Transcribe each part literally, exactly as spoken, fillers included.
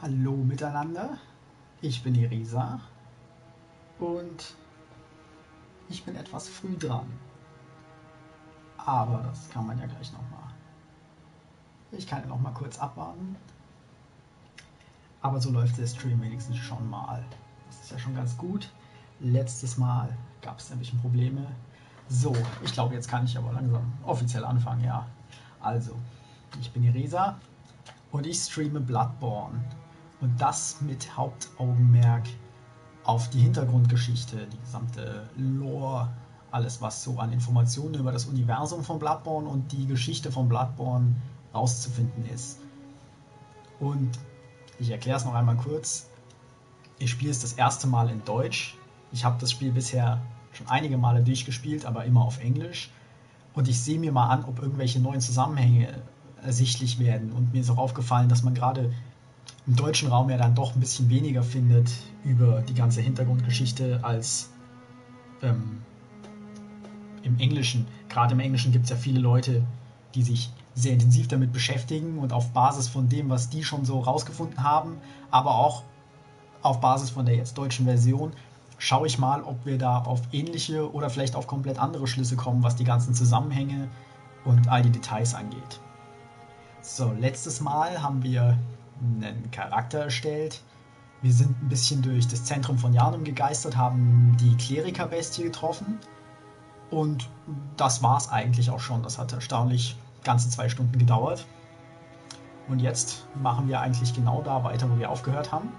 Hallo miteinander, ich bin Irisa und ich bin etwas früh dran, aber das kann man ja gleich nochmal. Ich kann ja nochmal kurz abwarten, aber so läuft der Stream wenigstens schon mal. Das ist ja schon ganz gut. Letztes Mal gab es ein bisschen Probleme. So, ich glaube, jetzt kann ich aber langsam offiziell anfangen, ja. Also, ich bin Irisa und ich streame Bloodborne. Und das mit Hauptaugenmerk auf die Hintergrundgeschichte, die gesamte Lore, alles was so an Informationen über das Universum von Bloodborne und die Geschichte von Bloodborne rauszufinden ist. Und ich erkläre es noch einmal kurz. Ich spiele es das erste Mal in Deutsch. Ich habe das Spiel bisher schon einige Male durchgespielt, aber immer auf Englisch. Und ich sehe mir mal an, ob irgendwelche neuen Zusammenhänge ersichtlich werden. Und mir ist auch aufgefallen, dass man gerade im deutschen Raum ja dann doch ein bisschen weniger findet über die ganze Hintergrundgeschichte als ähm, im Englischen. Gerade im Englischen gibt es ja viele Leute, die sich sehr intensiv damit beschäftigen und auf Basis von dem, was die schon so rausgefunden haben, aber auch auf Basis von der jetzt deutschen Version, schaue ich mal, ob wir da auf ähnliche oder vielleicht auf komplett andere Schlüsse kommen, was die ganzen Zusammenhänge und all die Details angeht. So, letztes Mal haben wir einen Charakter erstellt. Wir sind ein bisschen durch das Zentrum von Yharnam gegeistert, haben die Kleriker-Bestie getroffen und das war's eigentlich auch schon. Das hat erstaunlich ganze zwei Stunden gedauert. Und jetzt machen wir eigentlich genau da weiter, wo wir aufgehört haben.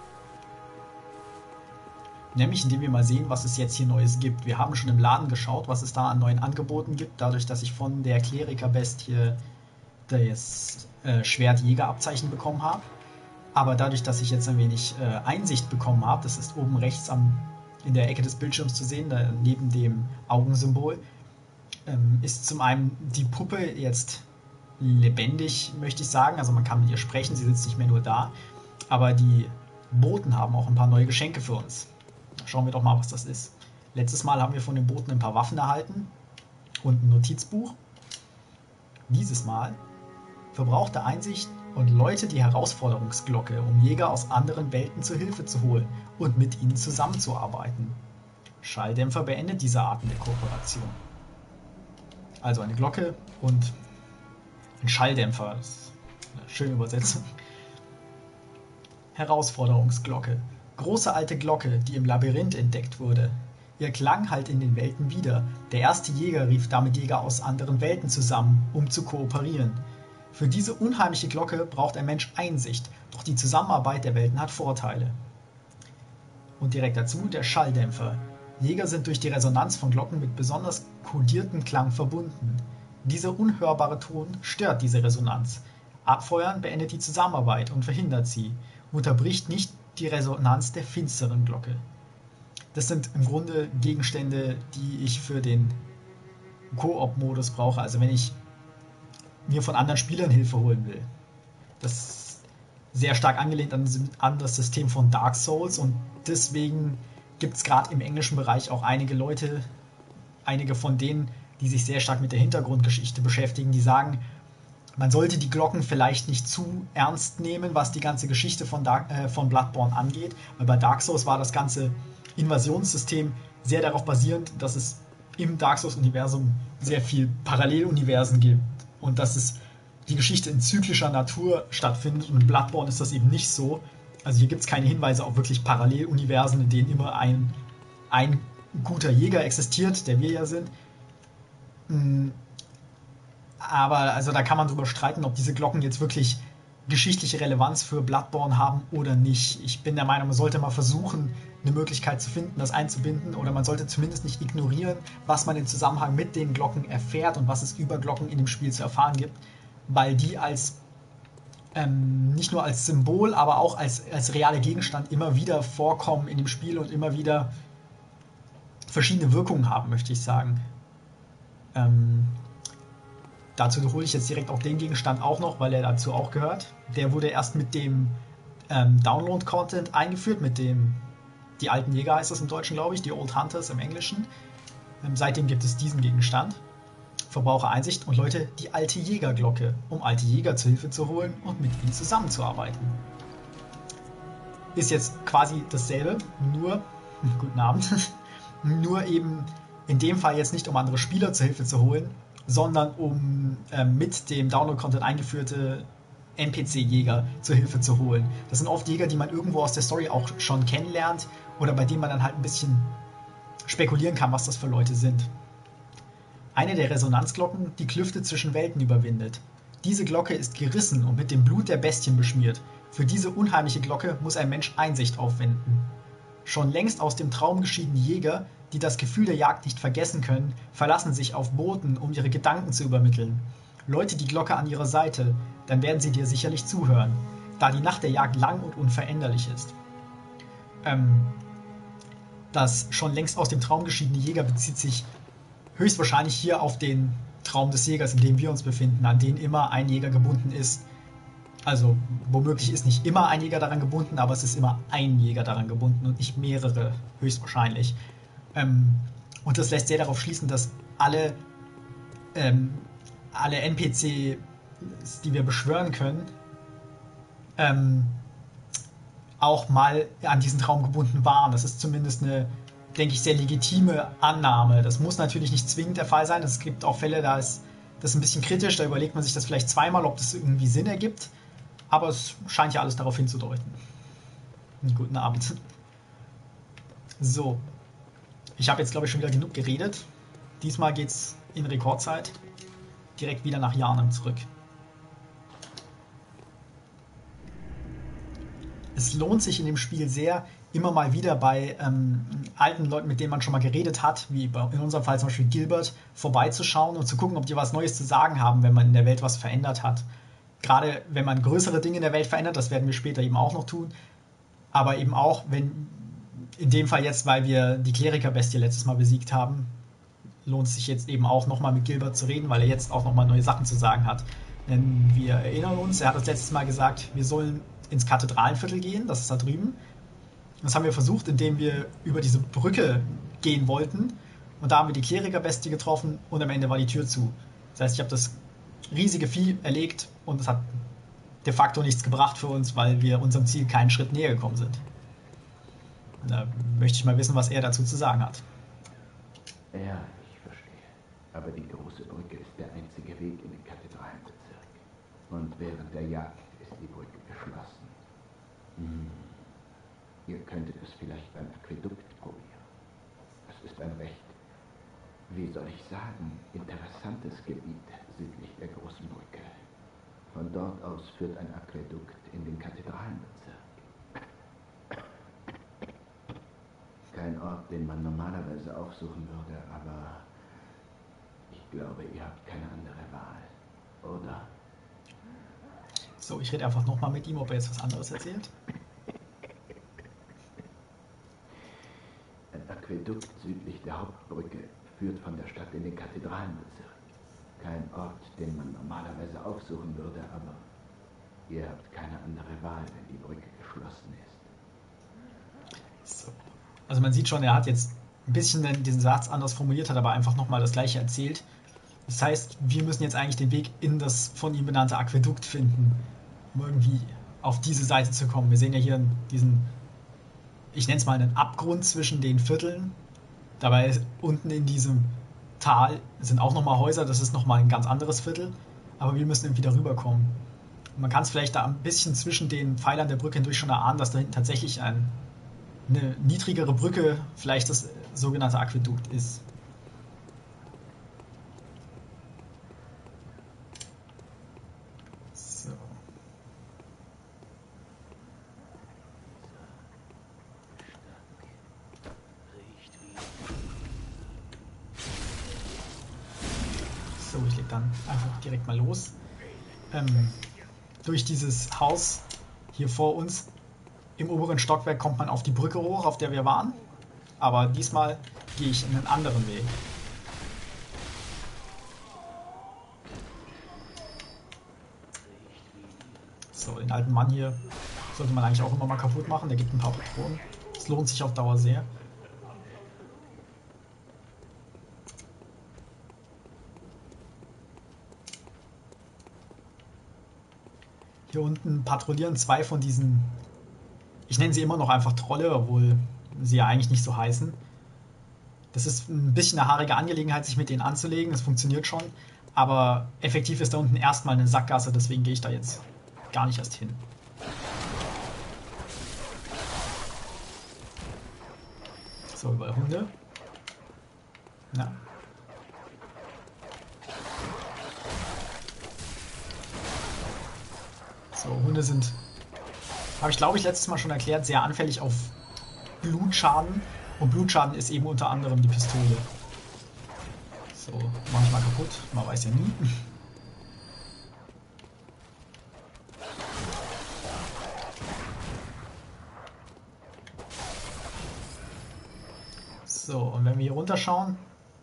Nämlich indem wir mal sehen, was es jetzt hier Neues gibt. Wir haben schon im Laden geschaut, was es da an neuen Angeboten gibt, dadurch, dass ich von der Kleriker-Bestie das äh, Schwertjägerabzeichen bekommen habe. Aber dadurch, dass ich jetzt ein wenig äh, Einsicht bekommen habe, das ist oben rechts am, in der Ecke des Bildschirms zu sehen, da neben dem Augensymbol, ähm, ist zum einen die Puppe jetzt lebendig, möchte ich sagen. Also man kann mit ihr sprechen, sie sitzt nicht mehr nur da. Aber die Boten haben auch ein paar neue Geschenke für uns. Schauen wir doch mal, was das ist. Letztes Mal haben wir von den Boten ein paar Waffen erhalten und ein Notizbuch. Dieses Mal verbrauchte Einsicht und läute die Herausforderungsglocke, um Jäger aus anderen Welten zu Hilfe zu holen und mit ihnen zusammenzuarbeiten. Schalldämpfer beendet diese Arten der Kooperation. Also eine Glocke und ein Schalldämpfer. Das ist eine schöne Übersetzung. Herausforderungsglocke. Große alte Glocke, die im Labyrinth entdeckt wurde. Ihr Klang hallt in den Welten wider. Der erste Jäger rief damit Jäger aus anderen Welten zusammen, um zu kooperieren. Für diese unheimliche Glocke braucht ein Mensch Einsicht, doch die Zusammenarbeit der Welten hat Vorteile. Und direkt dazu der Schalldämpfer. Jäger sind durch die Resonanz von Glocken mit besonders kodiertem Klang verbunden. Dieser unhörbare Ton stört diese Resonanz. Abfeuern beendet die Zusammenarbeit und verhindert sie, unterbricht nicht die Resonanz der finsteren Glocke. Das sind im Grunde Gegenstände, die ich für den Koop-Modus brauche, also wenn ich mir von anderen Spielern Hilfe holen will. Das ist sehr stark angelehnt an, an das System von Dark Souls und deswegen gibt es gerade im englischen Bereich auch einige Leute, einige von denen, die sich sehr stark mit der Hintergrundgeschichte beschäftigen, die sagen, man sollte die Glocken vielleicht nicht zu ernst nehmen, was die ganze Geschichte von, Dark, äh, von Bloodborne angeht, weil bei Dark Souls war das ganze Invasionssystem sehr darauf basierend, dass es im Dark Souls-Universum sehr viel Paralleluniversen gibt und dass es die Geschichte in zyklischer Natur stattfindet und in Bloodborne ist das eben nicht so. Also hier gibt es keine Hinweise auf wirklich Paralleluniversen, in denen immer ein, ein guter Jäger existiert, der wir ja sind. Aber also da kann man drüber streiten, ob diese Glocken jetzt wirklich geschichtliche Relevanz für Bloodborne haben oder nicht. Ich bin der Meinung, man sollte mal versuchen, eine Möglichkeit zu finden, das einzubinden, oder man sollte zumindest nicht ignorieren, was man im Zusammenhang mit den Glocken erfährt und was es über Glocken in dem Spiel zu erfahren gibt, weil die als ähm, nicht nur als Symbol, aber auch als, als realer Gegenstand immer wieder vorkommen in dem Spiel und immer wieder verschiedene Wirkungen haben, möchte ich sagen. Ähm, Dazu hole ich jetzt direkt auch den Gegenstand auch noch, weil er dazu auch gehört. Der wurde erst mit dem ähm, Download-Content eingeführt, mit dem, die alten Jäger heißt das im Deutschen, glaube ich, die Old Hunters im Englischen. Ähm, seitdem gibt es diesen Gegenstand. Verbrauchereinsicht und Leute, die alte Jägerglocke, um alte Jäger zur Hilfe zu holen und mit ihnen zusammenzuarbeiten. ist jetzt quasi dasselbe, nur, guten Abend, nur eben in dem Fall jetzt nicht, um andere Spieler zur Hilfe zu holen, sondern um äh, mit dem Download-Content eingeführte N P C-Jäger zur Hilfe zu holen. Das sind oft Jäger, die man irgendwo aus der Story auch schon kennenlernt oder bei denen man dann halt ein bisschen spekulieren kann, was das für Leute sind. Eine der Resonanzglocken, die Klüfte zwischen Welten überwindet. Diese Glocke ist gerissen und mit dem Blut der Bestien beschmiert. Für diese unheimliche Glocke muss ein Mensch Einsicht aufwenden. Schon längst aus dem Traum geschiedene Jäger, die das Gefühl der Jagd nicht vergessen können, verlassen sich auf Boten, um ihre Gedanken zu übermitteln. Läute die Glocke an ihrer Seite, dann werden sie dir sicherlich zuhören, da die Nacht der Jagd lang und unveränderlich ist. Ähm, das schon längst aus dem Traum geschiedene Jäger bezieht sich höchstwahrscheinlich hier auf den Traum des Jägers, in dem wir uns befinden, an den immer ein Jäger gebunden ist. Also womöglich ist nicht immer ein Jäger daran gebunden, aber es ist immer ein Jäger daran gebunden und nicht mehrere, höchstwahrscheinlich. Ähm, und das lässt sehr darauf schließen, dass alle, ähm, alle N P Cs, die wir beschwören können, ähm, auch mal an diesen Traum gebunden waren. Das ist zumindest eine, denke ich, sehr legitime Annahme. Das muss natürlich nicht zwingend der Fall sein. Es gibt auch Fälle, da ist das ein bisschen kritisch, da überlegt man sich das vielleicht zweimal, ob das irgendwie Sinn ergibt. Aber es scheint ja alles darauf hinzudeuten. Einen guten Abend. So. Ich habe jetzt, glaube ich, schon wieder genug geredet. Diesmal geht es in Rekordzeit direkt wieder nach Yharnam zurück. Es lohnt sich in dem Spiel sehr, immer mal wieder bei ähm, alten Leuten, mit denen man schon mal geredet hat, wie in unserem Fall zum Beispiel Gilbert, vorbeizuschauen und zu gucken, ob die was Neues zu sagen haben, wenn man in der Welt was verändert hat. Gerade wenn man größere Dinge in der Welt verändert, das werden wir später eben auch noch tun, aber eben auch, wenn in dem Fall jetzt, weil wir die Kleriker-Bestie letztes Mal besiegt haben, lohnt es sich jetzt eben auch nochmal mit Gilbert zu reden, weil er jetzt auch nochmal neue Sachen zu sagen hat. Denn wir erinnern uns, er hat das letztes Mal gesagt, wir sollen ins Kathedralenviertel gehen, das ist da drüben. Das haben wir versucht, indem wir über diese Brücke gehen wollten. Und da haben wir die Kleriker-Bestie getroffen und am Ende war die Tür zu. Das heißt, ich habe das riesige Vieh erlegt und es hat de facto nichts gebracht für uns, weil wir unserem Ziel keinen Schritt näher gekommen sind. Da möchte ich mal wissen, was er dazu zu sagen hat. Ja, ich verstehe. Aber die große Brücke ist der einzige Weg in den Kathedralenbezirk. Und während der Jagd ist die Brücke geschlossen. Hm. Ihr könntet es vielleicht beim Aquädukt probieren. Das ist ein recht, wie soll ich sagen, interessantes Gebiet südlich der großen Brücke. Von dort aus führt ein Aquädukt in den Kathedralenbezirk. Kein Ort, den man normalerweise aufsuchen würde, aber ich glaube, ihr habt keine andere Wahl, oder? So, ich rede einfach nochmal mit ihm, ob er jetzt was anderes erzählt. Ein Aquädukt südlich der Hauptbrücke führt von der Stadt in den Kathedralenbezirk. Kein Ort, den man normalerweise aufsuchen würde, aber ihr habt keine andere Wahl, wenn die Brücke geschlossen ist. So. Also man sieht schon, er hat jetzt ein bisschen diesen Satz anders formuliert, hat aber einfach nochmal das Gleiche erzählt. Das heißt, wir müssen jetzt eigentlich den Weg in das von ihm benannte Aquädukt finden, um irgendwie auf diese Seite zu kommen. Wir sehen ja hier diesen, ich nenne es mal einen Abgrund zwischen den Vierteln. Dabei ist unten in diesem Tal sind auch nochmal Häuser, das ist nochmal ein ganz anderes Viertel, aber wir müssen irgendwie darüber kommen. Und man kann es vielleicht da ein bisschen zwischen den Pfeilern der Brücke hindurch schon erahnen, dass da hinten tatsächlich ein, eine niedrigere Brücke, vielleicht das sogenannte Aquädukt ist. So. So, ich leg dann einfach direkt mal los. Ähm, durch dieses Haus hier vor uns im oberen Stockwerk kommt man auf die Brücke hoch, auf der wir waren. Aber diesmal gehe ich einen anderen Weg. So, den alten Mann hier sollte man eigentlich auch immer mal kaputt machen. Der gibt ein paar Patronen. Das lohnt sich auf Dauer sehr. Hier unten patrouillieren zwei von diesen Ich nenne sie immer noch einfach Trolle, obwohl sie ja eigentlich nicht so heißen. Das ist ein bisschen eine haarige Angelegenheit, sich mit denen anzulegen. Das funktioniert schon. Aber effektiv ist da unten erstmal eine Sackgasse, deswegen gehe ich da jetzt gar nicht erst hin. So, überall Hunde. Ja. So, Hunde sind, habe ich glaube ich letztes Mal schon erklärt, sehr anfällig auf Blutschaden. Und Blutschaden ist eben unter anderem die Pistole. So, manchmal kaputt, man weiß ja nie. So, und wenn wir hier runterschauen,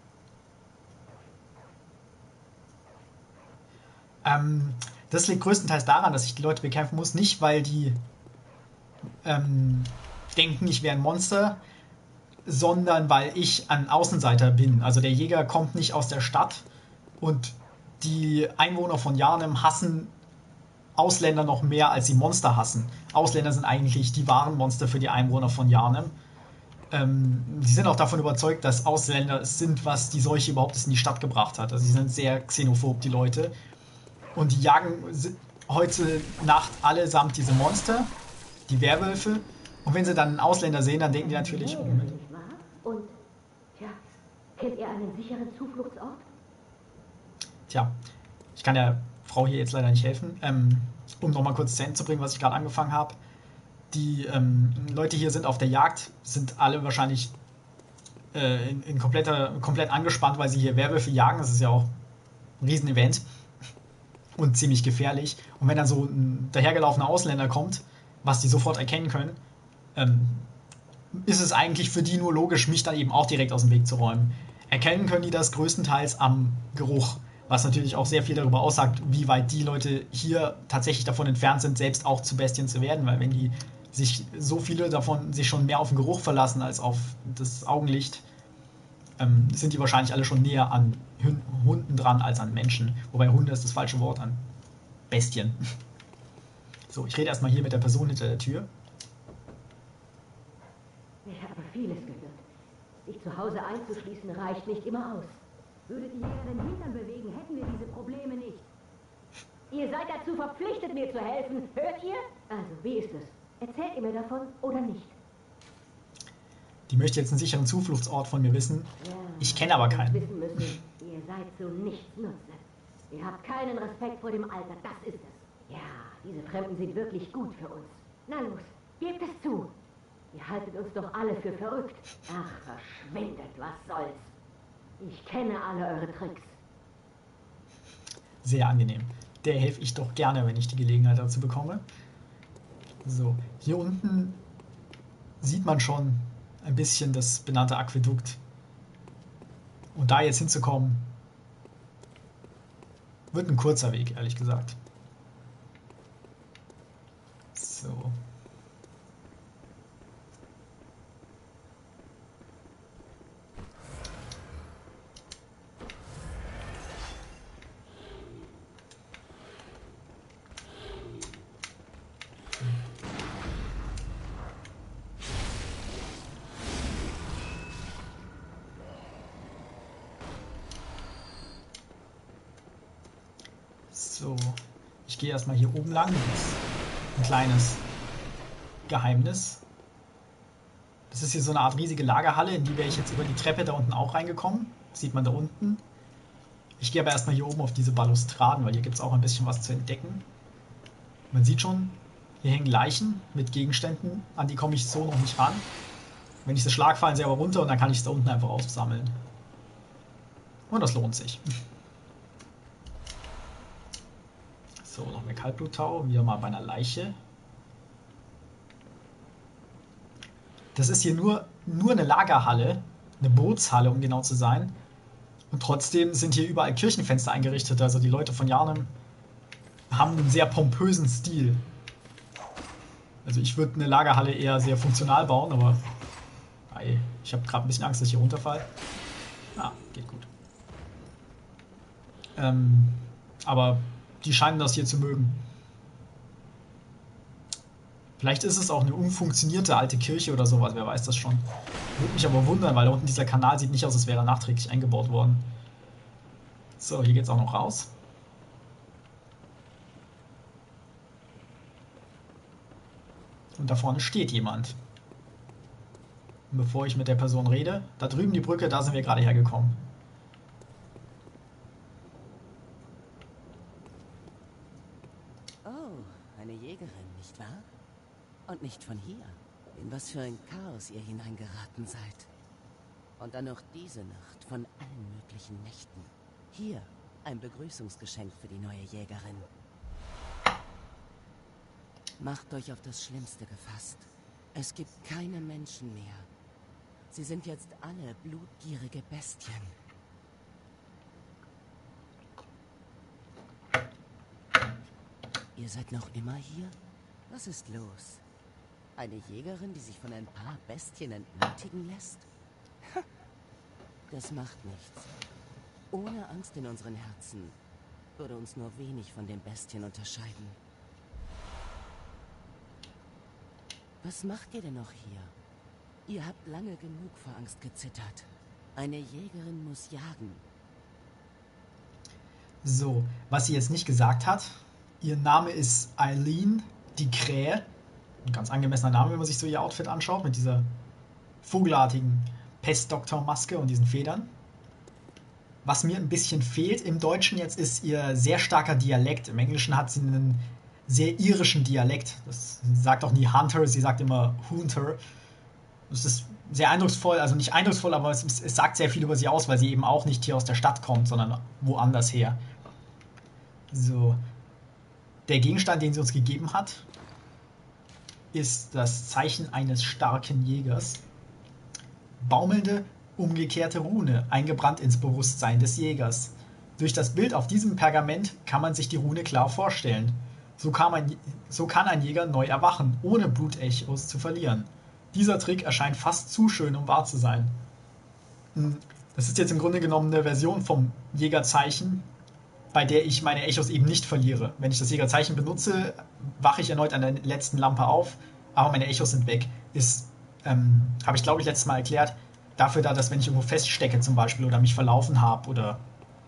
ähm, das liegt größtenteils daran, dass ich die Leute bekämpfen muss, nicht weil die ähm, denken, ich wäre ein Monster, sondern weil ich ein Außenseiter bin. Also der Jäger kommt nicht aus der Stadt und die Einwohner von Yharnam hassen Ausländer noch mehr, als sie Monster hassen. Ausländer sind eigentlich die wahren Monster für die Einwohner von Yharnam. Ähm, sie sind auch davon überzeugt, dass Ausländer es sind, was die Seuche überhaupt in die Stadt gebracht hat. Also sie sind sehr xenophob, die Leute. Und die jagen heute Nacht allesamt diese Monster, die Werwölfe. Und wenn sie dann einen Ausländer sehen, dann denken die natürlich... Oh, Moment. Und, tja, kennt ihr einen sicheren Zufluchtsort? Tja, ich kann der Frau hier jetzt leider nicht helfen. Ähm, um nochmal kurz zu Ende zu bringen, was ich gerade angefangen habe. Die ähm, Leute hier sind auf der Jagd, sind alle wahrscheinlich äh, in, in kompletter, komplett angespannt, weil sie hier Werwölfe jagen. Das ist ja auch ein Riesenevent und ziemlich gefährlich. Und wenn dann so ein dahergelaufener Ausländer kommt, was die sofort erkennen können, ähm, ist es eigentlich für die nur logisch, mich dann eben auch direkt aus dem Weg zu räumen. Erkennen können die das größtenteils am Geruch, was natürlich auch sehr viel darüber aussagt, wie weit die Leute hier tatsächlich davon entfernt sind, selbst auch zu Bestien zu werden, weil wenn die sich so viele davon sich schon mehr auf den Geruch verlassen als auf das Augenlicht, ähm, sind die wahrscheinlich alle schon näher an Hunden dran als an Menschen. Wobei Hunde ist das falsche Wort, an Bestien. So, ich rede erstmal hier mit der Person hinter der Tür. Ich habe vieles gehört. Sich zu Hause einzuschließen reicht nicht immer aus. Würde die Jäger den Hintern bewegen, hätten wir diese Probleme nicht. Ihr seid dazu verpflichtet, mir zu helfen. Hört ihr? Also, wie ist es? Erzählt ihr mir davon oder nicht? Die möchte jetzt einen sicheren Zufluchtsort von mir wissen. Ja, ich kenne aber keinen. Wissen müssen, ihr seid zu nichts Nutze. Ihr habt keinen Respekt vor dem Alter, das ist es. Ja, diese Fremden sind wirklich gut für uns. Na los, gebt es zu. Ihr haltet uns doch alle für verrückt. Ach, verschwindet, was soll's. Ich kenne alle eure Tricks. Sehr angenehm. Der helfe ich doch gerne, wenn ich die Gelegenheit dazu bekomme. So, hier unten sieht man schon ein bisschen das benannte Aquädukt. Und da jetzt hinzukommen, wird ein kurzer Weg, ehrlich gesagt. So. So, ich gehe erstmal hier oben lang. Das ist ein kleines Geheimnis. Das ist hier so eine Art riesige Lagerhalle, in die wäre ich jetzt über die Treppe da unten auch reingekommen. Das sieht man da unten. Ich gehe aber erstmal hier oben auf diese Balustraden, weil hier gibt es auch ein bisschen was zu entdecken. Man sieht schon, hier hängen Leichen mit Gegenständen, an die komme ich so noch nicht ran. Wenn ich sie schlag, fallen sie aber runter und dann kann ich es da unten einfach aufsammeln. Und das lohnt sich. So, noch eine Kaltbluttau, wieder mal bei einer Leiche. Das ist hier nur, nur eine Lagerhalle, eine Bootshalle, um genau zu sein. Und trotzdem sind hier überall Kirchenfenster eingerichtet. Also die Leute von Yharnam haben einen sehr pompösen Stil. Also ich würde eine Lagerhalle eher sehr funktional bauen, aber ey, ich habe gerade ein bisschen Angst, dass ich hier runterfalle. Ah, geht gut. Ähm, aber die scheinen das hier zu mögen. Vielleicht ist es auch eine umfunktionierte alte Kirche oder sowas, wer weiß das schon. Würde mich aber wundern, weil da unten dieser Kanal sieht nicht aus, als wäre er nachträglich eingebaut worden. So, hier geht's auch noch raus. Und da vorne steht jemand. Und bevor ich mit der Person rede, da drüben die Brücke, da sind wir gerade hergekommen. Oh, eine Jägerin, nicht wahr? Und nicht von hier. In was für ein Chaos ihr hineingeraten seid. Und dann noch diese Nacht von allen möglichen Nächten. Hier, ein Begrüßungsgeschenk für die neue Jägerin. Macht euch auf das Schlimmste gefasst. Es gibt keine Menschen mehr. Sie sind jetzt alle blutgierige Bestien. Ihr seid noch immer hier? Was ist los? Eine Jägerin, die sich von ein paar Bestien entmutigen lässt? Das macht nichts. Ohne Angst in unseren Herzen würde uns nur wenig von den Bestien unterscheiden. Was macht ihr denn noch hier? Ihr habt lange genug vor Angst gezittert. Eine Jägerin muss jagen. So, was sie jetzt nicht gesagt hat, ihr Name ist Eileen, die Krähe. Ein ganz angemessener Name, wenn man sich so ihr Outfit anschaut, mit dieser vogelartigen Pestdoktor-Maske und diesen Federn. Was mir ein bisschen fehlt im Deutschen jetzt ist ihr sehr starker Dialekt. Im Englischen hat sie einen sehr irischen Dialekt. Das sagt auch nie Hunter, sie sagt immer Hunter. Das ist sehr eindrucksvoll, also nicht eindrucksvoll, aber es, es sagt sehr viel über sie aus, weil sie eben auch nicht hier aus der Stadt kommt, sondern woanders her. So. Der Gegenstand, den sie uns gegeben hat, ist das Zeichen eines starken Jägers. Baumelnde, umgekehrte Rune, eingebrannt ins Bewusstsein des Jägers. Durch das Bild auf diesem Pergament kann man sich die Rune klar vorstellen. So kann, man, so kann ein Jäger neu erwachen, ohne Blutechos zu verlieren. Dieser Trick erscheint fast zu schön, um wahr zu sein. Das ist jetzt im Grunde genommen eine Version vom Jägerzeichen, bei der ich meine Echos eben nicht verliere. Wenn ich das Jägerzeichen benutze, wache ich erneut an der letzten Lampe auf, aber meine Echos sind weg. Ist, ähm, habe ich glaube ich letztes Mal erklärt, dafür da, dass wenn ich irgendwo feststecke zum Beispiel oder mich verlaufen habe oder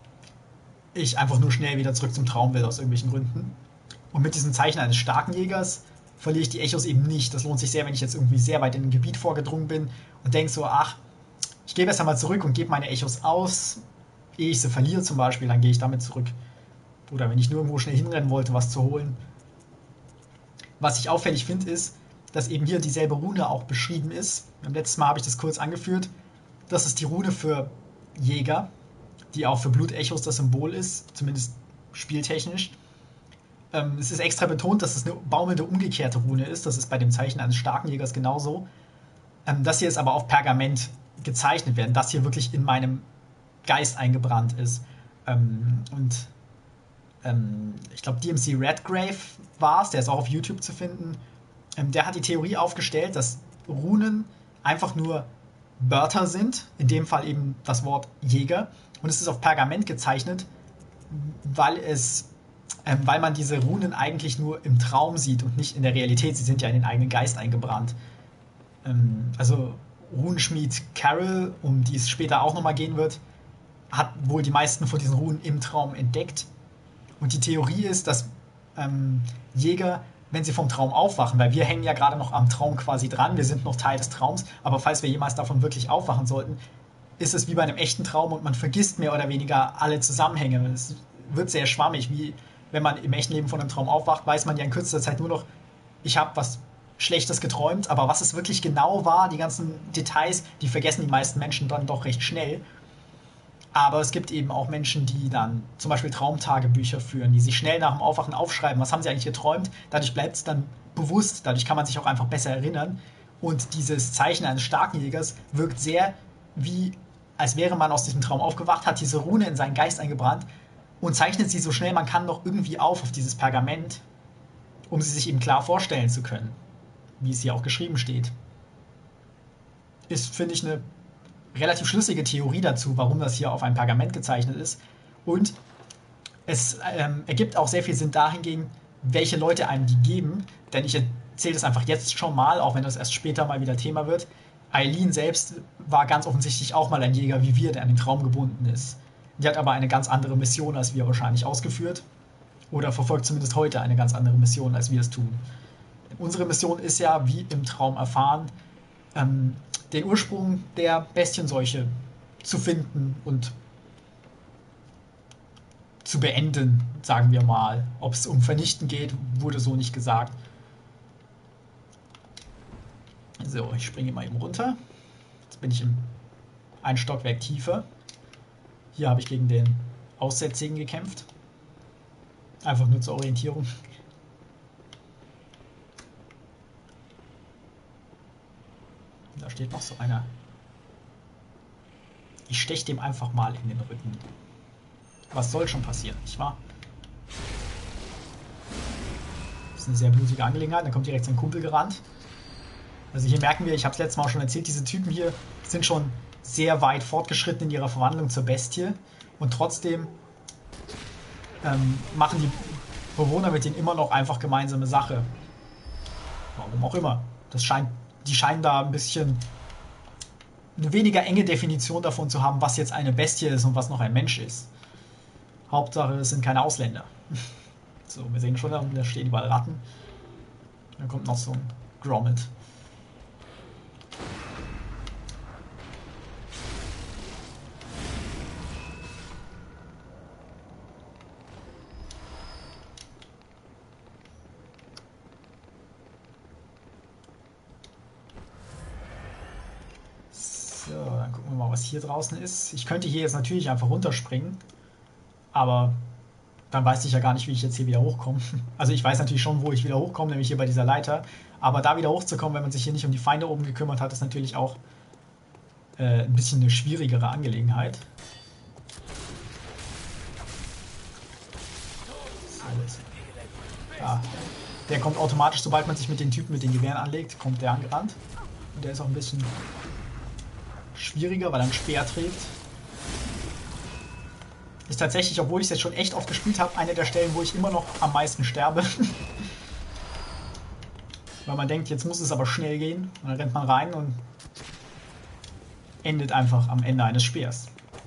ich einfach nur schnell wieder zurück zum Traum will aus irgendwelchen Gründen. Und mit diesem Zeichen eines starken Jägers verliere ich die Echos eben nicht. Das lohnt sich sehr, wenn ich jetzt irgendwie sehr weit in ein Gebiet vorgedrungen bin und denke so, ach, ich gehe besser mal zurück und gebe meine Echos aus, ehe ich sie verliere zum Beispiel, dann gehe ich damit zurück. Oder wenn ich nur irgendwo schnell hinrennen wollte, was zu holen. Was ich auffällig finde, ist, dass eben hier dieselbe Rune auch beschrieben ist. Beim letzten Mal habe ich das kurz angeführt. Das ist die Rune für Jäger, die auch für Blutechos das Symbol ist, zumindest spieltechnisch. Ähm, es ist extra betont, dass es eine baumelnde umgekehrte Rune ist. Das ist bei dem Zeichen eines starken Jägers genauso. Ähm, das hier ist aber auf Pergament gezeichnet werden. Das hier wirklich in meinem Geist eingebrannt ist. Ähm, und ähm, ich glaube, D M C Redgrave war es, der ist auch auf YouTube zu finden. Ähm, der hat die Theorie aufgestellt, dass Runen einfach nur Wörter sind, in dem Fall eben das Wort Jäger. Und es ist auf Pergament gezeichnet, weil es ähm, weil man diese Runen eigentlich nur im Traum sieht und nicht in der Realität. Sie sind ja in den eigenen Geist eingebrannt. Ähm, also Runenschmied Carol, um die es später auch nochmal gehen wird, hat wohl die meisten von diesen Runen im Traum entdeckt. Und die Theorie ist, dass ähm, Jäger, wenn sie vom Traum aufwachen, weil wir hängen ja gerade noch am Traum quasi dran, wir sind noch Teil des Traums, aber falls wir jemals davon wirklich aufwachen sollten, ist es wie bei einem echten Traum und man vergisst mehr oder weniger alle Zusammenhänge. Es wird sehr schwammig, wie wenn man im echten Leben von einem Traum aufwacht, weiß man ja in kürzester Zeit nur noch, ich habe was Schlechtes geträumt, aber was es wirklich genau war, die ganzen Details, die vergessen die meisten Menschen dann doch recht schnell. Aber es gibt eben auch Menschen, die dann zum Beispiel Traumtagebücher führen, die sich schnell nach dem Aufwachen aufschreiben, was haben sie eigentlich geträumt, dadurch bleibt es dann bewusst, dadurch kann man sich auch einfach besser erinnern. Und dieses Zeichen eines starken Jägers wirkt sehr wie, als wäre man aus diesem Traum aufgewacht, hat diese Rune in seinen Geist eingebrannt und zeichnet sie so schnell man kann noch irgendwie auf auf dieses Pergament, um sie sich eben klar vorstellen zu können, wie es hier auch geschrieben steht. Ist, finde ich, eine relativ schlüssige Theorie dazu, warum das hier auf einem Pergament gezeichnet ist. Und es ähm, ergibt auch sehr viel Sinn dahingegen, welche Leute einem die geben. Denn ich erzähle das einfach jetzt schon mal, auch wenn das erst später mal wieder Thema wird. Eileen selbst war ganz offensichtlich auch mal ein Jäger wie wir, der an den Traum gebunden ist. Die hat aber eine ganz andere Mission als wir wahrscheinlich ausgeführt. Oder verfolgt zumindest heute eine ganz andere Mission, als wir es tun. Unsere Mission ist ja, wie im Traum erfahren, ähm, den Ursprung der Bestienseuche zu finden und zu beenden, sagen wir mal. Ob es um Vernichten geht, wurde so nicht gesagt. So, ich springe mal eben runter. Jetzt bin ich im ein Stockwerk tiefer. Hier habe ich gegen den Aussätzigen gekämpft. Einfach nur zur Orientierung. Da steht noch so einer. Ich steche dem einfach mal in den Rücken. Was soll schon passieren, nicht wahr? Das ist eine sehr blutige Angelegenheit. Dann kommt direkt sein Kumpel gerannt. Also hier merken wir, ich habe es letztes Mal auch schon erzählt, diese Typen hier sind schon sehr weit fortgeschritten in ihrer Verwandlung zur Bestie. Und trotzdem ähm, machen die Bewohner mit denen immer noch einfach gemeinsame Sache. Warum auch immer. Das scheint, die scheinen da ein bisschen eine weniger enge Definition davon zu haben, was jetzt eine Bestie ist und was noch ein Mensch ist. Hauptsache, es sind keine Ausländer. So, wir sehen schon, da stehen überall Ratten. Dann kommt noch so ein Grommet. So, dann gucken wir mal, was hier draußen ist. Ich könnte hier jetzt natürlich einfach runterspringen, aber dann weiß ich ja gar nicht, wie ich jetzt hier wieder hochkomme. Also ich weiß natürlich schon, wo ich wieder hochkomme, nämlich hier bei dieser Leiter. Aber da wieder hochzukommen, wenn man sich hier nicht um die Feinde oben gekümmert hat, ist natürlich auch äh, ein bisschen eine schwierigere Angelegenheit. So. Ja, der kommt automatisch, sobald man sich mit den Typen mit den Gewehren anlegt, kommt der angerannt. Und der ist auch ein bisschen schwieriger, weil er einen Speer trägt. Ist tatsächlich, obwohl ich es jetzt schon echt oft gespielt habe, eine der Stellen, wo ich immer noch am meisten sterbe. Weil man denkt, jetzt muss es aber schnell gehen. Und dann rennt man rein und endet einfach am Ende eines Speers.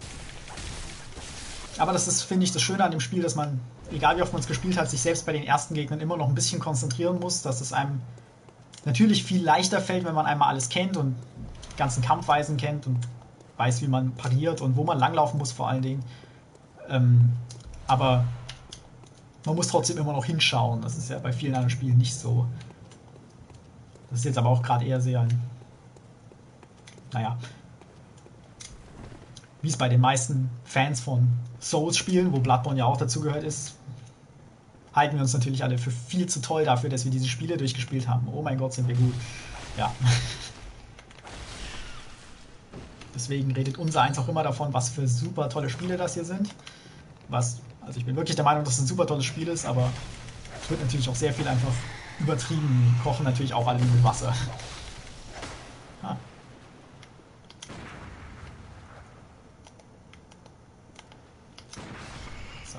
Aber das ist, finde ich, das Schöne an dem Spiel, dass man, egal wie oft man es gespielt hat, sich selbst bei den ersten Gegnern immer noch ein bisschen konzentrieren muss, dass es einem natürlich viel leichter fällt, wenn man einmal alles kennt und die ganzen Kampfweisen kennt und weiß, wie man pariert und wo man langlaufen muss vor allen Dingen. Ähm, aber man muss trotzdem immer noch hinschauen. Das ist ja bei vielen anderen Spielen nicht so. Das ist jetzt aber auch gerade eher sehr ein, naja, wie es bei den meisten Fans von Souls-Spielen, wo Bloodborne ja auch dazugehört ist, halten wir uns natürlich alle für viel zu toll dafür, dass wir diese Spiele durchgespielt haben. Oh mein Gott, sind wir gut. Ja. Deswegen redet unser eins auch immer davon, was für super tolle Spiele das hier sind. Was, also ich bin wirklich der Meinung, dass es ein super tolles Spiel ist, aber es wird natürlich auch sehr viel einfach übertrieben. Die kochen natürlich auch alle mit Wasser. Ja. So.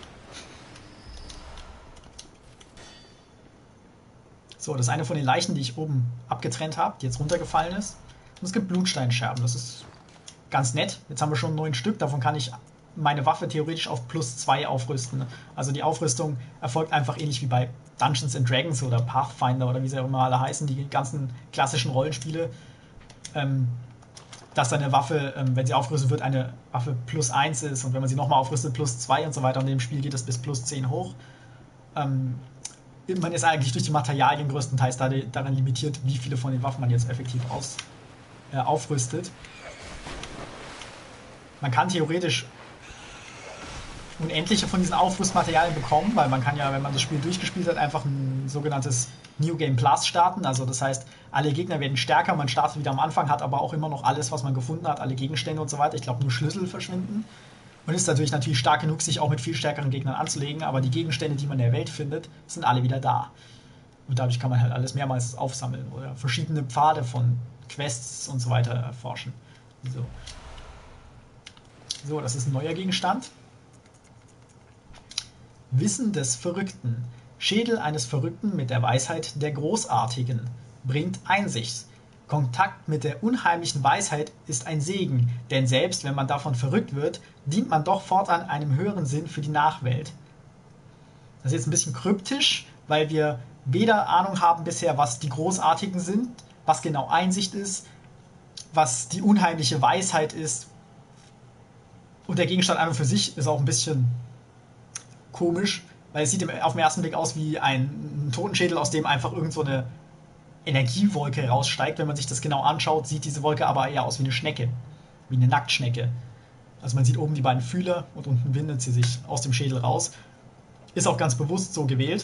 So, das ist eine von den Leichen, die ich oben abgetrennt habe, die jetzt runtergefallen ist. Und es gibt Blutsteinscherben, das ist ganz nett. Jetzt haben wir schon neun Stück, davon kann ich meine Waffe theoretisch auf plus zwei aufrüsten. Also die Aufrüstung erfolgt einfach ähnlich wie bei Dungeons and Dragons oder Pathfinder oder wie sie auch immer alle heißen, die ganzen klassischen Rollenspiele, ähm, dass eine Waffe, ähm, wenn sie aufgerüstet wird, eine Waffe plus eins ist und wenn man sie nochmal aufrüstet, plus zwei und so weiter. Und in dem Spiel geht es bis plus zehn hoch. Ähm, man ist eigentlich durch die Materialien größtenteils daran limitiert, wie viele von den Waffen man jetzt effektiv aus Äh, aufrüstet. Man kann theoretisch unendliche von diesen Aufrüstmaterialien bekommen, weil man kann ja, wenn man das Spiel durchgespielt hat, einfach ein sogenanntes New Game Plus starten. Also das heißt, alle Gegner werden stärker, man startet wieder am Anfang, hat aber auch immer noch alles, was man gefunden hat, alle Gegenstände und so weiter. Ich glaube, nur Schlüssel verschwinden. Und ist dadurch natürlich stark genug, sich auch mit viel stärkeren Gegnern anzulegen, aber die Gegenstände, die man in der Welt findet, sind alle wieder da. Und dadurch kann man halt alles mehrmals aufsammeln oder verschiedene Pfade von Quests und so weiter erforschen. So. So, das ist ein neuer Gegenstand. Wissen des Verrückten. Schädel eines Verrückten mit der Weisheit der Großartigen. Bringt Einsicht. Kontakt mit der unheimlichen Weisheit ist ein Segen, denn selbst wenn man davon verrückt wird, dient man doch fortan einem höheren Sinn für die Nachwelt. Das ist jetzt ein bisschen kryptisch, weil wir weder Ahnung haben bisher, was die Großartigen sind, was genau Einsicht ist, was die unheimliche Weisheit ist. Und der Gegenstand an und für sich ist auch ein bisschen komisch, weil es sieht auf den ersten Blick aus wie ein Totenschädel, aus dem einfach irgend so eine Energiewolke raussteigt. Wenn man sich das genau anschaut, sieht diese Wolke aber eher aus wie eine Schnecke, wie eine Nacktschnecke. Also man sieht oben die beiden Fühler und unten windet sie sich aus dem Schädel raus. Ist auch ganz bewusst so gewählt.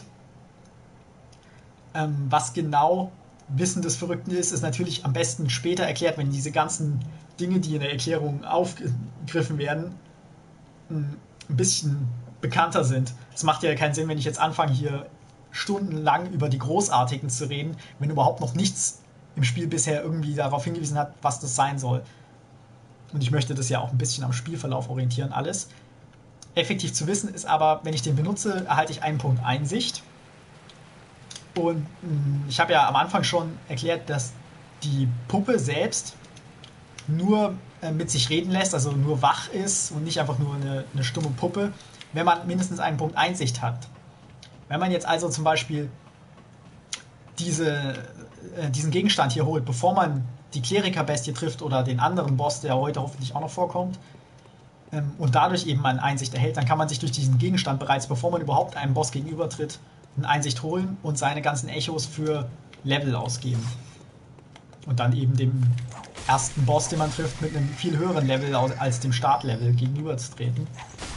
Ähm, was genau Wissen des Verrückten ist, ist natürlich am besten später erklärt, wenn diese ganzen Dinge, die in der Erklärung aufgegriffen werden, ein bisschen bekannter sind. Es macht ja keinen Sinn, wenn ich jetzt anfange, hier stundenlang über die Großartigen zu reden, wenn überhaupt noch nichts im Spiel bisher irgendwie darauf hingewiesen hat, was das sein soll. Und ich möchte das ja auch ein bisschen am Spielverlauf orientieren, alles. Effektiv zu wissen ist aber, wenn ich den benutze, erhalte ich einen Punkt Einsicht. Und mh, ich habe ja am Anfang schon erklärt, dass die Puppe selbst nur äh, mit sich reden lässt, also nur wach ist und nicht einfach nur eine, eine stumme Puppe, wenn man mindestens einen Punkt Einsicht hat. Wenn man jetzt also zum Beispiel diese, äh, diesen Gegenstand hier holt, bevor man die Kleriker-Bestie trifft oder den anderen Boss, der heute hoffentlich auch noch vorkommt, ähm, und dadurch eben eine Einsicht erhält, dann kann man sich durch diesen Gegenstand bereits, bevor man überhaupt einem Boss gegenübertritt, eine Einsicht holen und seine ganzen Echos für Level ausgeben. Und dann eben dem ersten Boss, den man trifft, mit einem viel höheren Level als dem Startlevel gegenüberzutreten.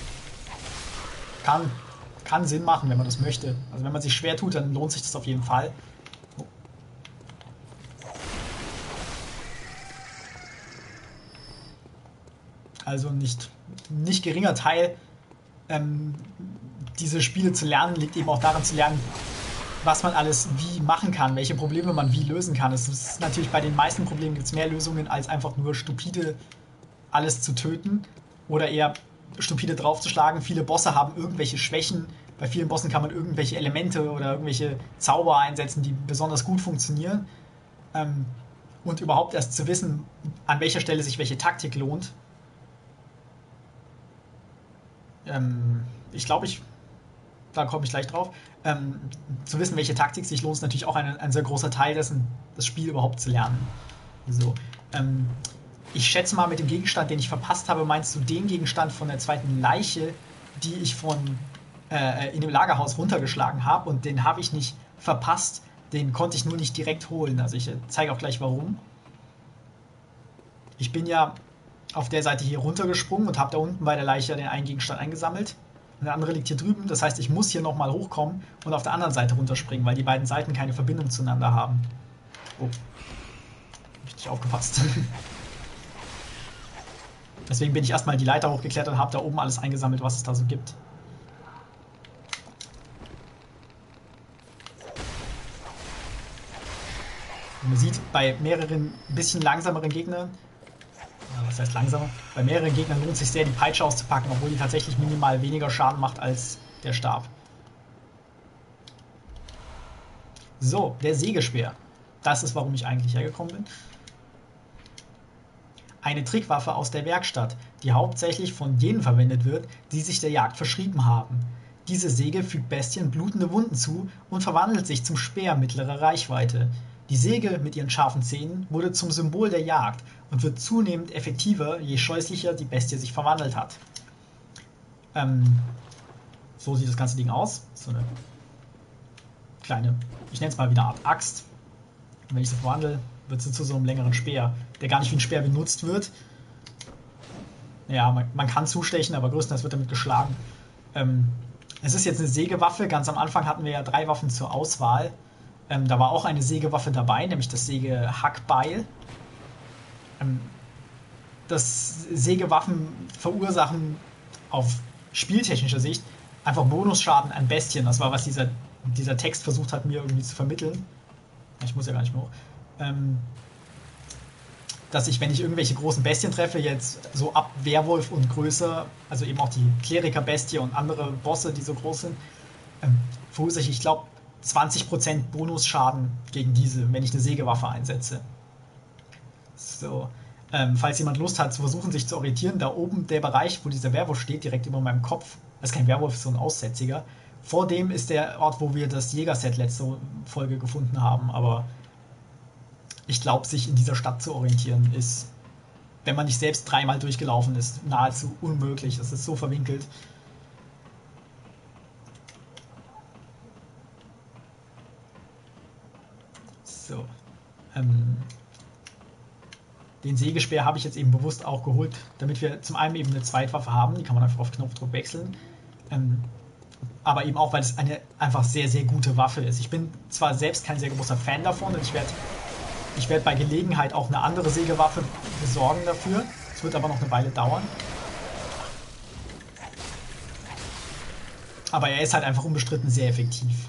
Kann Kann Sinn machen, wenn man das möchte. Also wenn man sich schwer tut, dann lohnt sich das auf jeden Fall. Oh. Also nicht, nicht geringer Teil, ähm, diese Spiele zu lernen, liegt eben auch daran zu lernen, was man alles wie machen kann, welche Probleme man wie lösen kann. Es ist natürlich bei den meisten Problemen gibt es mehr Lösungen, als einfach nur stupide alles zu töten oder eher stupide draufzuschlagen. Viele Bosse haben irgendwelche Schwächen. Bei vielen Bossen kann man irgendwelche Elemente oder irgendwelche Zauber einsetzen, die besonders gut funktionieren. Ähm, und überhaupt erst zu wissen, an welcher Stelle sich welche Taktik lohnt. Ähm, ich glaube, ich, da komme ich gleich drauf. Ähm, zu wissen, welche Taktik sich lohnt, ist natürlich auch ein, ein sehr großer Teil dessen, das Spiel überhaupt zu lernen. So. Ähm, Ich schätze mal, mit dem Gegenstand, den ich verpasst habe, meinst du den Gegenstand von der zweiten Leiche, die ich von äh, in dem Lagerhaus runtergeschlagen habe, und den habe ich nicht verpasst, den konnte ich nur nicht direkt holen. Also ich äh, zeige auch gleich warum. Ich bin ja auf der Seite hier runtergesprungen und habe da unten bei der Leiche den einen Gegenstand eingesammelt. Und der andere liegt hier drüben, das heißt, ich muss hier nochmal hochkommen und auf der anderen Seite runterspringen, weil die beiden Seiten keine Verbindung zueinander haben. Oh, hab ich nicht aufgepasst. Deswegen bin ich erstmal die Leiter hochgeklettert und habe da oben alles eingesammelt, was es da so gibt. Und man sieht, bei mehreren bisschen langsameren Gegnern, was heißt langsamer, bei mehreren Gegnern lohnt es sich sehr, die Peitsche auszupacken, obwohl die tatsächlich minimal weniger Schaden macht als der Stab. So, der Sägespeer. Das ist, warum ich eigentlich hergekommen bin. Eine Trickwaffe aus der Werkstatt, die hauptsächlich von jenen verwendet wird, die sich der Jagd verschrieben haben. Diese Säge fügt Bestien blutende Wunden zu und verwandelt sich zum Speer mittlerer Reichweite. Die Säge mit ihren scharfen Zähnen wurde zum Symbol der Jagd und wird zunehmend effektiver, je scheußlicher die Bestie sich verwandelt hat. Ähm, so sieht das ganze Ding aus. So eine kleine, ich nenne es mal wieder Art Axt. Und wenn ich sie verwandle, wird sie zu so einem längeren Speer, der gar nicht wie ein Speer benutzt wird. Ja, man, man kann zustechen, aber größtenteils wird damit geschlagen. Ähm, es ist jetzt eine Sägewaffe. Ganz am Anfang hatten wir ja drei Waffen zur Auswahl. Ähm, da war auch eine Sägewaffe dabei, nämlich das Sägehackbeil. Ähm, das Sägewaffen verursachen auf spieltechnischer Sicht einfach Bonusschaden an Bestien. Das war, was dieser, dieser Text versucht hat, mir irgendwie zu vermitteln. Ich muss ja gar nicht mehr hoch. Ähm, dass ich, wenn ich irgendwelche großen Bestien treffe, jetzt so ab Werwolf und größer, also eben auch die Kleriker-Bestie und andere Bosse, die so groß sind, ähm, verursache ich, ich glaube, zwanzig Prozent Bonusschaden gegen diese, wenn ich eine Sägewaffe einsetze. So, ähm, falls jemand Lust hat, zu versuchen, sich zu orientieren, da oben der Bereich, wo dieser Werwolf steht, direkt über meinem Kopf, das ist kein Werwolf, so ein Aussätziger. Vor dem ist der Ort, wo wir das Jägerset letzte Folge gefunden haben, aber ich glaube, sich in dieser Stadt zu orientieren, ist, wenn man nicht selbst dreimal durchgelaufen ist, nahezu unmöglich. Das ist so verwinkelt. So. Ähm, den Sägespeer habe ich jetzt eben bewusst auch geholt, damit wir zum einen eben eine Zweitwaffe haben, die kann man einfach auf Knopfdruck wechseln. Ähm, aber eben auch, weil es eine einfach sehr, sehr gute Waffe ist. Ich bin zwar selbst kein sehr großer Fan davon und ich werde ich werd bei Gelegenheit auch eine andere Sägewaffe besorgen dafür. Es wird aber noch eine Weile dauern. Aber er ist halt einfach unbestritten sehr effektiv.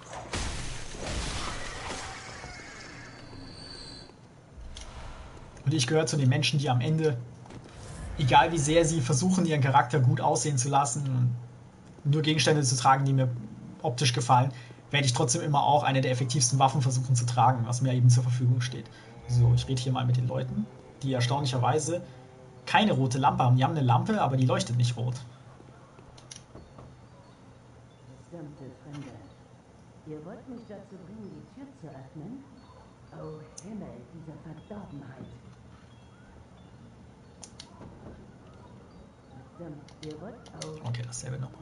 Und ich gehöre zu den Menschen, die am Ende, egal wie sehr sie versuchen, ihren Charakter gut aussehen zu lassen und nur Gegenstände zu tragen, die mir optisch gefallen, werde ich trotzdem immer auch eine der effektivsten Waffen versuchen zu tragen, was mir eben zur Verfügung steht. So, ich rede hier mal mit den Leuten, die erstaunlicherweise keine rote Lampe haben. Die haben eine Lampe, aber die leuchtet nicht rot. Verdammte Fremde. Ihr wollt mich dazu bringen, die Tür zu öffnen? Oh Himmel, diese Verdorbenheit. Verdammt, ihr wollt auch... Okay, dasselbe nochmal.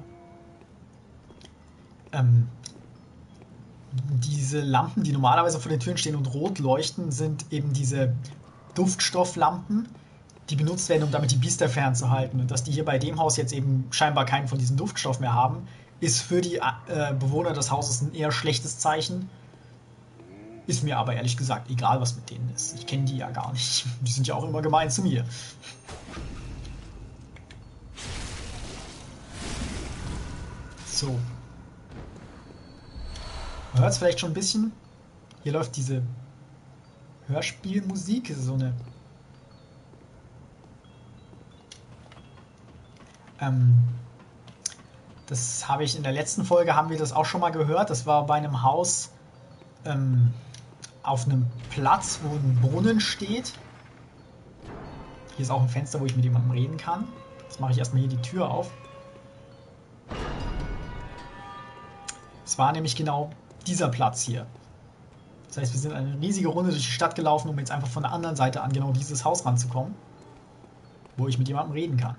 Ähm, diese Lampen, die normalerweise vor den Türen stehen und rot leuchten, sind eben diese Duftstofflampen, die benutzt werden, um damit die Biester fernzuhalten. Und dass die hier bei dem Haus jetzt eben scheinbar keinen von diesen Duftstoff mehr haben, ist für die äh, Bewohner des Hauses ein eher schlechtes Zeichen. Ist mir aber ehrlich gesagt egal, was mit denen ist. Ich kenne die ja gar nicht. Die sind ja auch immer gemein zu mir. So. Man hört es vielleicht schon ein bisschen. Hier läuft diese Hörspielmusik. Das ist so eine... Ähm, das habe ich in der letzten Folge, haben wir das auch schon mal gehört. Das war bei einem Haus ähm, auf einem Platz, wo ein Brunnen steht. Hier ist auch ein Fenster, wo ich mit jemandem reden kann. Jetzt mache ich erstmal hier die Tür auf. Es war nämlich genau dieser Platz hier. Das heißt, wir sind eine riesige Runde durch die Stadt gelaufen, um jetzt einfach von der anderen Seite an genau dieses Haus ranzukommen, wo ich mit jemandem reden kann.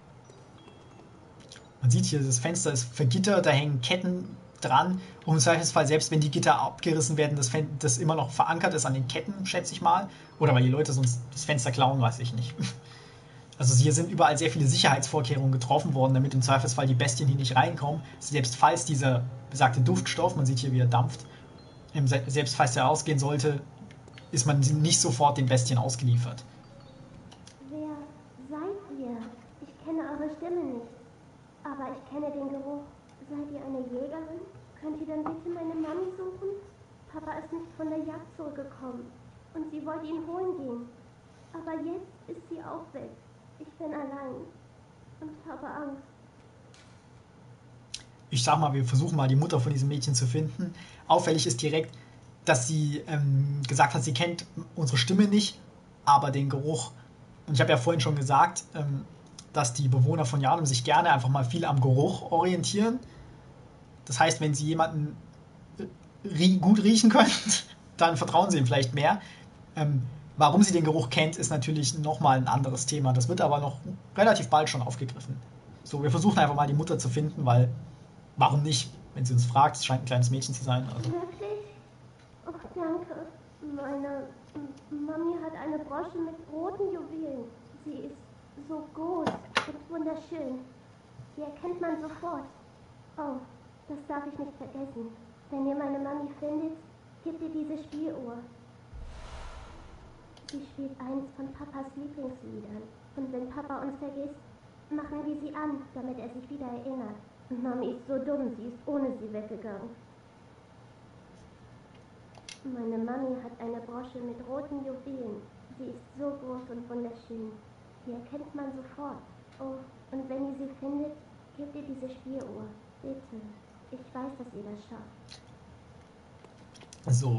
Man sieht hier, das Fenster ist vergittert, da hängen Ketten dran. Und im Zweifelsfall, selbst wenn die Gitter abgerissen werden, das, Fen das immer noch verankert ist an den Ketten, schätze ich mal. Oder weil die Leute sonst das Fenster klauen, weiß ich nicht. Also hier sind überall sehr viele Sicherheitsvorkehrungen getroffen worden, damit im Zweifelsfall die Bestien hier nicht reinkommen. Selbst falls dieser besagte Duftstoff, man sieht hier, wie er dampft, selbst falls er ausgehen sollte, ist man nicht sofort den Bestien ausgeliefert. Wer seid ihr? Ich kenne eure Stimme nicht. Aber ich kenne den Geruch. Seid ihr eine Jägerin? Könnt ihr dann bitte meine Mami suchen? Papa ist nicht von der Jagd zurückgekommen. Und sie wollte ihn holen gehen. Aber jetzt ist sie auch weg. Ich bin allein. Und habe Angst. Ich sag mal, wir versuchen mal die Mutter von diesem Mädchen zu finden. Auffällig ist direkt, dass sie ähm, gesagt hat, sie kennt unsere Stimme nicht, aber den Geruch. Und ich habe ja vorhin schon gesagt, ähm, dass die Bewohner von Yharnam sich gerne einfach mal viel am Geruch orientieren. Das heißt, wenn sie jemanden rie gut riechen können, dann vertrauen sie ihm vielleicht mehr. Ähm, warum sie den Geruch kennt, ist natürlich nochmal ein anderes Thema. Das wird aber noch relativ bald schon aufgegriffen. So, wir versuchen einfach mal die Mutter zu finden, weil warum nicht, wenn sie uns fragt, es scheint ein kleines Mädchen zu sein. Also. Wirklich? Oh, danke. Meine Mami hat eine Brosche mit roten Juwelen. Sie ist so groß und wunderschön. Die erkennt man sofort. Oh, das darf ich nicht vergessen. Wenn ihr meine Mami findet, gebt ihr diese Spieluhr. Sie spielt eins von Papas Lieblingsliedern. Und wenn Papa uns vergisst, machen wir sie an, damit er sich wieder erinnert. Und Mami ist so dumm, sie ist ohne sie weggegangen. Meine Mami hat eine Brosche mit roten Juwelen. Sie ist so groß und wunderschön. Die erkennt man sofort. Oh, und wenn ihr sie findet, gebt ihr diese Spieluhr. Bitte. Ich weiß, dass ihr das schafft. So.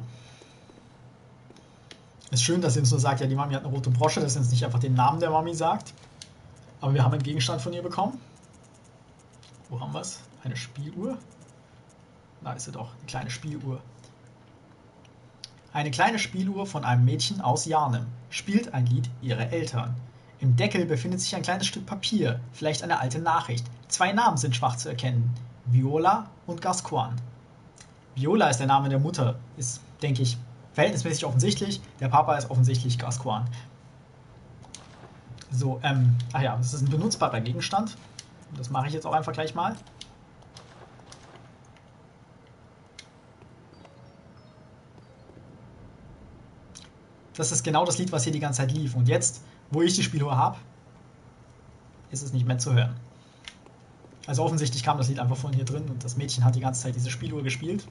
Ist schön, dass ihr uns so sagt, ja, die Mami hat eine rote Brosche, dass ihr uns nicht einfach den Namen der Mami sagt. Aber wir haben einen Gegenstand von ihr bekommen. Wo haben wir es? Eine Spieluhr? Da ist sie doch, eine kleine Spieluhr. Eine kleine Spieluhr von einem Mädchen aus Yarnum spielt ein Lied ihrer Eltern. Im Deckel befindet sich ein kleines Stück Papier, vielleicht eine alte Nachricht. Zwei Namen sind schwach zu erkennen. Viola und Gascoigne. Viola ist der Name der Mutter, ist, denke ich, verhältnismäßig offensichtlich. Der Papa ist offensichtlich Gascoigne. So, ähm, ach ja, das ist ein benutzbarer Gegenstand. Das mache ich jetzt auch einfach gleich mal. Das ist genau das Lied, was hier die ganze Zeit lief. Und jetzt, wo ich die Spieluhr habe, ist es nicht mehr zu hören. Also offensichtlich kam das Lied einfach von hier drin und das Mädchen hat die ganze Zeit diese Spieluhr gespielt.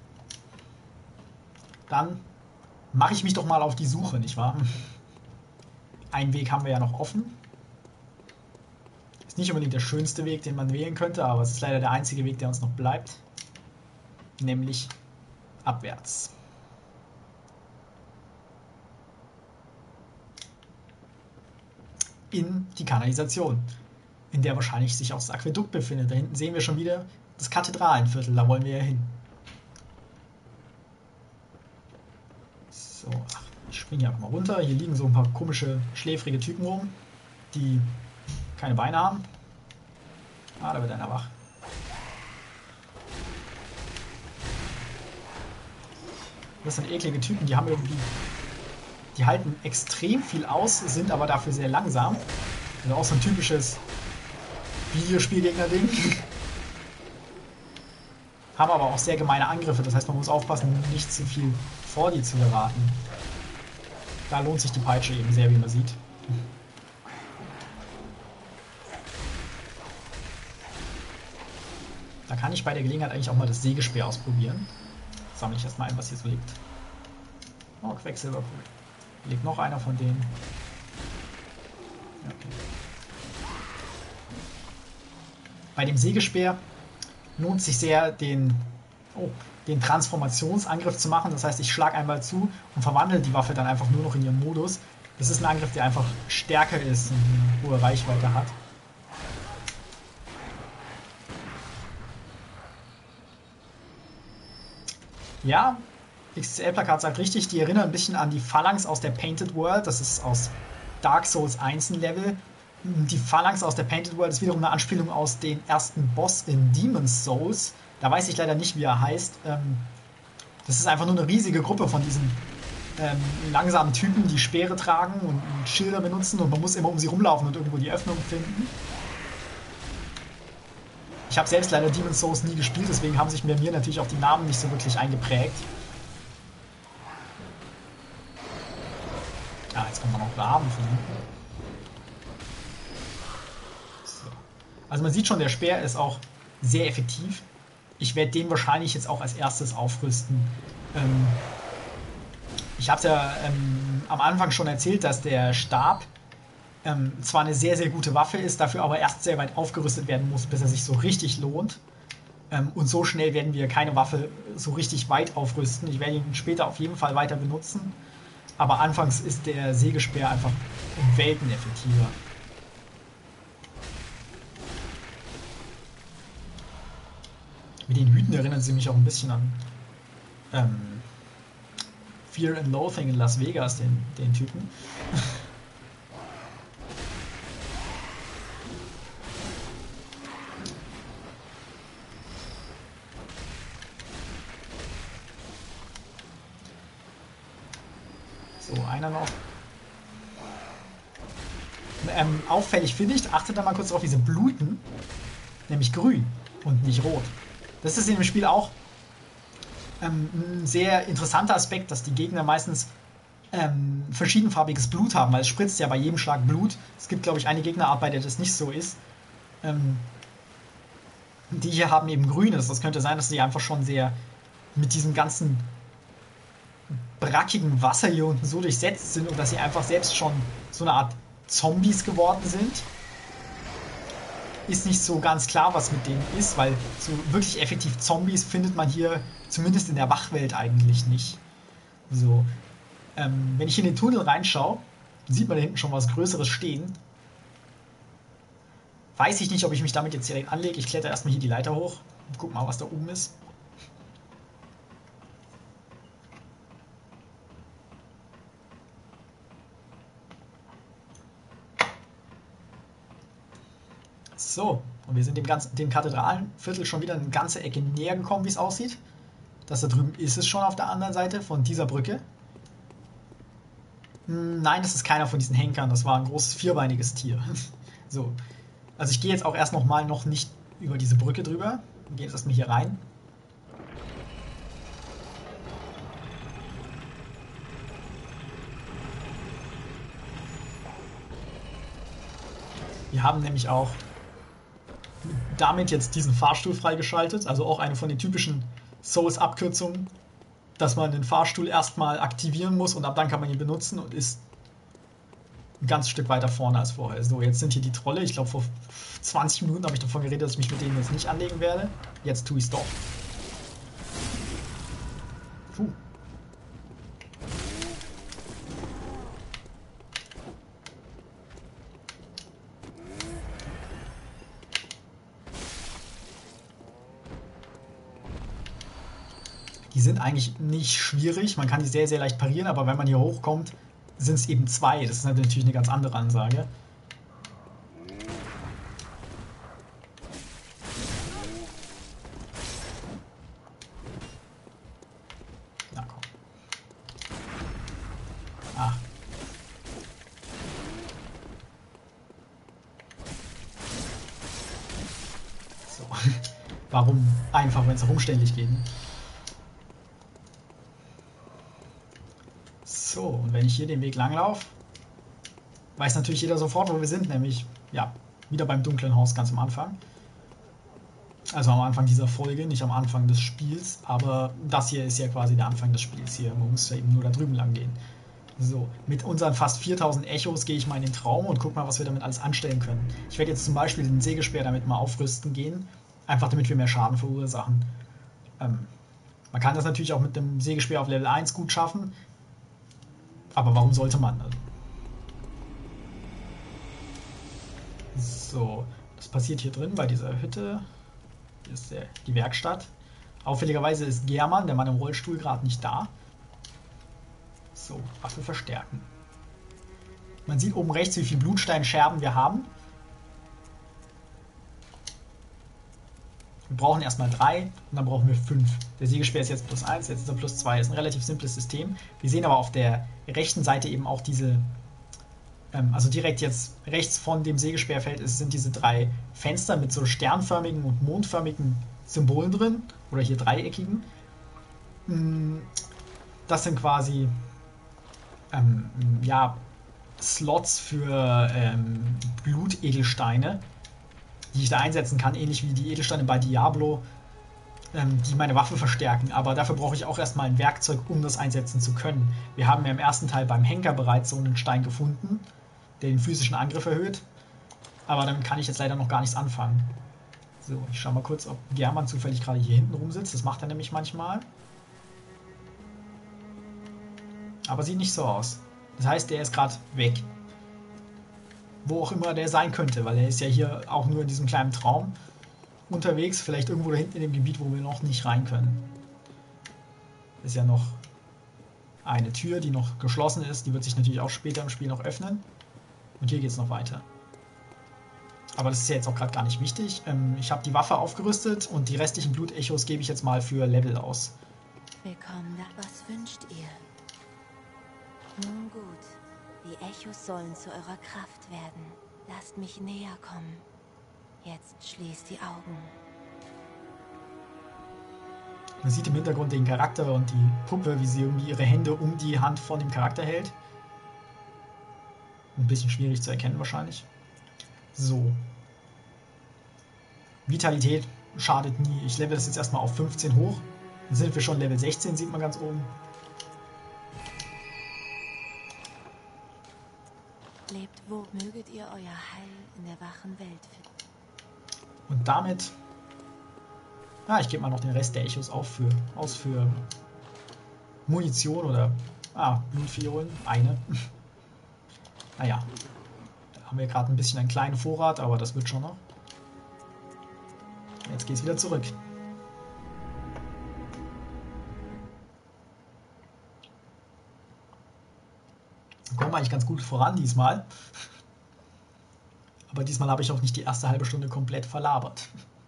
Dann mache ich mich doch mal auf die Suche, nicht wahr? Einen Weg haben wir ja noch offen. Ist nicht unbedingt der schönste Weg, den man wählen könnte, aber es ist leider der einzige Weg, der uns noch bleibt. Nämlich abwärts. In die Kanalisation, in der wahrscheinlich sich auch das Aquädukt befindet. Da hinten sehen wir schon wieder das Kathedralenviertel, da wollen wir ja hin. So, ach, ich springe hier einfach mal runter. Hier liegen so ein paar komische, schläfrige Typen rum, die keine Beine haben. Ah, da wird einer wach. Das sind eklige Typen, die haben irgendwie... Die halten extrem viel aus, sind aber dafür sehr langsam. Also auch so ein typisches Videospielgegner-Ding. Haben aber auch sehr gemeine Angriffe, das heißt, man muss aufpassen, nicht zu viel vor die zu geraten. Da lohnt sich die Peitsche eben sehr, wie man sieht. Da kann ich bei der Gelegenheit eigentlich auch mal das Sägespeer ausprobieren. Sammle ich erstmal ein, was hier so liegt. Oh, Quecksilberpool. Hier liegt noch einer von denen. Okay. Bei dem Sägespeer lohnt sich sehr, den, oh, den Transformationsangriff zu machen. Das heißt, ich schlage einmal zu und verwandle die Waffe dann einfach nur noch in ihren Modus. Das ist ein Angriff, der einfach stärker ist und eine hohe Reichweite hat. Ja, X C L-Plakat sagt richtig, die erinnern ein bisschen an die Phalanx aus der Painted World. Das ist aus Dark Souls eins ein Level. Die Phalanx aus der Painted World ist wiederum eine Anspielung aus den ersten Boss in Demon's Souls. Da weiß ich leider nicht, wie er heißt. Das ist einfach nur eine riesige Gruppe von diesen ähm, langsamen Typen, die Speere tragen und, und Schilder benutzen. Und man muss immer um sie rumlaufen und irgendwo die Öffnung finden. Ich habe selbst leider Demon's Souls nie gespielt, deswegen haben sich bei mir natürlich auch die Namen nicht so wirklich eingeprägt. Ah, jetzt kommt man noch Raben von hinten. So. Also man sieht schon, der Speer ist auch sehr effektiv. Ich werde den wahrscheinlich jetzt auch als erstes aufrüsten. Ähm, ich habe es ja ähm, am Anfang schon erzählt, dass der Stab ähm, zwar eine sehr, sehr gute Waffe ist, dafür aber erst sehr weit aufgerüstet werden muss, bis er sich so richtig lohnt. Ähm, und so schnell werden wir keine Waffe so richtig weit aufrüsten. Ich werde ihn später auf jeden Fall weiter benutzen. Aber anfangs ist der Sägespeer einfach um Welten effektiver. Mit den Hüten erinnern sie mich auch ein bisschen an ähm, Fear and Loathing in Las Vegas, den, den Typen. So, einer noch. Ähm, auffällig finde ich, achtet da mal kurz drauf, diese Bluten, nämlich grün und nicht rot. Das ist in dem Spiel auch ähm, ein sehr interessanter Aspekt, dass die Gegner meistens ähm, verschiedenfarbiges Blut haben, weil es spritzt ja bei jedem Schlag Blut. Es gibt, glaube ich, eine Gegnerart, bei der das nicht so ist. Ähm, die hier haben eben grünes. Das könnte sein, dass sie einfach schon sehr mit diesem ganzen brackigen Wasser hier unten so durchsetzt sind und dass sie einfach selbst schon so eine Art Zombies geworden sind. ist nicht so ganz klar, was mit denen ist, weil so wirklich effektiv Zombies findet man hier zumindest in der Wachwelt eigentlich nicht. So, ähm, wenn ich in den Tunnel reinschaue, sieht man da hinten schon was Größeres stehen. Weiß ich nicht, ob ich mich damit jetzt direkt anlege. Ich kletter erstmal hier die Leiter hoch und guck mal, was da oben ist. So, und wir sind dem, ganzen, dem Kathedralenviertel schon wieder eine ganze Ecke näher gekommen, wie es aussieht. Das da drüben ist es schon auf der anderen Seite von dieser Brücke. Nein, das ist keiner von diesen Henkern, das war ein großes vierbeiniges Tier. So, also ich gehe jetzt auch erst noch mal noch nicht über diese Brücke drüber. Wir gehen jetzt erstmal hier rein. Wir haben nämlich auch damit jetzt diesen Fahrstuhl freigeschaltet, also auch eine von den typischen Souls-Abkürzungen, dass man den Fahrstuhl erstmal aktivieren muss und ab dann kann man ihn benutzen und ist ein ganzes Stück weiter vorne als vorher. So, jetzt sind hier die Trolle. Ich glaube, vor zwanzig Minuten habe ich davon geredet, dass ich mich mit denen jetzt nicht anlegen werde. Jetzt tue ich es doch. Puh. Die sind eigentlich nicht schwierig, man kann die sehr, sehr leicht parieren, aber wenn man hier hochkommt, sind es eben zwei. Das ist natürlich eine ganz andere Ansage. Na komm. Ah. So. Warum einfach, wenn es umständlich geht? So, und wenn ich hier den Weg langlaufe, weiß natürlich jeder sofort, wo wir sind, nämlich, ja, wieder beim dunklen Haus ganz am Anfang. Also am Anfang dieser Folge, nicht am Anfang des Spiels, aber das hier ist ja quasi der Anfang des Spiels hier. Man muss ja eben nur da drüben lang gehen. So, mit unseren fast viertausend Echos gehe ich mal in den Traum und guck mal, was wir damit alles anstellen können. Ich werde jetzt zum Beispiel den Sägespeer damit mal aufrüsten gehen, einfach damit wir mehr Schaden verursachen. Ähm, man kann das natürlich auch mit dem Sägespeer auf Level eins gut schaffen, aber warum sollte man? So, das passiert hier drin bei dieser Hütte. Hier ist der, die Werkstatt. Auffälligerweise ist German, der Mann im Rollstuhl, gerade nicht da. So, Waffe verstärken. Man sieht oben rechts, wie viele Blutsteinscherben wir haben. Wir brauchen erstmal drei und dann brauchen wir fünf. Der Sägespeer ist jetzt plus eins, jetzt ist er plus zwei. Ist ein relativ simples System. Wir sehen aber auf der rechten Seite eben auch diese, ähm, also direkt jetzt rechts von dem Sägespeerfeld ist, sind diese drei Fenster mit so sternförmigen und mondförmigen Symbolen drin. Oder hier dreieckigen. Das sind quasi ähm, ja, Slots für ähm, Blutedelsteine, die ich da einsetzen kann, ähnlich wie die Edelsteine bei Diablo, ähm, die meine Waffe verstärken. Aber dafür brauche ich auch erstmal ein Werkzeug, um das einsetzen zu können. Wir haben ja im ersten Teil beim Henker bereits so einen Stein gefunden, der den physischen Angriff erhöht. Aber damit kann ich jetzt leider noch gar nichts anfangen. So, ich schaue mal kurz, ob German zufällig gerade hier hinten rumsitzt. Das macht er nämlich manchmal. Aber sieht nicht so aus. Das heißt, der ist gerade weg. Wo auch immer der sein könnte, weil er ist ja hier auch nur in diesem kleinen Traum unterwegs. Vielleicht irgendwo da hinten in dem Gebiet, wo wir noch nicht rein können. Ist ja noch eine Tür, die noch geschlossen ist. Die wird sich natürlich auch später im Spiel noch öffnen. Und hier geht es noch weiter. Aber das ist ja jetzt auch gerade gar nicht wichtig. Ähm, ich habe die Waffe aufgerüstet und die restlichen Blutechos gebe ich jetzt mal für Level aus. Willkommen da. Was wünscht ihr? Nun gut. Die Echos sollen zu eurer Kraft werden. Lasst mich näher kommen. Jetzt schließt die Augen. Man sieht im Hintergrund den Charakter und die Puppe, wie sie irgendwie ihre Hände um die Hand von dem Charakter hält. Ein bisschen schwierig zu erkennen wahrscheinlich. So. Vitalität schadet nie. Ich level das jetzt erstmal auf fünfzehn hoch. Dann sind wir schon Level sechzehn, sieht man ganz oben. Lebt wohl, möget ihr euer Heil in der wachen Welt finden. Und damit... Ah, ich gebe mal noch den Rest der Echos auf für, aus für Munition oder... Ah, Blutfiolen. Eine. Naja. Da haben wir gerade ein bisschen einen kleinen Vorrat, aber das wird schon noch. Jetzt geht's wieder zurück. Wir kommen eigentlich ganz gut voran diesmal. Aber diesmal habe ich auch nicht die erste halbe Stunde komplett verlabert.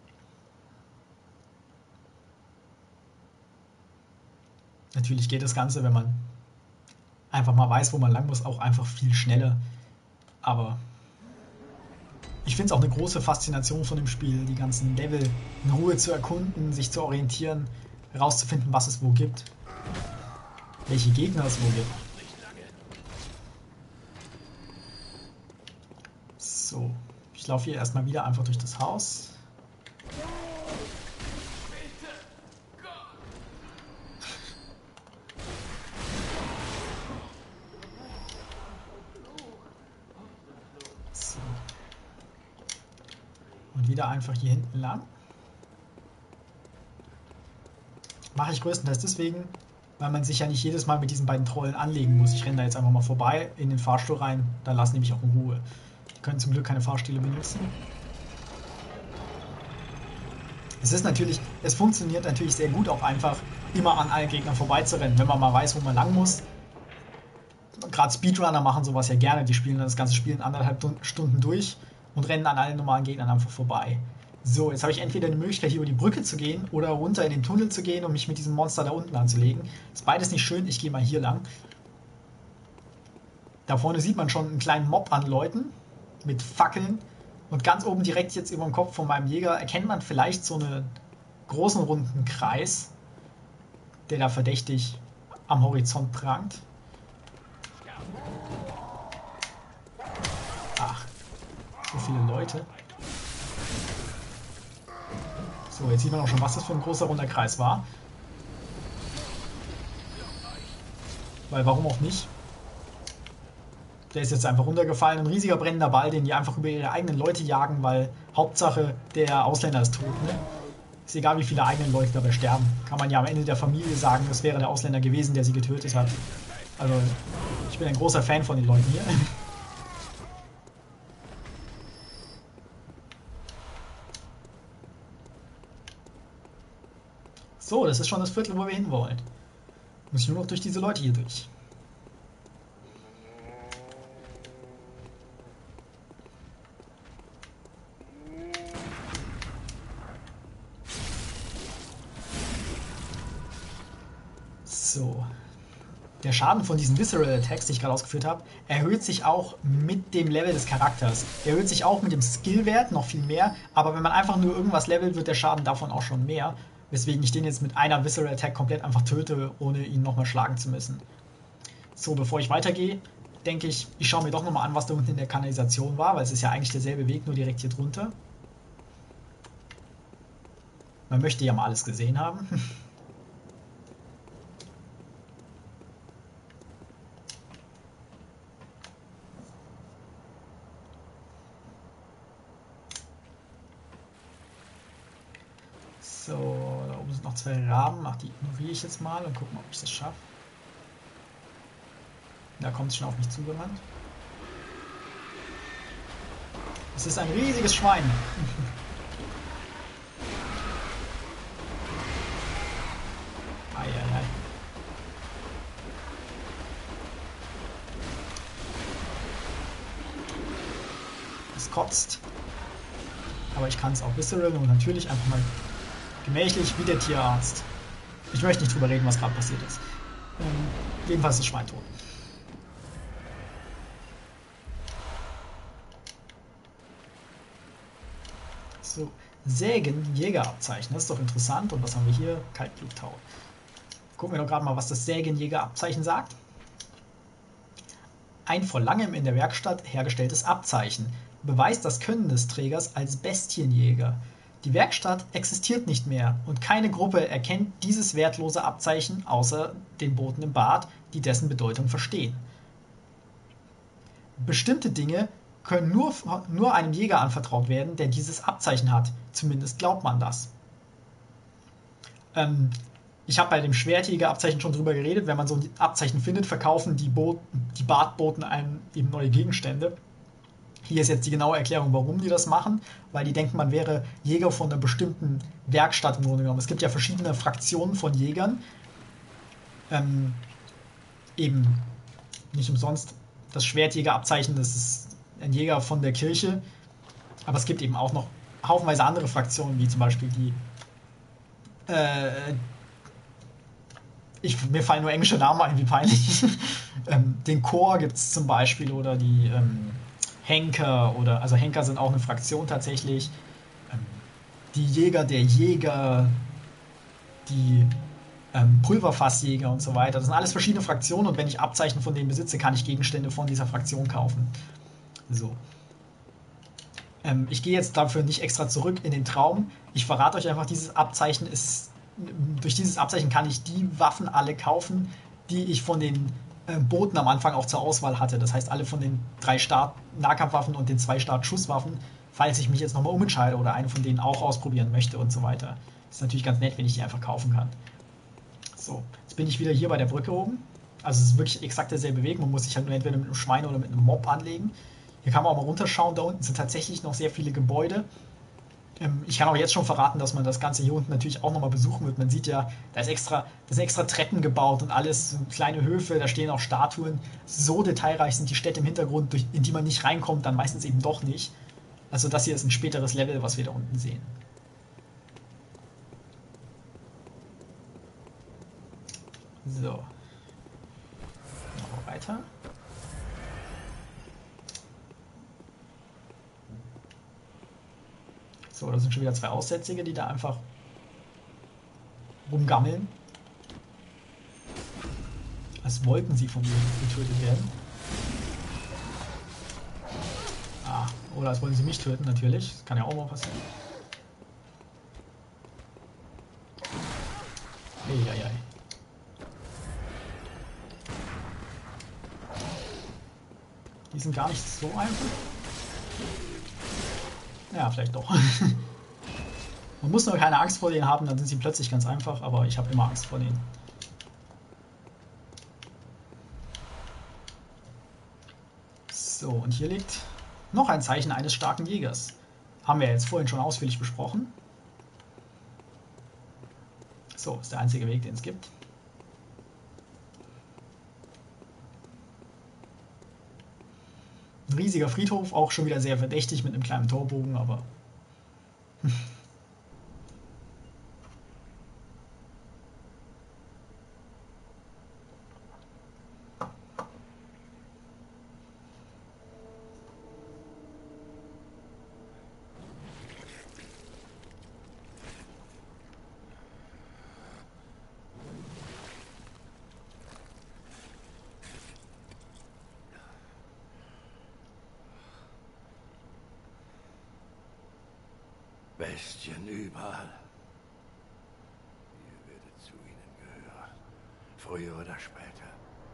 Natürlich geht das Ganze, wenn man einfach mal weiß, wo man lang muss, auch einfach viel schneller. Aber ich finde es auch eine große Faszination von dem Spiel, die ganzen Level in Ruhe zu erkunden, sich zu orientieren, herauszufinden, was es wo gibt, welche Gegner es wo gibt. So, ich laufe hier erstmal wieder einfach durch das Haus. So. Und wieder einfach hier hinten lang. Mache ich größtenteils deswegen, weil man sich ja nicht jedes Mal mit diesen beiden Trollen anlegen muss. Ich renne da jetzt einfach mal vorbei in den Fahrstuhl rein, dann lassen die mich auch in Ruhe. Die können zum Glück keine Fahrstühle benutzen. Es ist natürlich, es funktioniert natürlich sehr gut, auch einfach immer an allen Gegnern vorbeizurennen, wenn man mal weiß, wo man lang muss. Gerade Speedrunner machen sowas ja gerne, die spielen dann das ganze Spiel in anderthalb Stunden durch und rennen an allen normalen Gegnern einfach vorbei. So, jetzt habe ich entweder die Möglichkeit, hier über die Brücke zu gehen oder runter in den Tunnel zu gehen und mich mit diesem Monster da unten anzulegen. Ist beides nicht schön, ich gehe mal hier lang. Da vorne sieht man schon einen kleinen Mob an Leuten mit Fackeln. Und ganz oben direkt jetzt über dem Kopf von meinem Jäger erkennt man vielleicht so einen großen runden Kreis, der da verdächtig am Horizont prangt. Ach, so viele Leute. So, jetzt sieht man auch schon, was das für ein großer runder Kreis war. Weil warum auch nicht? Der ist jetzt einfach runtergefallen. Ein riesiger brennender Ball, den die einfach über ihre eigenen Leute jagen, weil Hauptsache der Ausländer ist tot. Ne? Ist egal, wie viele eigene Leute dabei sterben. Kann man ja am Ende der Familie sagen, das wäre der Ausländer gewesen, der sie getötet hat. Also, ich bin ein großer Fan von den Leuten hier. So, das ist schon das Viertel, wo wir hinwollen. Muss ich nur noch durch diese Leute hier durch. So. Der Schaden von diesen Visceral Attacks, die ich gerade ausgeführt habe, erhöht sich auch mit dem Level des Charakters. Er erhöht sich auch mit dem Skillwert noch viel mehr, aber wenn man einfach nur irgendwas levelt, wird der Schaden davon auch schon mehr. Weswegen ich den jetzt mit einer Visceral Attack komplett einfach töte, ohne ihn nochmal schlagen zu müssen. So, bevor ich weitergehe, denke ich, ich schaue mir doch nochmal an, was da unten in der Kanalisation war, weil es ist ja eigentlich derselbe Weg, nur direkt hier drunter. Man möchte ja mal alles gesehen haben. So, da oben sind noch zwei Raben. Ach, die ignoriere ich jetzt mal und gucke mal, ob ich das schaffe. Da kommt es schon auf mich zugewandt. Es ist ein riesiges Schwein. Eieiei. Es kotzt. Aber ich kann es auch visceral und natürlich einfach mal gemächlich wie der Tierarzt. Ich möchte nicht drüber reden, was gerade passiert ist. Ähm, jedenfalls ist das Schwein tot. So, Sägen, Jägerabzeichen. Das ist doch interessant. Und was haben wir hier? Kaltbluttau. Gucken wir doch gerade mal, was das Sägen-Jägerabzeichen sagt. Ein vor langem in der Werkstatt hergestelltes Abzeichen beweist das Können des Trägers als Bestienjäger. Die Werkstatt existiert nicht mehr und keine Gruppe erkennt dieses wertlose Abzeichen außer den Boten im Bad, die dessen Bedeutung verstehen. Bestimmte Dinge können nur, nur einem Jäger anvertraut werden, der dieses Abzeichen hat. Zumindest glaubt man das. Ähm, ich habe bei dem Schwertjäger-Abzeichen schon drüber geredet. Wenn man so ein Abzeichen findet, verkaufen die, Bo die Bartboten einem eben neue Gegenstände. Hier ist jetzt die genaue Erklärung, warum die das machen, weil die denken, man wäre Jäger von einer bestimmten Werkstatt im Grunde genommen. Es gibt ja verschiedene Fraktionen von Jägern. Ähm, eben nicht umsonst das Schwertjägerabzeichen, das ist ein Jäger von der Kirche. Aber es gibt eben auch noch haufenweise andere Fraktionen, wie zum Beispiel die äh, ich, mir fallen nur englische Namen ein, wie peinlich. ähm, den Chor gibt es zum Beispiel oder die ähm, Henker oder, also Henker sind auch eine Fraktion tatsächlich. Ähm, die Jäger der Jäger, die ähm, Pulverfassjäger und so weiter. Das sind alles verschiedene Fraktionen und wenn ich Abzeichen von denen besitze, kann ich Gegenstände von dieser Fraktion kaufen. So. Ähm, ich gehe jetzt dafür nicht extra zurück in den Traum. Ich verrate euch einfach, dieses Abzeichen ist, durch dieses Abzeichen kann ich die Waffen alle kaufen, die ich von den äh, Boten am Anfang auch zur Auswahl hatte. Das heißt, alle von den drei Start-Nahkampfwaffen und den zwei Start-Schusswaffen, falls ich mich jetzt nochmal umentscheide oder eine von denen auch ausprobieren möchte und so weiter. Das ist natürlich ganz nett, wenn ich die einfach kaufen kann. So, jetzt bin ich wieder hier bei der Brücke oben. Also es ist wirklich exakt derselbe Weg. Man muss sich halt nur entweder mit einem Schwein oder mit einem Mob anlegen. Hier kann man auch mal runterschauen. Da unten sind tatsächlich noch sehr viele Gebäude. Ähm, ich kann auch jetzt schon verraten, dass man das Ganze hier unten natürlich auch nochmal besuchen wird. Man sieht ja, da ist extra, da sind extra Treppen gebaut und alles, so kleine Höfe, da stehen auch Statuen. So detailreich sind die Städte im Hintergrund, durch, in die man nicht reinkommt, dann meistens eben doch nicht. Also das hier ist ein späteres Level, was wir da unten sehen. So. Noch weiter. So, da sind schon wieder zwei Aussätzige, die da einfach rumgammeln. Als wollten sie von mir getötet werden. Ah, oder als wollen sie mich töten, natürlich. Das kann ja auch mal passieren. Eieiei. Die sind gar nicht so einfach. Ja, vielleicht doch. Man muss nur keine Angst vor denen haben, dann sind sie plötzlich ganz einfach, aber ich habe immer Angst vor denen. So, und hier liegt noch ein Zeichen eines starken Jägers. Haben wir jetzt vorhin schon ausführlich besprochen. So, ist der einzige Weg, den es gibt. Ein riesiger Friedhof, auch schon wieder sehr verdächtig mit einem kleinen Torbogen, aber... Bestien überall. Ihr werdet zu ihnen gehören. Früher oder später.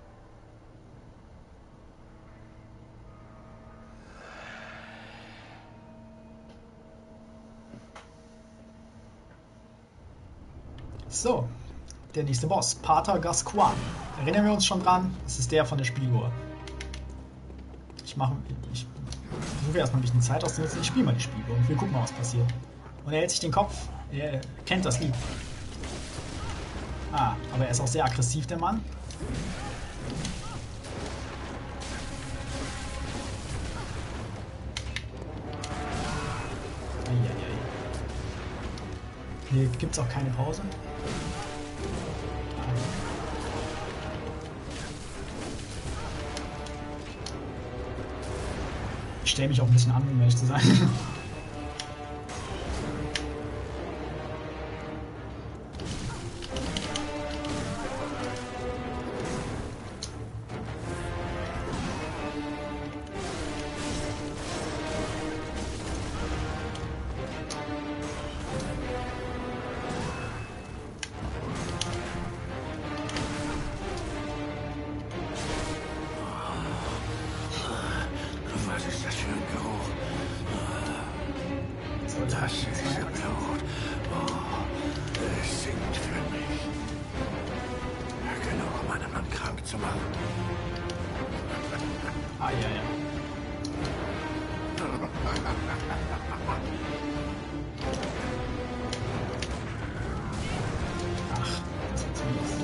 So, der nächste Boss, Pater Gascoigne. Erinnern wir uns schon dran? Das ist der von der Spieluhr. Ich mache... Ich versuche erstmal ein bisschen Zeit auszunutzen. Ich spiele mal die Spieluhr und wir gucken mal, was passiert. Und er hält sich den Kopf. Er kennt das Lied. Ah, aber er ist auch sehr aggressiv, der Mann. Eieiei. Hier gibt es auch keine Pause. Ich stelle mich auch ein bisschen an, um ehrlich zu sein. Was ist das für ein Geruch? Das süße Blut. Oh, es singt für mich. Genug, um einen Mann krank zu machen. Ah, ja, ja. Ach, das wird zumindest.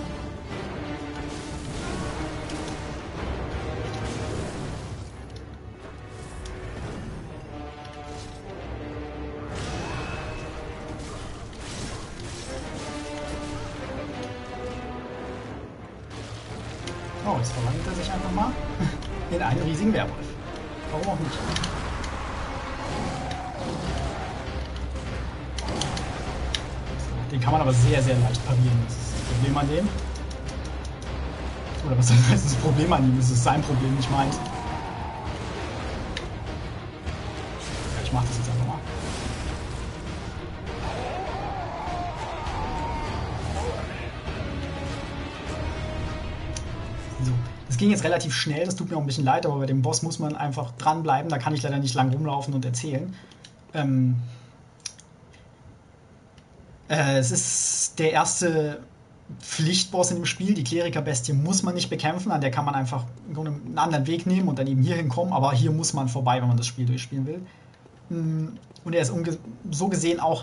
Oh, jetzt verwandelt er sich einfach mal in einen riesigen Werwolf. Warum auch nicht? Den kann man aber sehr, sehr leicht parieren. Das ist das Problem an dem. Oder was heißt das Problem an ihm? Das ist sein Problem, nicht meins. Ja, ich mach das jetzt einfach mal. So. Das ging jetzt relativ schnell, das tut mir auch ein bisschen leid, aber bei dem Boss muss man einfach dranbleiben. Da kann ich leider nicht lang rumlaufen und erzählen. Ähm... Äh, es ist der erste Pflichtboss in dem Spiel. Die Kleriker-Bestie muss man nicht bekämpfen, an der kann man einfach einen anderen Weg nehmen und dann eben hier hinkommen, aber hier muss man vorbei, wenn man das Spiel durchspielen will. Und er ist so gesehen auch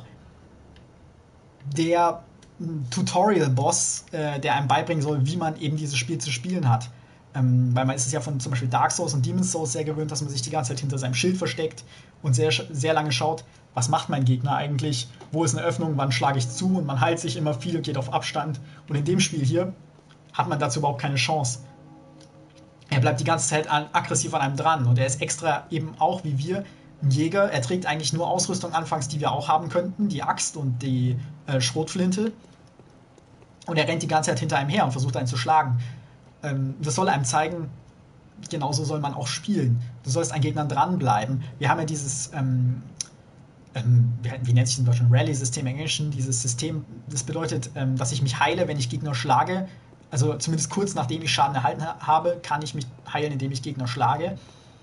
der Tutorial-Boss, äh, der einem beibringen soll, wie man eben dieses Spiel zu spielen hat. Ähm, weil man ist es ja von zum Beispiel Dark Souls und Demon's Souls sehr gewöhnt, dass man sich die ganze Zeit hinter seinem Schild versteckt und sehr, sehr lange schaut, was macht mein Gegner eigentlich, wo ist eine Öffnung, wann schlage ich zu, und man heilt sich immer viel und geht auf Abstand. Und in dem Spiel hier hat man dazu überhaupt keine Chance. Er bleibt die ganze Zeit an, aggressiv an einem dran, und er ist extra eben auch wie wir ein Jäger. Er trägt eigentlich nur Ausrüstung anfangs, die wir auch haben könnten, die Axt und die äh, Schrotflinte. Und er rennt die ganze Zeit hinter einem her und versucht einen zu schlagen. Ähm, das soll einem zeigen, genauso soll man auch spielen. Du sollst an Gegnern dranbleiben. Wir haben ja dieses, ähm, ähm, wie, wie nennt sich das in Deutschland, Rally-System im Englischen, dieses System, das bedeutet, ähm, dass ich mich heile, wenn ich Gegner schlage. Also zumindest kurz nachdem ich Schaden erhalten ha- habe, kann ich mich heilen, indem ich Gegner schlage.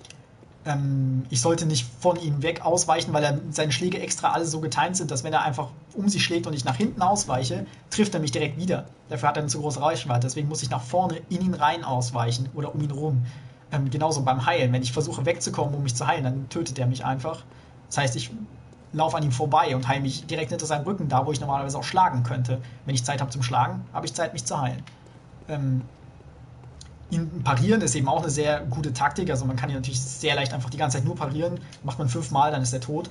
Ähm, ich sollte nicht von ihm weg ausweichen, weil er, seine Schläge extra alle so getimt sind, dass wenn er einfach um sich schlägt und ich nach hinten ausweiche, trifft er mich direkt wieder. Dafür hat er eine zu große Reichweite. Deswegen muss ich nach vorne in ihn rein ausweichen oder um ihn rum. Ähm, genauso beim Heilen. Wenn ich versuche wegzukommen, um mich zu heilen, dann tötet er mich einfach. Das heißt, ich laufe an ihm vorbei und heile mich direkt hinter seinem Rücken, da wo ich normalerweise auch schlagen könnte. Wenn ich Zeit habe zum Schlagen, habe ich Zeit, mich zu heilen. Ähm, ihn parieren ist eben auch eine sehr gute Taktik. Also man kann ihn natürlich sehr leicht einfach die ganze Zeit nur parieren. Macht man fünfmal, dann ist er tot.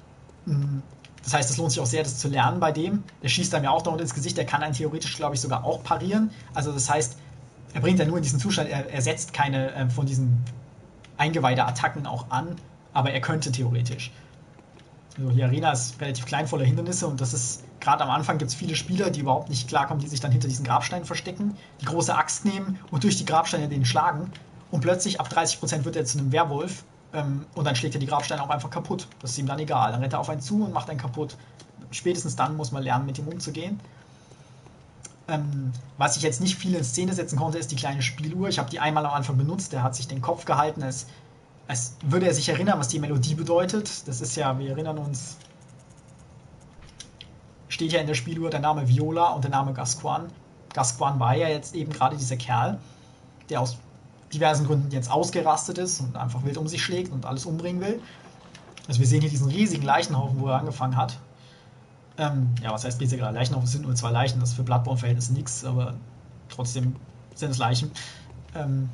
Das heißt, es lohnt sich auch sehr, das zu lernen bei dem. Der schießt einem ja auch dauernd ins Gesicht. Der kann einen theoretisch, glaube ich, sogar auch parieren. Also das heißt, er bringt ja nur in diesen Zustand, er, er setzt keine äh, von diesen Eingeweide-Attacken auch an, aber er könnte theoretisch. Also die Arena ist relativ klein, voller Hindernisse, und das ist, gerade am Anfang gibt es viele Spieler, die überhaupt nicht klarkommen, die sich dann hinter diesen Grabsteinen verstecken, die große Axt nehmen und durch die Grabsteine den schlagen, und plötzlich ab dreißig Prozent wird er zu einem Werwolf, ähm, und dann schlägt er die Grabsteine auch einfach kaputt. Das ist ihm dann egal. Dann rennt er auf einen zu und macht einen kaputt. Spätestens dann muss man lernen, mit ihm umzugehen. Ähm, was ich jetzt nicht viel in Szene setzen konnte, ist die kleine Spieluhr. Ich habe die einmal am Anfang benutzt, der hat sich den Kopf gehalten, als als würde er sich erinnern, was die Melodie bedeutet. Das ist ja, wir erinnern uns, steht ja in der Spieluhr der Name Viola und der Name Gascoigne. Gascoigne war ja jetzt eben gerade dieser Kerl, der aus diversen Gründen jetzt ausgerastet ist und einfach wild um sich schlägt und alles umbringen will. Also wir sehen hier diesen riesigen Leichenhaufen, wo er angefangen hat. Ähm, ja, was heißt riesiger Leichenhaufen? Es sind nur zwei Leichen, das ist für Bloodborne-Verhältnisse nichts, aber trotzdem sind es Leichen. Ähm,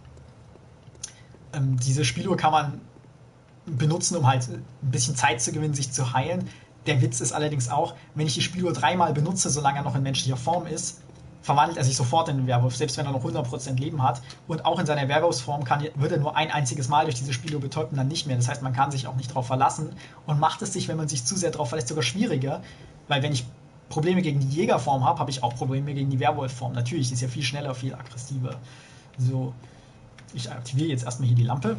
ähm, diese Spieluhr kann man benutzen, um halt ein bisschen Zeit zu gewinnen, sich zu heilen. Der Witz ist allerdings auch, wenn ich die Spieluhr dreimal benutze, solange er noch in menschlicher Form ist, verwandelt er sich sofort in den Werwolf, selbst wenn er noch hundert Prozent Leben hat. Und auch in seiner Werwolfsform kann, wird er nur ein einziges Mal durch diese Spieluhr betäubt und dann nicht mehr. Das heißt, man kann sich auch nicht darauf verlassen und macht es sich, wenn man sich zu sehr darauf verlässt, sogar schwieriger. Weil wenn ich Probleme gegen die Jägerform habe, habe ich auch Probleme gegen die Werwolfform. Natürlich, die ist ja viel schneller, viel aggressiver. So, ich aktiviere jetzt erstmal hier die Lampe.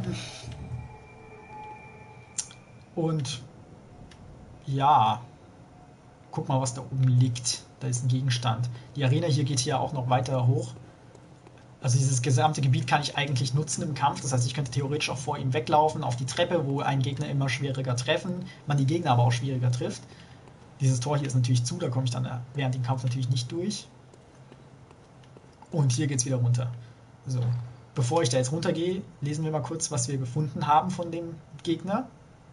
Und ja, guck mal, was da oben liegt. Da ist ein Gegenstand. Die Arena hier geht hier auch noch weiter hoch. Also dieses gesamte Gebiet kann ich eigentlich nutzen im Kampf. Das heißt, ich könnte theoretisch auch vor ihm weglaufen auf die Treppe, wo ein Gegner immer schwieriger treffen, man die Gegner aber auch schwieriger trifft. Dieses Tor hier ist natürlich zu, da komme ich dann während dem Kampf natürlich nicht durch. Und hier geht es wieder runter. So. Bevor ich da jetzt runtergehe, lesen wir mal kurz, was wir gefunden haben von dem Gegner.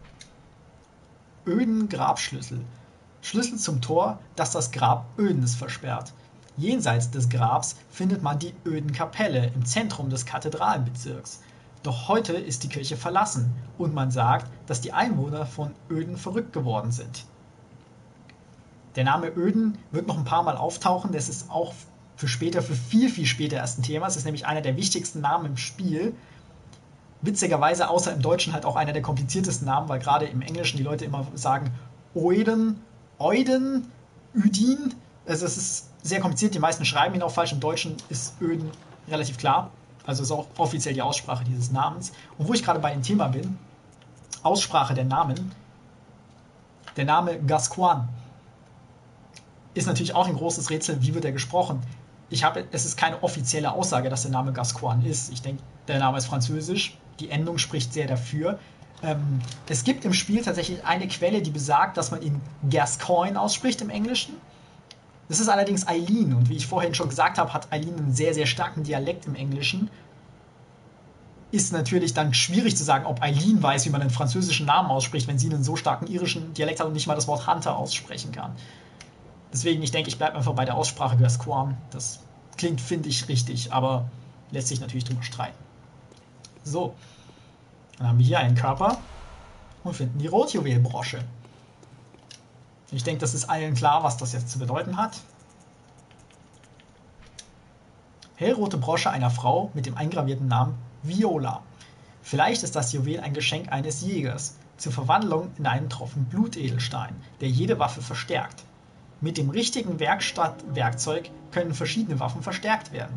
Öden Grabschlüssel. Schlüssel zum Tor, das das Grab Ödens versperrt. Jenseits des Grabs findet man die Öden-Kapelle im Zentrum des Kathedralenbezirks. Doch heute ist die Kirche verlassen und man sagt, dass die Einwohner von Öden verrückt geworden sind. Der Name Öden wird noch ein paar Mal auftauchen, das ist auch für später, für viel, viel später erst ein Thema. Es ist nämlich einer der wichtigsten Namen im Spiel. Witzigerweise, außer im Deutschen, halt auch einer der kompliziertesten Namen, weil gerade im Englischen die Leute immer sagen Oeden, Euden, Ödin. Also es ist sehr kompliziert, die meisten schreiben ihn auch falsch. Im Deutschen ist Öden relativ klar. Also ist auch offiziell die Aussprache dieses Namens. Und wo ich gerade bei dem Thema bin, Aussprache der Namen, der Name Gascoigne ist natürlich auch ein großes Rätsel, wie wird er gesprochen. Ich habe, es ist keine offizielle Aussage, dass der Name Gascoigne ist. Ich denke, der Name ist französisch, die Endung spricht sehr dafür. Ähm, es gibt im Spiel tatsächlich eine Quelle, die besagt, dass man ihn Gascoigne ausspricht im Englischen. Das ist allerdings Eileen und wie ich vorhin schon gesagt habe, hat Eileen einen sehr, sehr starken Dialekt im Englischen. Ist natürlich dann schwierig zu sagen, ob Eileen weiß, wie man einen französischen Namen ausspricht, wenn sie einen so starken irischen Dialekt hat und nicht mal das Wort Hunter aussprechen kann. Deswegen, ich denke, ich bleibe einfach bei der Aussprache Gascoigne. Das klingt, finde ich, richtig, aber lässt sich natürlich drüber streiten. So, dann haben wir hier einen Körper und finden die Rotjuwelbrosche. Ich denke, das ist allen klar, was das jetzt zu bedeuten hat. Hellrote Brosche einer Frau mit dem eingravierten Namen Viola. Vielleicht ist das Juwel ein Geschenk eines Jägers zur Verwandlung in einen Tropfen Blutedelstein, der jede Waffe verstärkt. Mit dem richtigen Werkstattwerkzeug können verschiedene Waffen verstärkt werden.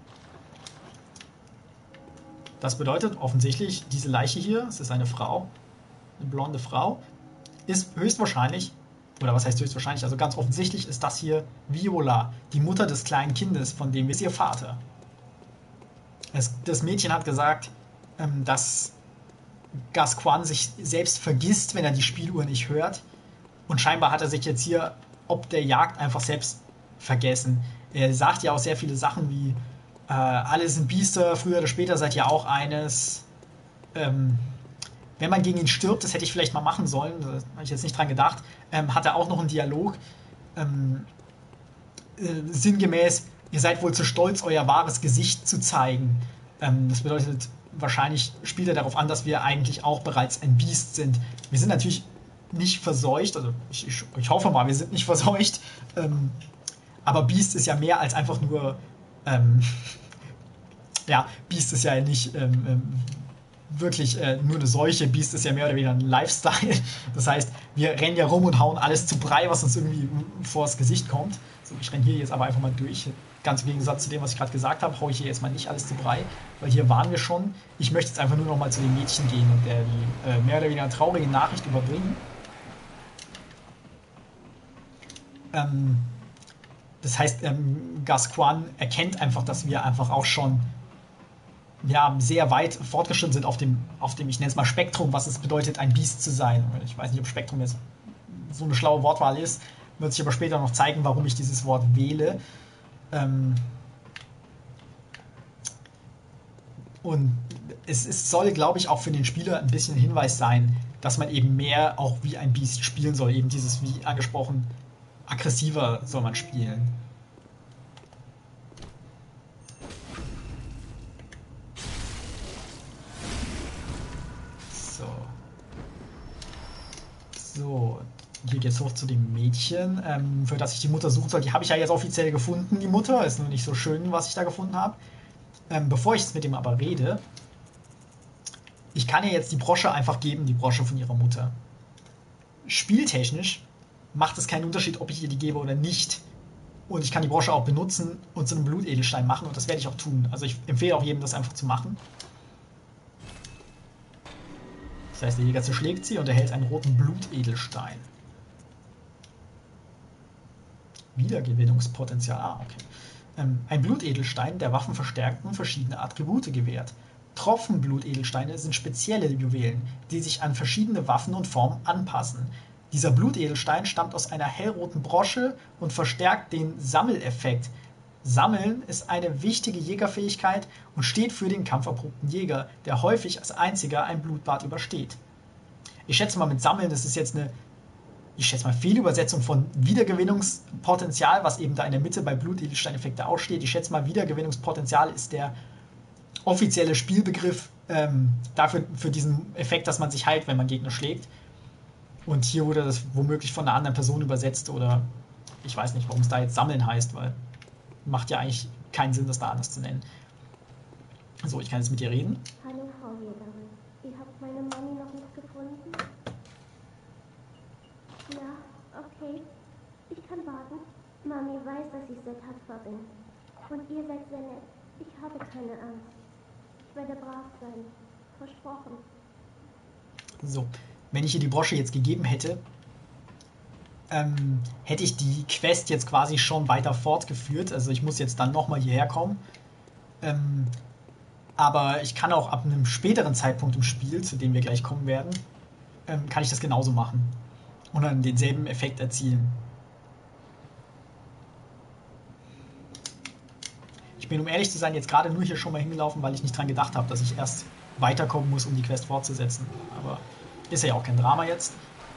Das bedeutet offensichtlich, diese Leiche hier, es ist eine Frau, eine blonde Frau, ist höchstwahrscheinlich, oder was heißt höchstwahrscheinlich, also ganz offensichtlich ist das hier Viola, die Mutter des kleinen Kindes, von dem ist ihr Vater. Es, das Mädchen hat gesagt, ähm, dass Gascoigne sich selbst vergisst, wenn er die Spieluhr nicht hört. Und scheinbar hat er sich jetzt hier ob der Jagd einfach selbst vergessen. Er sagt ja auch sehr viele Sachen wie äh, alle sind Biester, früher oder später seid ihr auch eines. Ähm, wenn man gegen ihn stirbt, das hätte ich vielleicht mal machen sollen, da habe ich jetzt nicht dran gedacht, ähm, hat er auch noch einen Dialog. Ähm, äh, sinngemäß, ihr seid wohl zu stolz, euer wahres Gesicht zu zeigen. Ähm, das bedeutet, wahrscheinlich spielt er darauf an, dass wir eigentlich auch bereits ein Biest sind. Wir sind natürlich nicht verseucht, also ich, ich, ich hoffe mal, wir sind nicht verseucht, ähm, aber Biest ist ja mehr als einfach nur, ähm, ja, Biest ist ja nicht ähm, ähm, wirklich äh, nur eine Seuche, Biest ist ja mehr oder weniger ein Lifestyle, das heißt, wir rennen ja rum und hauen alles zu Brei, was uns irgendwie vors Gesicht kommt. So, ich renne hier jetzt aber einfach mal durch, ganz im Gegensatz zu dem, was ich gerade gesagt habe, haue ich hier jetzt mal nicht alles zu Brei, weil hier waren wir schon. Ich möchte jetzt einfach nur noch mal zu dem Mädchen gehen und der die äh, mehr oder weniger traurige Nachricht überbringen. Ähm, das heißt, ähm, Gascoigne erkennt einfach, dass wir einfach auch schon ja, sehr weit fortgeschritten sind auf dem, auf dem, ich nenne es mal Spektrum, was es bedeutet, ein Biest zu sein. Ich weiß nicht, ob Spektrum jetzt so eine schlaue Wortwahl ist, wird sich aber später noch zeigen, warum ich dieses Wort wähle. Ähm, und es, es soll, glaube ich, auch für den Spieler ein bisschen ein Hinweis sein, dass man eben mehr auch wie ein Biest spielen soll. Eben dieses, wie angesprochen, aggressiver soll man spielen. So. So. Hier geht's hoch zu dem Mädchen, ähm, für das ich die Mutter suchen soll. Die habe ich ja jetzt offiziell gefunden, die Mutter. Ist nur nicht so schön, was ich da gefunden habe. Ähm, bevor ich jetzt mit dem aber rede, ich kann ihr jetzt die Brosche einfach geben, die Brosche von ihrer Mutter. Spieltechnisch macht es keinen Unterschied, ob ich ihr die gebe oder nicht. Und ich kann die Brosche auch benutzen und zu einem Blutedelstein machen und das werde ich auch tun. Also ich empfehle auch jedem, das einfach zu machen. Das heißt, der Jäger zerschlägt sie und erhält einen roten Blutedelstein. Wiedergewinnungspotenzial. Ah, okay. Ähm, ein Blutedelstein, der Waffen verstärkt und verschiedene Attribute gewährt. Tropfenblutedelsteine sind spezielle Juwelen, die sich an verschiedene Waffen und Formen anpassen. Dieser Blutedelstein stammt aus einer hellroten Brosche und verstärkt den Sammeleffekt. Sammeln ist eine wichtige Jägerfähigkeit und steht für den kampferprobten Jäger, der häufig als einziger ein Blutbad übersteht. Ich schätze mal, mit Sammeln, das ist jetzt eine, ich schätze mal, Fehlübersetzung von Wiedergewinnungspotenzial, was eben da in der Mitte bei Blutedelsteineffekte auch steht. Ich schätze mal, Wiedergewinnungspotenzial ist der offizielle Spielbegriff ähm, dafür, für diesen Effekt, dass man sich heilt, wenn man Gegner schlägt. Und hier wurde das womöglich von einer anderen Person übersetzt oder ich weiß nicht, warum es da jetzt Sammeln heißt, weil macht ja eigentlich keinen Sinn, das da anders zu nennen. So, ich kann jetzt mit dir reden. Hallo, Frau Jägerin. Ihr habt meine Mami noch nicht gefunden? Ja, okay. Ich kann warten. Mami weiß, dass ich sehr tapfer bin. Und ihr seid sehr nett. Ich habe keine Angst. Ich werde brav sein. Versprochen. So, wenn ich ihr die Brosche jetzt gegeben hätte, ähm, hätte ich die Quest jetzt quasi schon weiter fortgeführt. Also ich muss jetzt dann nochmal hierher kommen. Ähm, aber ich kann auch ab einem späteren Zeitpunkt im Spiel, zu dem wir gleich kommen werden, ähm, kann ich das genauso machen. Und dann denselben Effekt erzielen. Ich bin, um ehrlich zu sein, jetzt gerade nur hier schon mal hingelaufen, weil ich nicht dran gedacht habe, dass ich erst weiterkommen muss, um die Quest fortzusetzen. Aber ist ja auch kein Drama jetzt.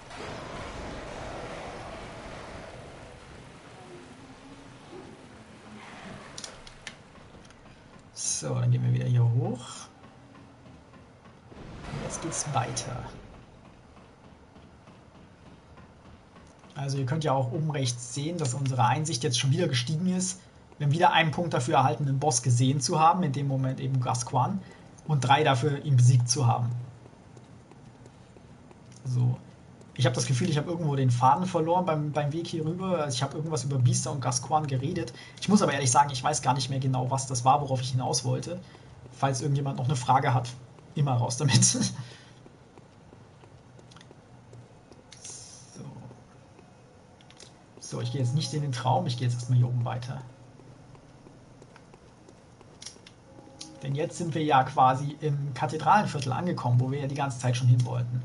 So, dann gehen wir wieder hier hoch. Und jetzt geht's weiter. Also ihr könnt ja auch oben rechts sehen, dass unsere Einsicht jetzt schon wieder gestiegen ist. Wir haben wieder einen Punkt dafür erhalten, den Boss gesehen zu haben, in dem Moment eben Gascoigne, und drei dafür, ihn besiegt zu haben. So. Ich habe das Gefühl, ich habe irgendwo den Faden verloren beim, beim Weg hier rüber. Also ich habe irgendwas über Biester und Gascoigne geredet. Ich muss aber ehrlich sagen, ich weiß gar nicht mehr genau, was das war, worauf ich hinaus wollte. Falls irgendjemand noch eine Frage hat, immer raus damit. So. So, ich gehe jetzt nicht in den Traum, ich gehe jetzt erstmal hier oben weiter. Denn jetzt sind wir ja quasi im Kathedralenviertel angekommen, wo wir ja die ganze Zeit schon hin wollten.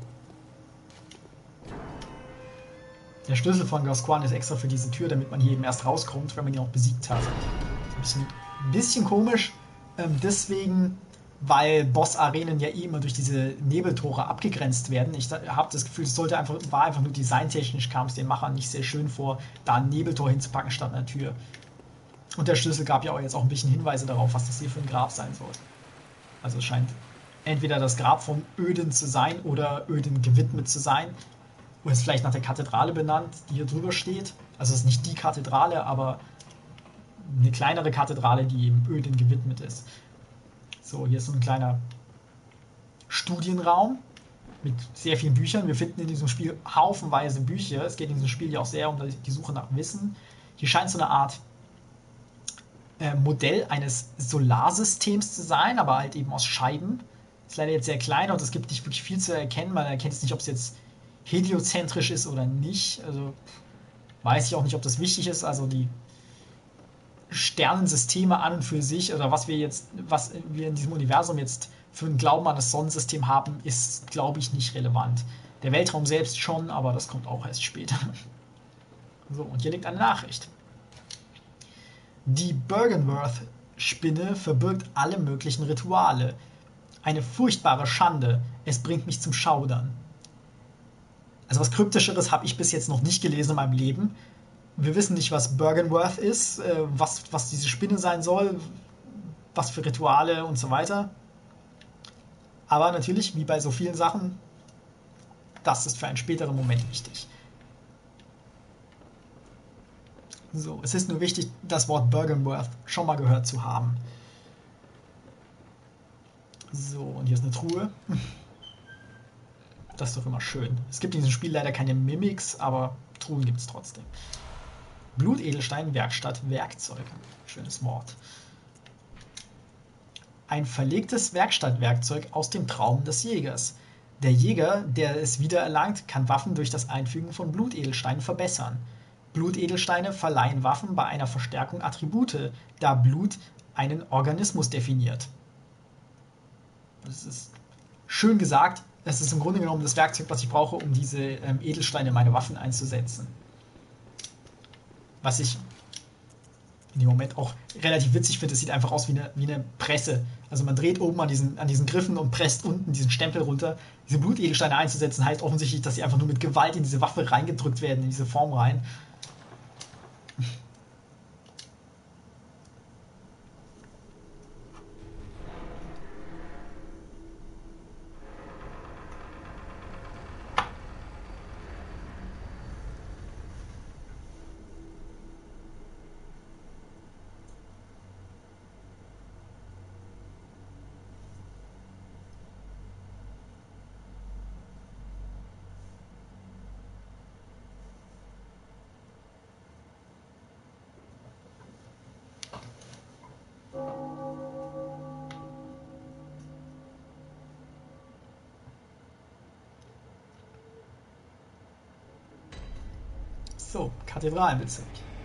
Der Schlüssel von Gascoigne ist extra für diese Tür, damit man hier eben erst rauskommt, wenn man ihn auch besiegt hat. Ein bisschen, ein bisschen komisch, ähm, deswegen, weil Boss-Arenen ja eh immer durch diese Nebeltore abgegrenzt werden. Ich habe das Gefühl, es sollte einfach, war einfach nur designtechnisch, kam es den Machern nicht sehr schön vor, da ein Nebeltor hinzupacken statt einer Tür. Und der Schlüssel gab ja auch jetzt auch ein bisschen Hinweise darauf, was das hier für ein Grab sein soll. Also es scheint entweder das Grab von Öden zu sein oder Öden gewidmet zu sein. Oder ist vielleicht nach der Kathedrale benannt, die hier drüber steht. Also es ist nicht die Kathedrale, aber eine kleinere Kathedrale, die eben Öden gewidmet ist. So, hier ist so ein kleiner Studienraum mit sehr vielen Büchern. Wir finden in diesem Spiel haufenweise Bücher. Es geht in diesem Spiel ja auch sehr um die Suche nach Wissen. Hier scheint so eine Art äh, Modell eines Solarsystems zu sein, aber halt eben aus Scheiben. Ist leider jetzt sehr klein und es gibt nicht wirklich viel zu erkennen. Man erkennt jetzt nicht, ob es jetzt heliozentrisch ist oder nicht. Also weiß ich auch nicht, ob das wichtig ist. Also die Sternensysteme an und für sich oder was wir jetzt, was wir in diesem Universum jetzt für einen Glauben an das Sonnensystem haben, ist, glaube ich, nicht relevant. Der Weltraum selbst schon, aber das kommt auch erst später. So, und hier liegt eine Nachricht. Die Byrgenwerth-Spinne verbirgt alle möglichen Rituale. Eine furchtbare Schande. Es bringt mich zum Schaudern. Also was Kryptischeres habe ich bis jetzt noch nicht gelesen in meinem Leben. Wir wissen nicht, was Byrgenwerth ist, äh, was, was diese Spinne sein soll, was für Rituale und so weiter. Aber natürlich, wie bei so vielen Sachen, das ist für einen späteren Moment wichtig. So, es ist nur wichtig, das Wort Byrgenwerth schon mal gehört zu haben. So, und hier ist eine Truhe. Das ist doch immer schön. Es gibt in diesem Spiel leider keine Mimics, aber Truhen gibt es trotzdem. Blutedelstein, Werkstatt, Werkzeuge. Schönes Wort. Ein verlegtes Werkstattwerkzeug aus dem Traum des Jägers. Der Jäger, der es wiedererlangt, kann Waffen durch das Einfügen von Blutedelsteinen verbessern. Blutedelsteine verleihen Waffen bei einer Verstärkung Attribute, da Blut einen Organismus definiert. Das ist schön gesagt. Das ist im Grunde genommen das Werkzeug, was ich brauche, um diese ähm, Edelsteine in meine Waffen einzusetzen. Was ich in dem Moment auch relativ witzig finde, es sieht einfach aus wie eine, wie eine Presse. Also man dreht oben an diesen, an diesen Griffen und presst unten diesen Stempel runter. Diese Blutedelsteine einzusetzen heißt offensichtlich, dass sie einfach nur mit Gewalt in diese Waffe reingedrückt werden, in diese Form rein. So, Kathedralenbezirk.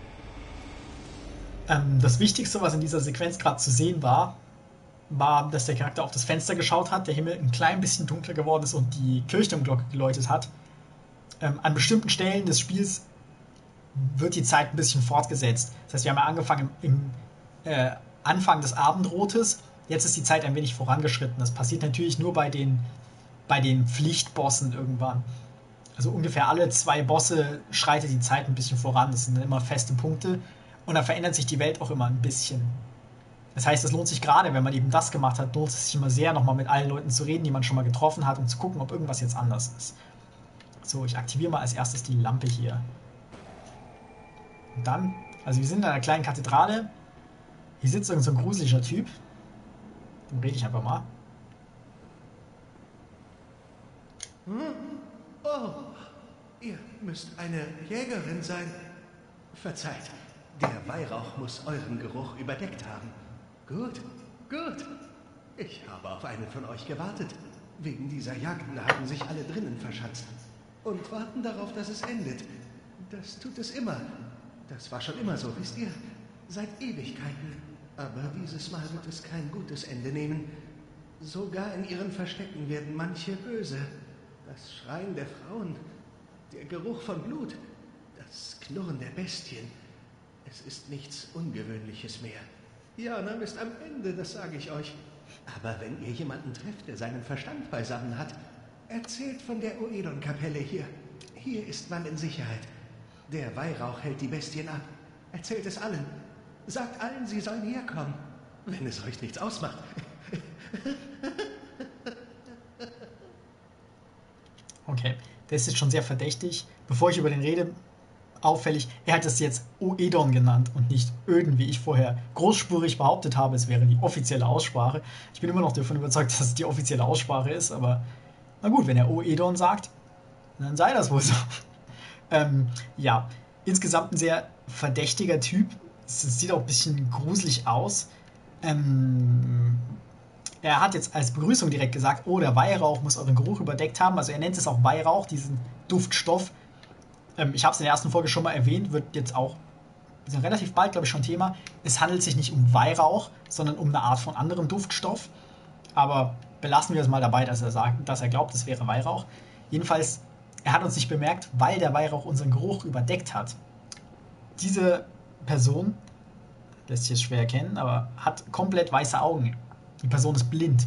Ähm, das Wichtigste, was in dieser Sequenz gerade zu sehen war, war, dass der Charakter auf das Fenster geschaut hat, der Himmel ein klein bisschen dunkler geworden ist und die Kirchturmglocke geläutet hat. Ähm, an bestimmten Stellen des Spiels wird die Zeit ein bisschen fortgesetzt. Das heißt, wir haben ja angefangen im, im äh, Anfang des Abendrotes, jetzt ist die Zeit ein wenig vorangeschritten. Das passiert natürlich nur bei den, bei den Pflichtbossen irgendwann. Also ungefähr alle zwei Bosse schreitet die Zeit ein bisschen voran. Das sind immer feste Punkte. Und dann verändert sich die Welt auch immer ein bisschen. Das heißt, es lohnt sich gerade, wenn man eben das gemacht hat, lohnt es sich immer sehr, nochmal mit allen Leuten zu reden, die man schon mal getroffen hat, um zu gucken, ob irgendwas jetzt anders ist. So, ich aktiviere mal als erstes die Lampe hier. Und dann, also wir sind in einer kleinen Kathedrale. Hier sitzt irgend so ein gruseliger Typ. Dann rede ich einfach mal. Hm? Oh, ihr müsst eine Jägerin sein. Verzeiht, der Weihrauch muss euren Geruch überdeckt haben. Gut, gut. Ich habe auf einen von euch gewartet. Wegen dieser Jagden haben sich alle drinnen verschanzt. Und warten darauf, dass es endet. Das tut es immer. Das war schon immer so, wisst ihr? Seit Ewigkeiten. Aber dieses Mal wird es kein gutes Ende nehmen. Sogar in ihren Verstecken werden manche böse. Das Schreien der Frauen, der Geruch von Blut, das Knurren der Bestien. Es ist nichts Ungewöhnliches mehr. Yharnam ist am Ende, das sage ich euch. Aber wenn ihr jemanden trefft, der seinen Verstand beisammen hat, erzählt von der Oedon-Kapelle hier. Hier ist man in Sicherheit. Der Weihrauch hält die Bestien ab. Erzählt es allen. Sagt allen, sie sollen herkommen. Wenn es euch nichts ausmacht. Okay, der ist jetzt schon sehr verdächtig. Bevor ich über den rede, auffällig, er hat es jetzt Oedon genannt und nicht Öden, wie ich vorher großspurig behauptet habe, es wäre die offizielle Aussprache. Ich bin immer noch davon überzeugt, dass es die offizielle Aussprache ist, aber na gut, wenn er Oedon sagt, dann sei das wohl so. ähm, ja, insgesamt ein sehr verdächtiger Typ. Es sieht auch ein bisschen gruselig aus. Ähm, er hat jetzt als Begrüßung direkt gesagt, oh, der Weihrauch muss euren Geruch überdeckt haben. Also er nennt es auch Weihrauch, diesen Duftstoff. Ähm, ich habe es in der ersten Folge schon mal erwähnt, wird jetzt auch relativ bald, glaube ich, schon Thema. Es handelt sich nicht um Weihrauch, sondern um eine Art von anderem Duftstoff. Aber belassen wir es mal dabei, dass er sagt, dass er glaubt, es wäre Weihrauch. Jedenfalls, er hat uns nicht bemerkt, weil der Weihrauch unseren Geruch überdeckt hat. Diese Person, lässt sich jetzt schwer erkennen, aber hat komplett weiße Augen. Die Person ist blind.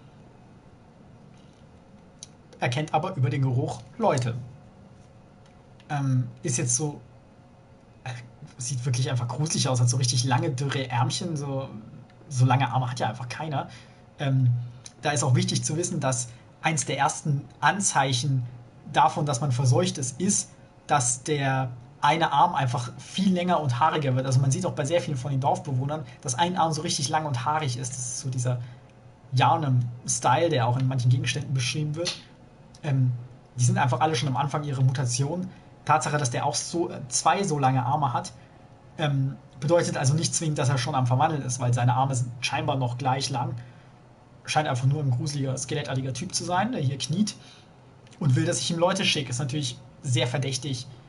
Erkennt aber über den Geruch Leute. Ähm, ist jetzt so, äh, sieht wirklich einfach gruselig aus, hat so richtig lange, dürre Ärmchen, so, so lange Arme hat ja einfach keiner. Ähm, da ist auch wichtig zu wissen, dass eins der ersten Anzeichen davon, dass man verseucht ist, ist, dass der eine Arm einfach viel länger und haariger wird. Also man sieht auch bei sehr vielen von den Dorfbewohnern, dass ein Arm so richtig lang und haarig ist. Das ist so dieser Yharnam-Style, der auch in manchen Gegenständen beschrieben wird. Ähm, die sind einfach alle schon am Anfang ihrer Mutation. Tatsache, dass der auch so äh, zwei so lange Arme hat, ähm, bedeutet also nicht zwingend, dass er schon am Verwandeln ist, weil seine Arme sind scheinbar noch gleich lang. Scheint einfach nur ein gruseliger, skelettartiger Typ zu sein, der hier kniet und will, dass ich ihm Leute schicke. Ist natürlich sehr verdächtig.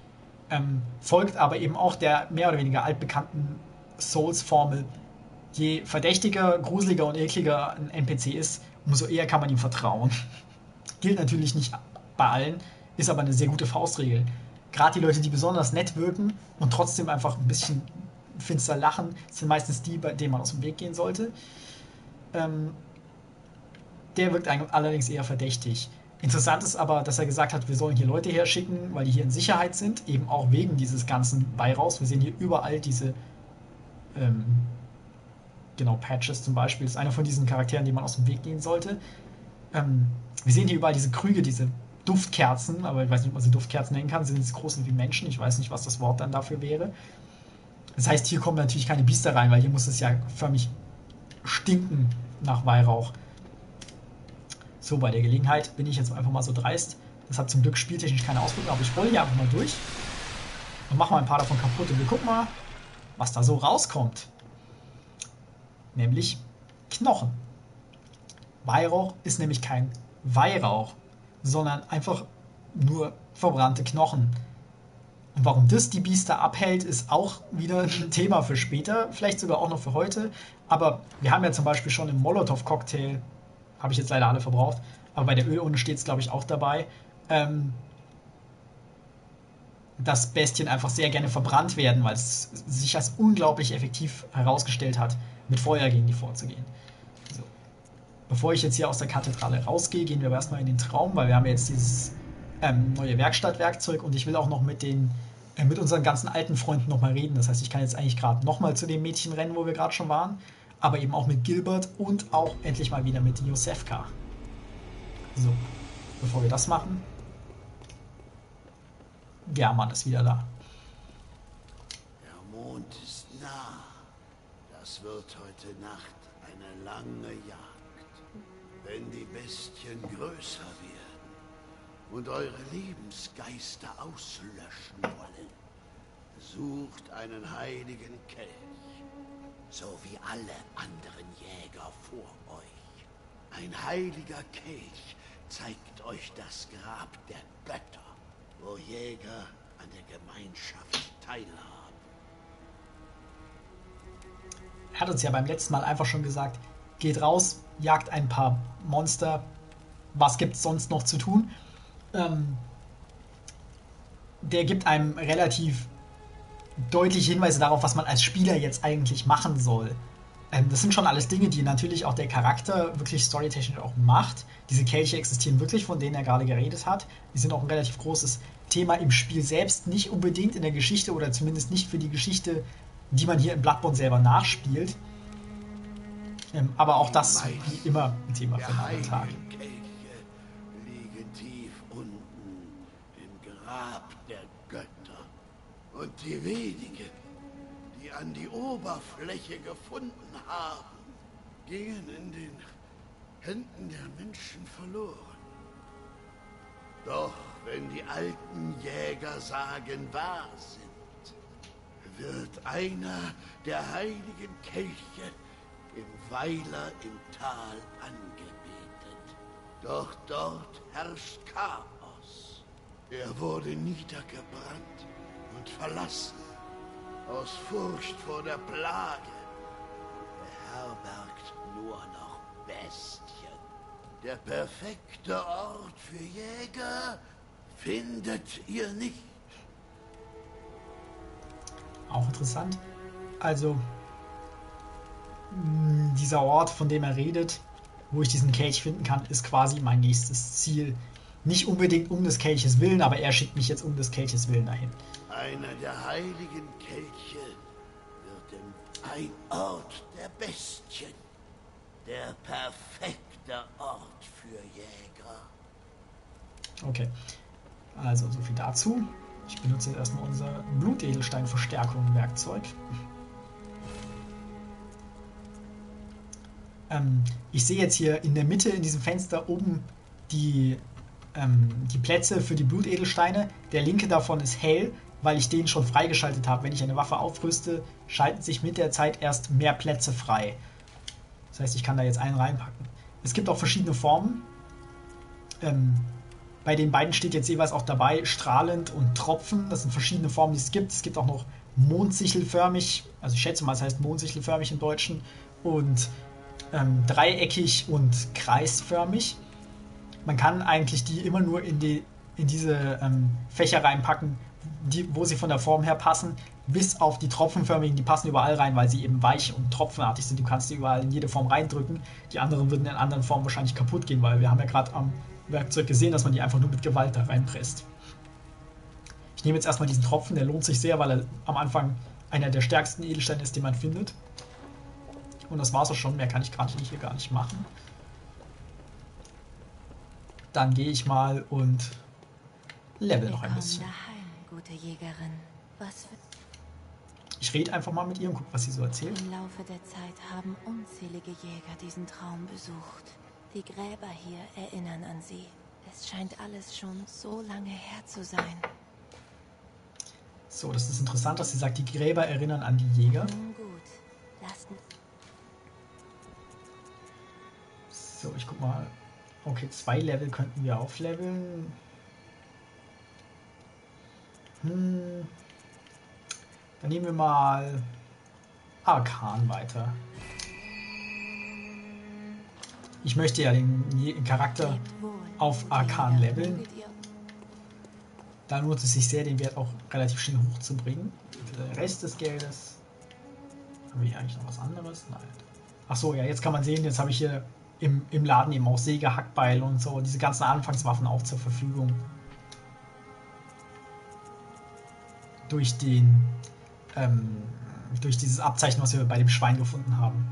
ähm, folgt aber eben auch der mehr oder weniger altbekannten Souls-Formel. Je verdächtiger, gruseliger und ekliger ein N P C ist, umso eher kann man ihm vertrauen. Gilt natürlich nicht bei allen, ist aber eine sehr gute Faustregel. Gerade die Leute, die besonders nett wirken und trotzdem einfach ein bisschen finster lachen, sind meistens die, bei denen man aus dem Weg gehen sollte. Ähm, der wirkt allerdings eher verdächtig. Interessant ist aber, dass er gesagt hat, wir sollen hier Leute herschicken, weil die hier in Sicherheit sind, eben auch wegen dieses ganzen Weihraus. Wir sehen hier überall diese ähm, genau, Patches zum Beispiel, ist einer von diesen Charakteren, die man aus dem Weg gehen sollte. Ähm, wir sehen hier überall diese Krüge, diese Duftkerzen, aber ich weiß nicht, ob man sie Duftkerzen nennen kann, sie sind jetzt groß wie Menschen, ich weiß nicht, was das Wort dann dafür wäre. Das heißt, hier kommen natürlich keine Biester rein, weil hier muss es ja förmlich stinken nach Weihrauch. So, bei der Gelegenheit bin ich jetzt einfach mal so dreist. Das hat zum Glück spieltechnisch keine Auswirkungen, aber ich rolle hier einfach mal durch und mache mal ein paar davon kaputt und wir gucken mal, was da so rauskommt. Nämlich Knochen. Weihrauch ist nämlich kein Weihrauch, sondern einfach nur verbrannte Knochen. Und warum das die Biester abhält, ist auch wieder ein Thema für später, vielleicht sogar auch noch für heute. Aber wir haben ja zum Beispiel schon im Molotow-Cocktail, habe ich jetzt leider alle verbraucht, aber bei der Ölurne steht es, glaube ich, auch dabei, ähm, dass Bestien einfach sehr gerne verbrannt werden, weil es sich als unglaublich effektiv herausgestellt hat, mit Feuer gegen die vorzugehen. So. Bevor ich jetzt hier aus der Kathedrale rausgehe, gehen wir aber erstmal in den Traum, weil wir haben jetzt dieses ähm, neue Werkstattwerkzeug und ich will auch noch mit den äh, mit unseren ganzen alten Freunden nochmal reden. Das heißt, ich kann jetzt eigentlich gerade nochmal zu dem Mädchen rennen, wo wir gerade schon waren, aber eben auch mit Gilbert und auch endlich mal wieder mit Josefka. So, bevor wir das machen, German ist wieder da. Der Mond ist nah. Das wird heute Nacht eine lange Jagd. Wenn die Bestien größer werden und eure Lebensgeister auslöschen wollen, sucht einen heiligen Kelch, so wie alle anderen Jäger vor euch. Ein heiliger Kelch zeigt euch das Grab der Götter, wo Jäger an der Gemeinschaft teilhaben. Er hat uns ja beim letzten Mal einfach schon gesagt, geht raus, jagt ein paar Monster, was gibt's sonst noch zu tun? Ähm, der gibt einem relativ deutliche Hinweise darauf, was man als Spieler jetzt eigentlich machen soll. Ähm, das sind schon alles Dinge, die natürlich auch der Charakter wirklich storytechnisch auch macht. Diese Kelche existieren wirklich, von denen er gerade geredet hat. Die sind auch ein relativ großes Thema im Spiel selbst, nicht unbedingt in der Geschichte oder zumindest nicht für die Geschichte, die man hier in Bloodborne selber nachspielt. Ähm, aber auch das wie immer ein Thema für einen anderen Tag. Die Kelche liegen tief unten im Grab der Götter. Und die wenigen, die an die Oberfläche gefunden haben, gingen in den Händen der Menschen verloren. Doch wenn die alten Jäger sagen, wahr sind, wird einer der heiligen Kelche im Weiler im Tal angebetet. Doch dort herrscht Chaos. Er wurde niedergebrannt und verlassen, aus Furcht vor der Plage. Beherbergt nur noch Bestien. Der perfekte Ort für Jäger findet ihr nicht. Auch interessant. Also, mh, dieser Ort, von dem er redet, wo ich diesen Kelch finden kann, ist quasi mein nächstes Ziel. Nicht unbedingt um des Kelches willen, aber er schickt mich jetzt um des Kelches willen dahin. Einer der heiligen Kelche wird ein Ort der Bestien. Der perfekte Ort für Jäger. Okay, also so viel dazu. Ich benutze jetzt erstmal unser Blutedelstein-Verstärkung-Werkzeug. Ähm, ich sehe jetzt hier in der Mitte in diesem Fenster oben die, ähm, die Plätze für die Blutedelsteine. Der linke davon ist hell, weil ich den schon freigeschaltet habe. Wenn ich eine Waffe aufrüste, schalten sich mit der Zeit erst mehr Plätze frei. Das heißt, ich kann da jetzt einen reinpacken. Es gibt auch verschiedene Formen. Ähm, Bei den beiden steht jetzt jeweils auch dabei strahlend und Tropfen. Das sind verschiedene Formen, die es gibt. Es gibt auch noch mondsichelförmig, also ich schätze mal, es heißt mondsichelförmig im Deutschen, und ähm, dreieckig und kreisförmig. Man kann eigentlich die immer nur in, die, in diese ähm, Fächer reinpacken, die, wo sie von der Form her passen, bis auf die tropfenförmigen, die passen überall rein, weil sie eben weich und tropfenartig sind. Du kannst die überall in jede Form reindrücken. Die anderen würden in anderen Formen wahrscheinlich kaputt gehen, weil wir haben ja gerade am Werkzeug gesehen, dass man die einfach nur mit Gewalt da reinpresst. Ich nehme jetzt erstmal diesen Tropfen, der lohnt sich sehr, weil er am Anfang einer der stärksten Edelsteine ist, den man findet. Und das war's auch schon, mehr kann ich gerade hier gar nicht machen. Dann gehe ich mal und level noch ein bisschen. Daheim, gute Jägerin. Was für Ich rede einfach mal mit ihr und gucke, was sie so erzählt. Im Laufe der Zeit haben unzählige Jäger diesen Traum besucht. Die Gräber hier erinnern an sie. Es scheint alles schon so lange her zu sein. So, das ist interessant, dass sie sagt, die Gräber erinnern an die Jäger. Nun gut, lasst mich. So, ich guck mal. Okay, zwei Level könnten wir aufleveln. Hm. Dann nehmen wir mal Arkan weiter. Ich möchte ja den Charakter auf Arkan leveln. Da lohnt es sich sehr, den Wert auch relativ schnell hochzubringen. Der Rest des Geldes. Haben wir hier eigentlich noch was anderes? Nein. Achso, ja, jetzt kann man sehen, jetzt habe ich hier im, im Laden eben auch Säge, Hackbeil und so, diese ganzen Anfangswaffen auch zur Verfügung. Durch den, ähm, durch dieses Abzeichen, was wir bei dem Schwein gefunden haben.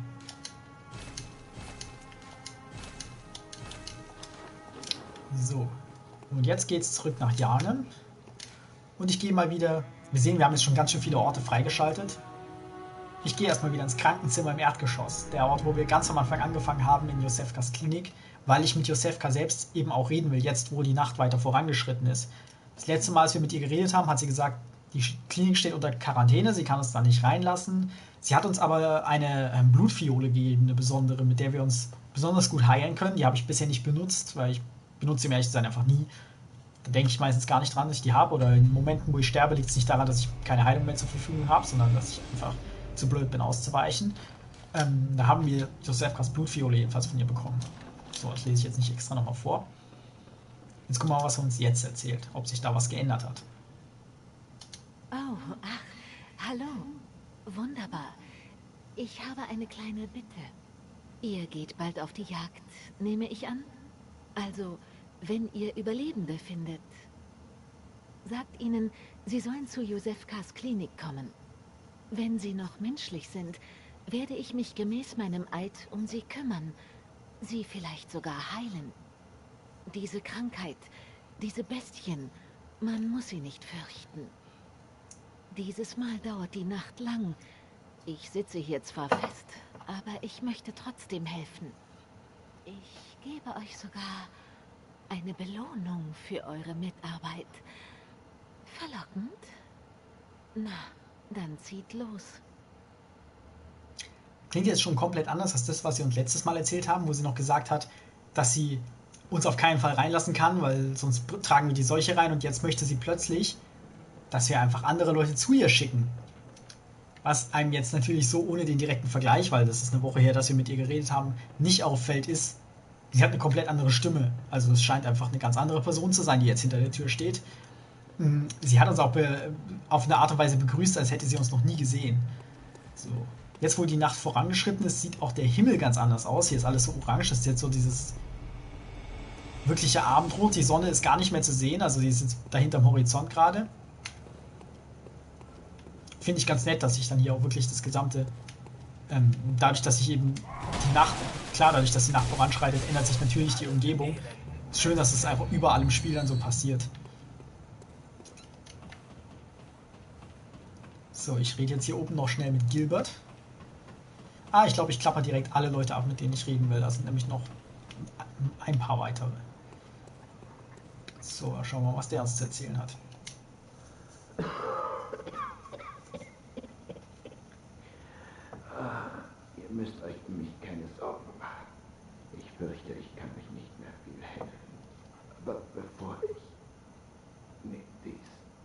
So, und jetzt geht es zurück nach Yharnam. Und ich gehe mal wieder, wir sehen, wir haben jetzt schon ganz schön viele Orte freigeschaltet. Ich gehe erstmal wieder ins Krankenzimmer im Erdgeschoss, der Ort, wo wir ganz am Anfang angefangen haben in Josefkas Klinik, weil ich mit Josefka selbst eben auch reden will, jetzt wo die Nacht weiter vorangeschritten ist. Das letzte Mal, als wir mit ihr geredet haben, hat sie gesagt, die Klinik steht unter Quarantäne, sie kann uns da nicht reinlassen. Sie hat uns aber eine ähm, Blutfiole gegeben, eine besondere, mit der wir uns besonders gut heilen können. Die habe ich bisher nicht benutzt, weil ich benutze sie, um ehrlich zu sein, einfach nie. Da denke ich meistens gar nicht dran, dass ich die habe. Oder in Momenten, wo ich sterbe, liegt es nicht daran, dass ich keine Heilung mehr zur Verfügung habe, sondern dass ich einfach zu blöd bin, auszuweichen. Ähm, da haben wir Josefkas Blutfiole jedenfalls von ihr bekommen. So, das lese ich jetzt nicht extra nochmal vor. Jetzt gucken wir mal, was er uns jetzt erzählt, ob sich da was geändert hat. Oh, ach, hallo. Wunderbar. Ich habe eine kleine Bitte. Ihr geht bald auf die Jagd, nehme ich an? Also, wenn ihr Überlebende findet, sagt ihnen, sie sollen zu Josefkas Klinik kommen. Wenn sie noch menschlich sind, werde ich mich gemäß meinem Eid um sie kümmern, sie vielleicht sogar heilen. Diese Krankheit, diese Bestien, man muss sie nicht fürchten. Dieses Mal dauert die Nacht lang. Ich sitze hier zwar fest, aber ich möchte trotzdem helfen. Ich gebe euch sogar eine Belohnung für eure Mitarbeit. Verlockend? Na, dann zieht los. Klingt jetzt schon komplett anders als das, was sie uns letztes Mal erzählt haben, wo sie noch gesagt hat, dass sie uns auf keinen Fall reinlassen kann, weil sonst tragen wir die Seuche rein, und jetzt möchte sie plötzlich, dass wir einfach andere Leute zu ihr schicken. Was einem jetzt natürlich so ohne den direkten Vergleich, weil das ist eine Woche her, dass wir mit ihr geredet haben, nicht auffällt, ist, sie hat eine komplett andere Stimme. Also es scheint einfach eine ganz andere Person zu sein, die jetzt hinter der Tür steht. Sie hat uns auch auf eine Art und Weise begrüßt, als hätte sie uns noch nie gesehen. So. Jetzt, wo die Nacht vorangeschritten ist, sieht auch der Himmel ganz anders aus. Hier ist alles so orange. Das ist jetzt so dieses wirkliche Abendrot. Die Sonne ist gar nicht mehr zu sehen. Also die ist jetzt dahinter am Horizont gerade. Finde ich ganz nett, dass sich dann hier auch wirklich das gesamte, ähm, dadurch, dass sich eben die Nacht, klar, dadurch, dass die Nacht voranschreitet, ändert sich natürlich die Umgebung. Ist schön, dass es einfach überall im Spiel dann so passiert. So, ich rede jetzt hier oben noch schnell mit Gilbert. Ah, ich glaube, ich klapper direkt alle Leute ab, mit denen ich reden will. Da sind nämlich noch ein paar weitere. So, schauen wir mal, was der uns zu erzählen hat. Ihr müsst euch um mich keine Sorgen machen. Ich fürchte, ich kann euch nicht mehr viel helfen. Aber bevor ich... Nee, dies...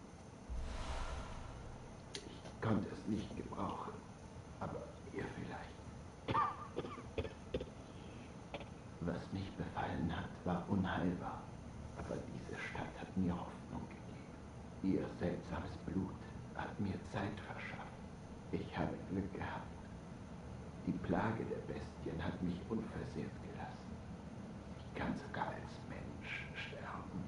Ich konnte es nicht gebrauchen. Aber ihr vielleicht. Was mich befallen hat, war unheilbar. Aber diese Stadt hat mir Hoffnung gegeben. Ihr seltsames Blut hat mir Zeit verschafft. Ich habe Glück gehabt. Die Plage der Bestien hat mich unversehrt gelassen. Ich kann sogar als Mensch sterben.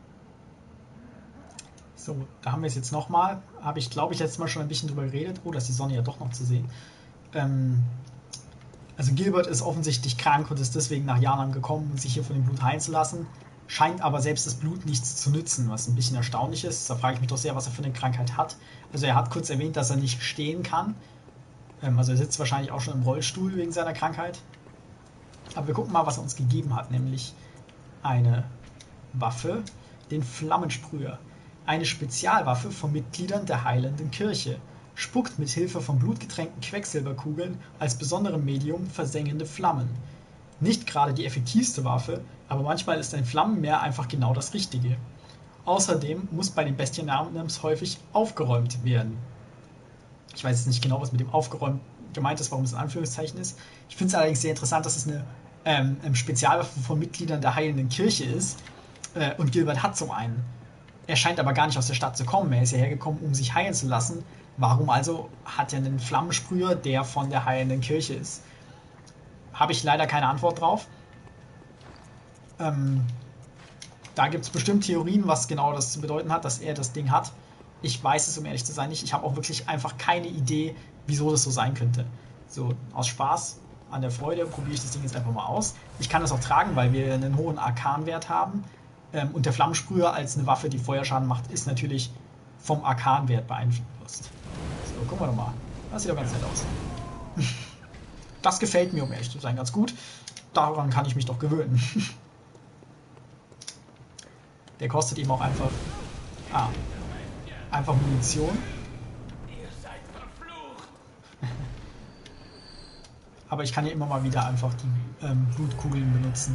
So, da haben wir es jetzt nochmal. Habe ich, glaube ich, letztes Mal schon ein bisschen drüber geredet. Oh, da ist die Sonne ja doch noch zu sehen. Ähm, also Gilbert ist offensichtlich krank und ist deswegen nach Yharnam gekommen, um sich hier von dem Blut heilen zu lassen. Scheint aber selbst das Blut nichts zu nützen, was ein bisschen erstaunlich ist. Da frage ich mich doch sehr, was er für eine Krankheit hat. Also er hat kurz erwähnt, dass er nicht stehen kann. Ähm, also er sitzt wahrscheinlich auch schon im Rollstuhl wegen seiner Krankheit. Aber wir gucken mal, was er uns gegeben hat, nämlich eine Waffe, den Flammensprüher. Eine Spezialwaffe von Mitgliedern der Heilenden Kirche. Spuckt mit Hilfe von blutgetränkten Quecksilberkugeln als besonderem Medium versengende Flammen. Nicht gerade die effektivste Waffe, aber manchmal ist ein Flammenmeer einfach genau das Richtige. Außerdem muss bei den Bestien Yharnams häufig aufgeräumt werden. Ich weiß jetzt nicht genau, was mit dem aufgeräumt gemeint ist, warum es in Anführungszeichen ist. Ich finde es allerdings sehr interessant, dass es eine ähm, Spezialwaffe von Mitgliedern der Heilenden Kirche ist. Äh, und Gilbert hat so einen. Er scheint aber gar nicht aus der Stadt zu kommen. Er ist ja hergekommen, um sich heilen zu lassen. Warum also hat er einen Flammensprüher, der von der Heilenden Kirche ist? Habe ich leider keine Antwort drauf. Ähm, da gibt es bestimmt Theorien, was genau das zu bedeuten hat, dass er das Ding hat. Ich weiß es, um ehrlich zu sein, nicht. Ich habe auch wirklich einfach keine Idee, wieso das so sein könnte. So, aus Spaß an der Freude probiere ich das Ding jetzt einfach mal aus. Ich kann das auch tragen, weil wir einen hohen Arkanwert haben. Ähm, und der Flammensprüher als eine Waffe, die Feuerschaden macht, ist natürlich vom Arkanwert beeinflusst. So, gucken wir doch mal. Das sieht doch ganz nett aus. Das gefällt mir, um ehrlich zu sein, ganz gut. Daran kann ich mich doch gewöhnen. Der kostet eben auch einfach... Ah. Einfach Munition. Ihr seid verflucht. Aber ich kann ja immer mal wieder einfach die ähm, Blutkugeln benutzen.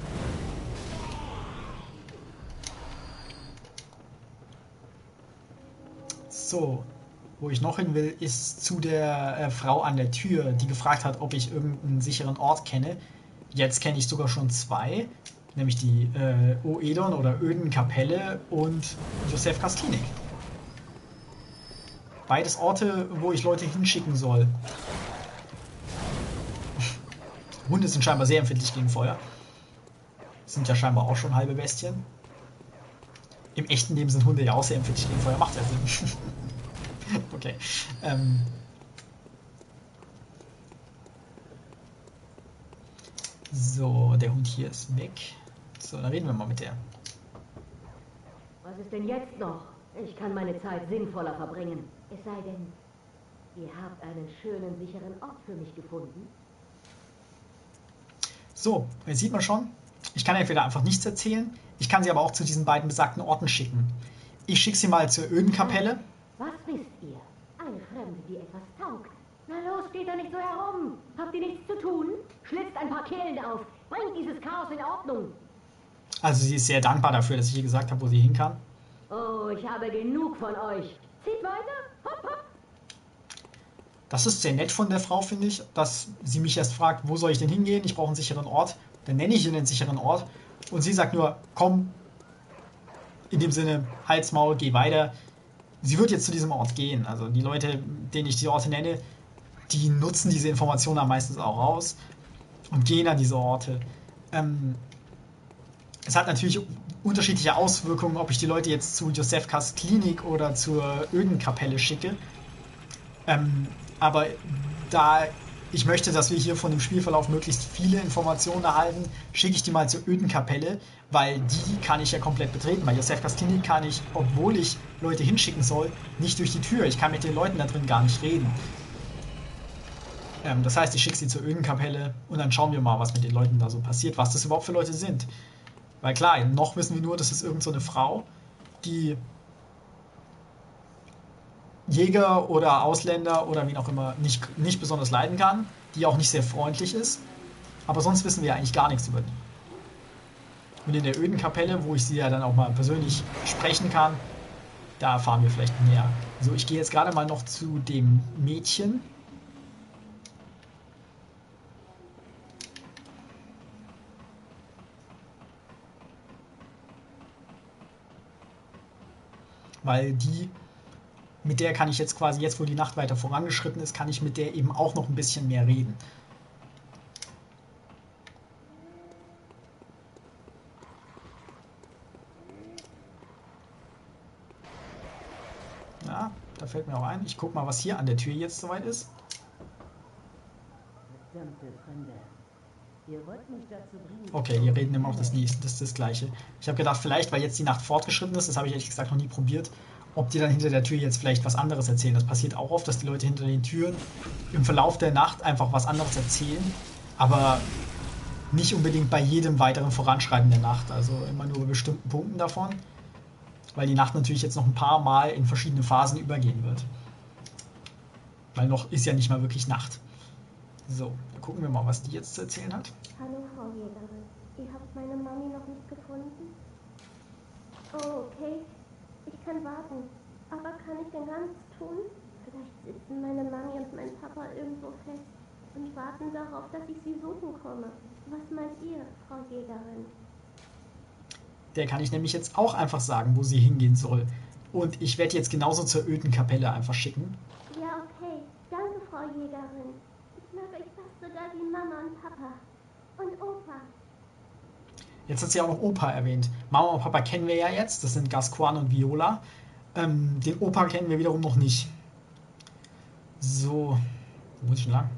So, wo ich noch hin will, ist zu der äh, Frau an der Tür, die gefragt hat, ob ich irgendeinen sicheren Ort kenne. Jetzt kenne ich sogar schon zwei, nämlich die äh, Oedon oder Ödenkapelle und Josefkas Klinik. Beides Orte, wo ich Leute hinschicken soll. Hunde sind scheinbar sehr empfindlich gegen Feuer. Sind ja scheinbar auch schon halbe Bestien. Im echten Leben sind Hunde ja auch sehr empfindlich gegen Feuer. Macht ja Sinn. Okay. Ähm. So, der Hund hier ist weg. So, dann reden wir mal mit der. Was ist denn jetzt noch? Ich kann meine Zeit sinnvoller verbringen. Es sei denn, ihr habt einen schönen, sicheren Ort für mich gefunden. So, jetzt sieht man schon, ich kann entweder einfach nichts erzählen, ich kann sie aber auch zu diesen beiden besagten Orten schicken. Ich schicke sie mal zur Ödenkapelle. Was wisst ihr? Eine Fremde, die etwas taugt. Na los, steht da nicht so herum. Habt ihr nichts zu tun? Schlitzt ein paar Kehlen auf. Bringt dieses Chaos in Ordnung. Also sie ist sehr dankbar dafür, dass ich ihr gesagt habe, wo sie hin kann. Oh, ich habe genug von euch. Zieht weiter. Hopp, hopp. Das ist sehr nett von der Frau, finde ich, dass sie mich erst fragt, wo soll ich denn hingehen? Ich brauche einen sicheren Ort. Dann nenne ich ihr den sicheren Ort. Und sie sagt nur, komm, in dem Sinne, Hals, Maul, geh weiter. Sie wird jetzt zu diesem Ort gehen. Also die Leute, denen ich die Orte nenne, die nutzen diese Informationen dann meistens auch raus und gehen an diese Orte. Ähm, es hat natürlich unterschiedliche Auswirkungen, ob ich die Leute jetzt zu Josefkas Klinik oder zur Ödenkapelle schicke. Ähm, aber da ich möchte, dass wir hier von dem Spielverlauf möglichst viele Informationen erhalten, schicke ich die mal zur Ödenkapelle, weil die kann ich ja komplett betreten. Bei Josefkas Klinik kann ich, obwohl ich Leute hinschicken soll, nicht durch die Tür. Ich kann mit den Leuten da drin gar nicht reden. Ähm, das heißt, ich schicke sie zur Ödenkapelle und dann schauen wir mal, was mit den Leuten da so passiert, was das überhaupt für Leute sind. Weil klar, noch wissen wir nur, das ist irgend so eine Frau, die Jäger oder Ausländer oder wen auch immer nicht, nicht besonders leiden kann, die auch nicht sehr freundlich ist. Aber sonst wissen wir eigentlich gar nichts über die. Und in der öden Kapelle, wo ich sie ja dann auch mal persönlich sprechen kann, da erfahren wir vielleicht mehr. So, ich gehe jetzt gerade mal noch zu dem Mädchen. Weil die, mit der kann ich jetzt quasi, jetzt wo die Nacht weiter vorangeschritten ist, kann ich mit der eben auch noch ein bisschen mehr reden. Ja, da fällt mir auch ein. Ich guck mal, was hier an der Tür jetzt soweit ist. Verdammte Fremde. Ihr wollt mich dazu bringen. Okay, wir reden immer noch das nächste, das ist das gleiche. Ich habe gedacht, vielleicht, weil jetzt die Nacht fortgeschritten ist, das habe ich ehrlich gesagt noch nie probiert, ob die dann hinter der Tür jetzt vielleicht was anderes erzählen. Das passiert auch oft, dass die Leute hinter den Türen im Verlauf der Nacht einfach was anderes erzählen, aber nicht unbedingt bei jedem weiteren Voranschreiten der Nacht, also immer nur bei bestimmten Punkten davon, weil die Nacht natürlich jetzt noch ein paar Mal in verschiedene Phasen übergehen wird. Weil noch ist ja nicht mal wirklich Nacht. So, dann gucken wir mal, was die jetzt zu erzählen hat. Hallo, Frau Jägerin. Ihr habt meine Mami noch nicht gefunden? Oh, okay. Ich kann warten. Aber kann ich denn gar nichts tun? Vielleicht sitzen meine Mami und mein Papa irgendwo fest und warten darauf, dass ich sie suchen komme. Was meint ihr, Frau Jägerin? Der kann ich nämlich jetzt auch einfach sagen, wo sie hingehen soll. Und ich werde jetzt genauso zur öden Kapelle einfach schicken. Ja, okay. Danke, Frau Jägerin. Ich mag euch fast sogar wie Mama und Papa. Und Opa. Jetzt hat sie auch noch Opa erwähnt. Mama und Papa kennen wir ja jetzt. Das sind Gascoigne und Viola. Ähm, den Opa kennen wir wiederum noch nicht. So. Wo muss ich denn lang?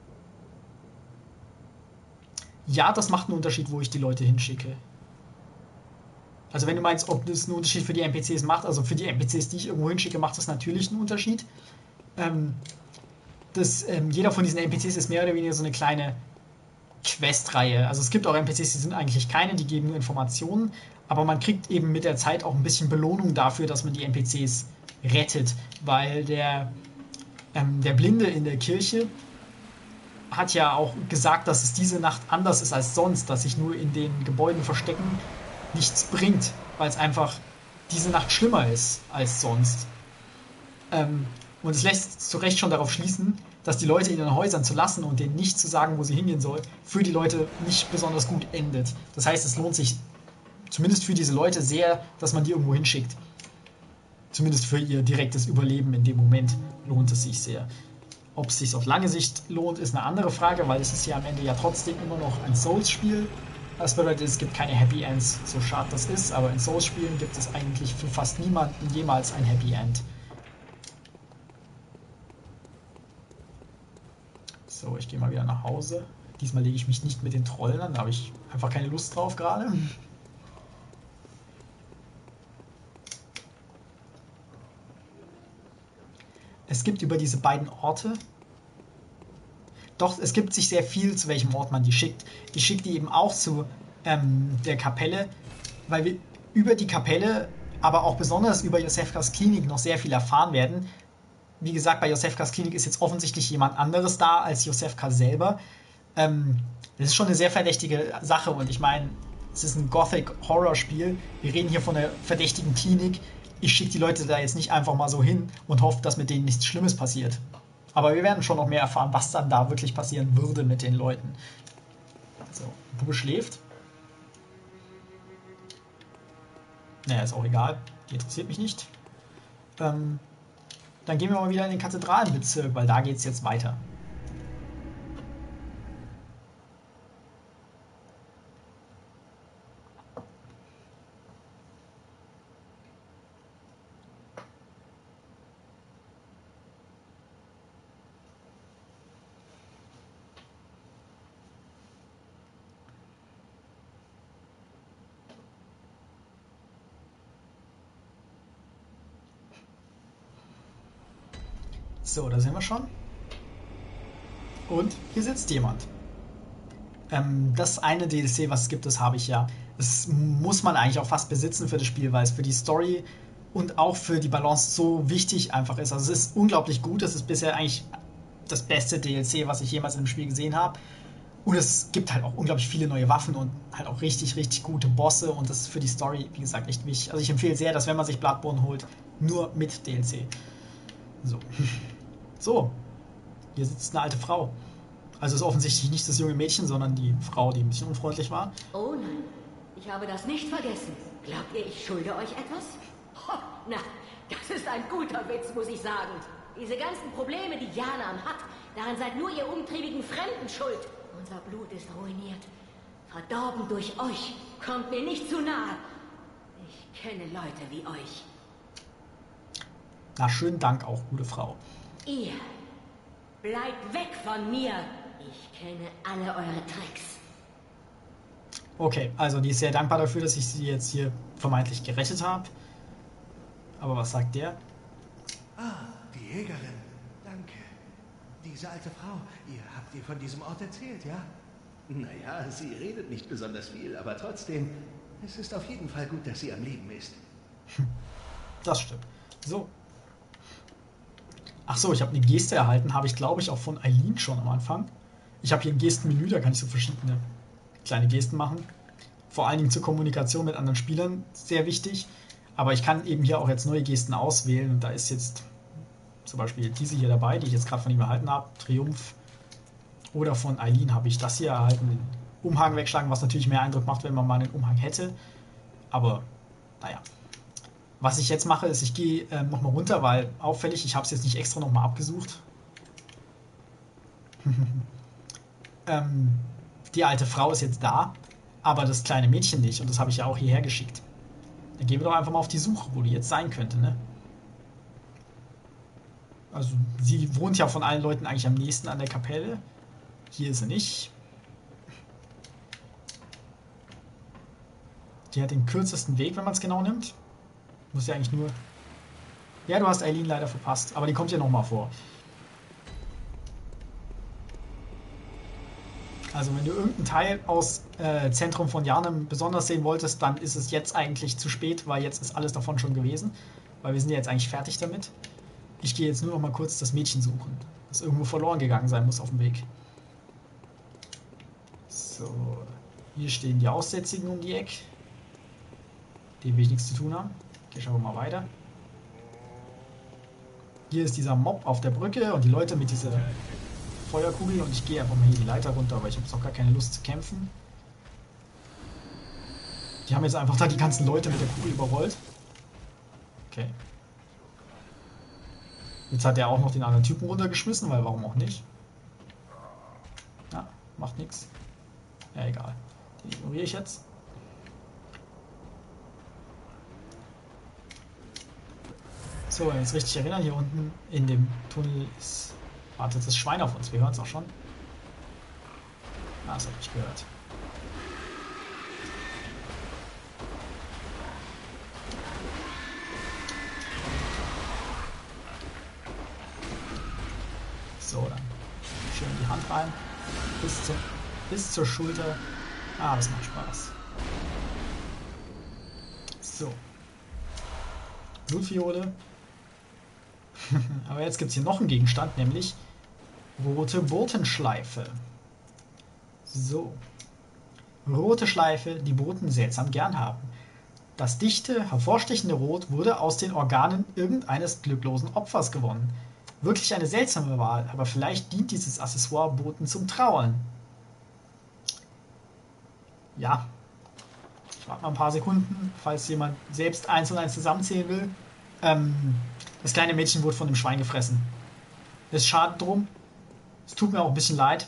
Ja, das macht einen Unterschied, wo ich die Leute hinschicke. Also wenn du meinst, ob das einen Unterschied für die N P Cs macht, also für die N P Cs, die ich irgendwo hinschicke, macht das natürlich einen Unterschied. Ähm, das, ähm, jeder von diesen N P Cs ist mehr oder weniger so eine kleine Questreihe. Also es gibt auch N P Cs, die sind eigentlich keine, die geben nur Informationen, aber man kriegt eben mit der Zeit auch ein bisschen Belohnung dafür, dass man die N P Cs rettet, weil der, ähm, der Blinde in der Kirche hat ja auch gesagt, dass es diese Nacht anders ist als sonst, dass sich nur in den Gebäuden verstecken nichts bringt, weil es einfach diese Nacht schlimmer ist als sonst. Ähm, und es lässt zu Recht schon darauf schließen, dass die Leute in den Häusern zu lassen und denen nicht zu sagen, wo sie hingehen soll, für die Leute nicht besonders gut endet. Das heißt, es lohnt sich zumindest für diese Leute sehr, dass man die irgendwo hinschickt. Zumindest für ihr direktes Überleben in dem Moment lohnt es sich sehr. Ob es sich auf lange Sicht lohnt, ist eine andere Frage, weil es ist ja am Ende ja trotzdem immer noch ein Souls-Spiel. Das bedeutet, es gibt keine Happy Ends, so schade das ist, aber in Souls-Spielen gibt es eigentlich für fast niemanden jemals ein Happy End. So, ich gehe mal wieder nach Hause. Diesmal lege ich mich nicht mit den Trollen an, da habe ich einfach keine Lust drauf gerade. Es gibt über diese beiden Orte, doch es gibt sich sehr viel, zu welchem Ort man die schickt. Ich schicke die eben auch zu ähm, der Kapelle, weil wir über die Kapelle, aber auch besonders über Josefkas Klinik noch sehr viel erfahren werden. Wie gesagt, bei Josefkas Klinik ist jetzt offensichtlich jemand anderes da als Josefka selber. Ähm, das ist schon eine sehr verdächtige Sache und ich meine, es ist ein Gothic-Horror-Spiel. Wir reden hier von einer verdächtigen Klinik. Ich schicke die Leute da jetzt nicht einfach mal so hin und hoffe, dass mit denen nichts Schlimmes passiert. Aber wir werden schon noch mehr erfahren, was dann da wirklich passieren würde mit den Leuten. So, Bube schläft. Naja, ist auch egal. Die interessiert mich nicht. Ähm, dann gehen wir mal wieder in den Kathedralenbezirk, weil da geht es jetzt weiter. So, da sind wir schon. Und hier sitzt jemand. Ähm, das eine D L C, was es gibt, das habe ich ja. Das muss man eigentlich auch fast besitzen für das Spiel, weil es für die Story und auch für die Balance so wichtig einfach ist. Also es ist unglaublich gut. Das ist bisher eigentlich das beste D L C, was ich jemals in einem Spiel gesehen habe. Und es gibt halt auch unglaublich viele neue Waffen und halt auch richtig, richtig gute Bosse. Und das ist für die Story, wie gesagt, echt wichtig. Also ich empfehle sehr, dass wenn man sich Bloodborne holt, nur mit D L C. So. So. Hier sitzt eine alte Frau. Also ist offensichtlich nicht das junge Mädchen, sondern die Frau, die ein bisschen unfreundlich war. Oh nein, ich habe das nicht vergessen. Glaubt ihr, ich schulde euch etwas? Ho, na, das ist ein guter Witz, muss ich sagen. Diese ganzen Probleme, die Janam hat, daran seid nur ihr umtriebigen Fremden schuld. Unser Blut ist ruiniert. Verdorben durch euch. Kommt mir nicht zu nahe. Ich kenne Leute wie euch. Na, schönen Dank auch, gute Frau. Ihr bleibt weg von mir. Ich kenne alle eure Tricks. Okay, also die ist sehr dankbar dafür, dass ich sie jetzt hier vermeintlich gerettet habe. Aber was sagt der? Ah, die Jägerin. Danke. Diese alte Frau, ihr habt ihr von diesem Ort erzählt, ja? Naja, sie redet nicht besonders viel, aber trotzdem, es ist auf jeden Fall gut, dass sie am Leben ist. Das stimmt. So. Ach so, ich habe eine Geste erhalten, habe ich glaube ich auch von Eileen schon am Anfang. Ich habe hier ein Gestenmenü, da kann ich so verschiedene kleine Gesten machen. Vor allen Dingen zur Kommunikation mit anderen Spielern sehr wichtig. Aber ich kann eben hier auch jetzt neue Gesten auswählen und da ist jetzt zum Beispiel diese hier dabei, die ich jetzt gerade von ihm erhalten habe, Triumph. Oder von Eileen habe ich das hier erhalten, den Umhang wegschlagen, was natürlich mehr Eindruck macht, wenn man mal einen Umhang hätte. Aber, naja. Was ich jetzt mache, ist, ich gehe äh, nochmal runter, weil auffällig, ich habe es jetzt nicht extra nochmal abgesucht. ähm, die alte Frau ist jetzt da, aber das kleine Mädchen nicht und das habe ich ja auch hierher geschickt. Dann gehen wir doch einfach mal auf die Suche, wo die jetzt sein könnte, ne? Also sie wohnt ja von allen Leuten eigentlich am nächsten an der Kapelle. Hier ist sie nicht. Die hat den kürzesten Weg, wenn man es genau nimmt. Muss ja eigentlich nur... Ja, du hast Eileen leider verpasst, aber die kommt ja nochmal vor. Also wenn du irgendeinen Teil aus äh, Zentrum von Yharnam besonders sehen wolltest, dann ist es jetzt eigentlich zu spät, weil jetzt ist alles davon schon gewesen. Weil wir sind ja jetzt eigentlich fertig damit. Ich gehe jetzt nur noch mal kurz das Mädchen suchen, das irgendwo verloren gegangen sein muss auf dem Weg. So, hier stehen die Aussätzigen um die Ecke. Dem will ich nichts zu tun haben. Okay, schauen wir mal weiter. Hier ist dieser Mob auf der Brücke und die Leute mit dieser Feuerkugel und ich gehe einfach mal hier die Leiter runter, aber ich habe jetzt auch gar keine Lust zu kämpfen. Die haben jetzt einfach da die ganzen Leute mit der Kugel überrollt. Okay. Jetzt hat er auch noch den anderen Typen runtergeschmissen, weil warum auch nicht? Ja, macht nichts. Ja, egal. Den ignoriere ich jetzt. So, wenn wir uns richtig erinnern, hier unten in dem Tunnel ist... wartet das Schwein auf uns, wir hören es auch schon. Ah, das habe ich gehört. So, dann schön die Hand rein. Bis, zum, bis zur Schulter. Ah, das macht Spaß. So. Blutfiole. Aber jetzt gibt es hier noch einen Gegenstand, nämlich rote Botenschleife. So. Rote Schleife, die Boten seltsam gern haben. Das dichte, hervorstechende Rot wurde aus den Organen irgendeines glücklosen Opfers gewonnen. Wirklich eine seltsame Wahl, aber vielleicht dient dieses Accessoire Boten zum Trauern. Ja. Ich warte mal ein paar Sekunden, falls jemand selbst eins und eins zusammenzählen will. Ähm, das kleine Mädchen wurde von dem Schwein gefressen. Es ist schade drum. Es tut mir auch ein bisschen leid.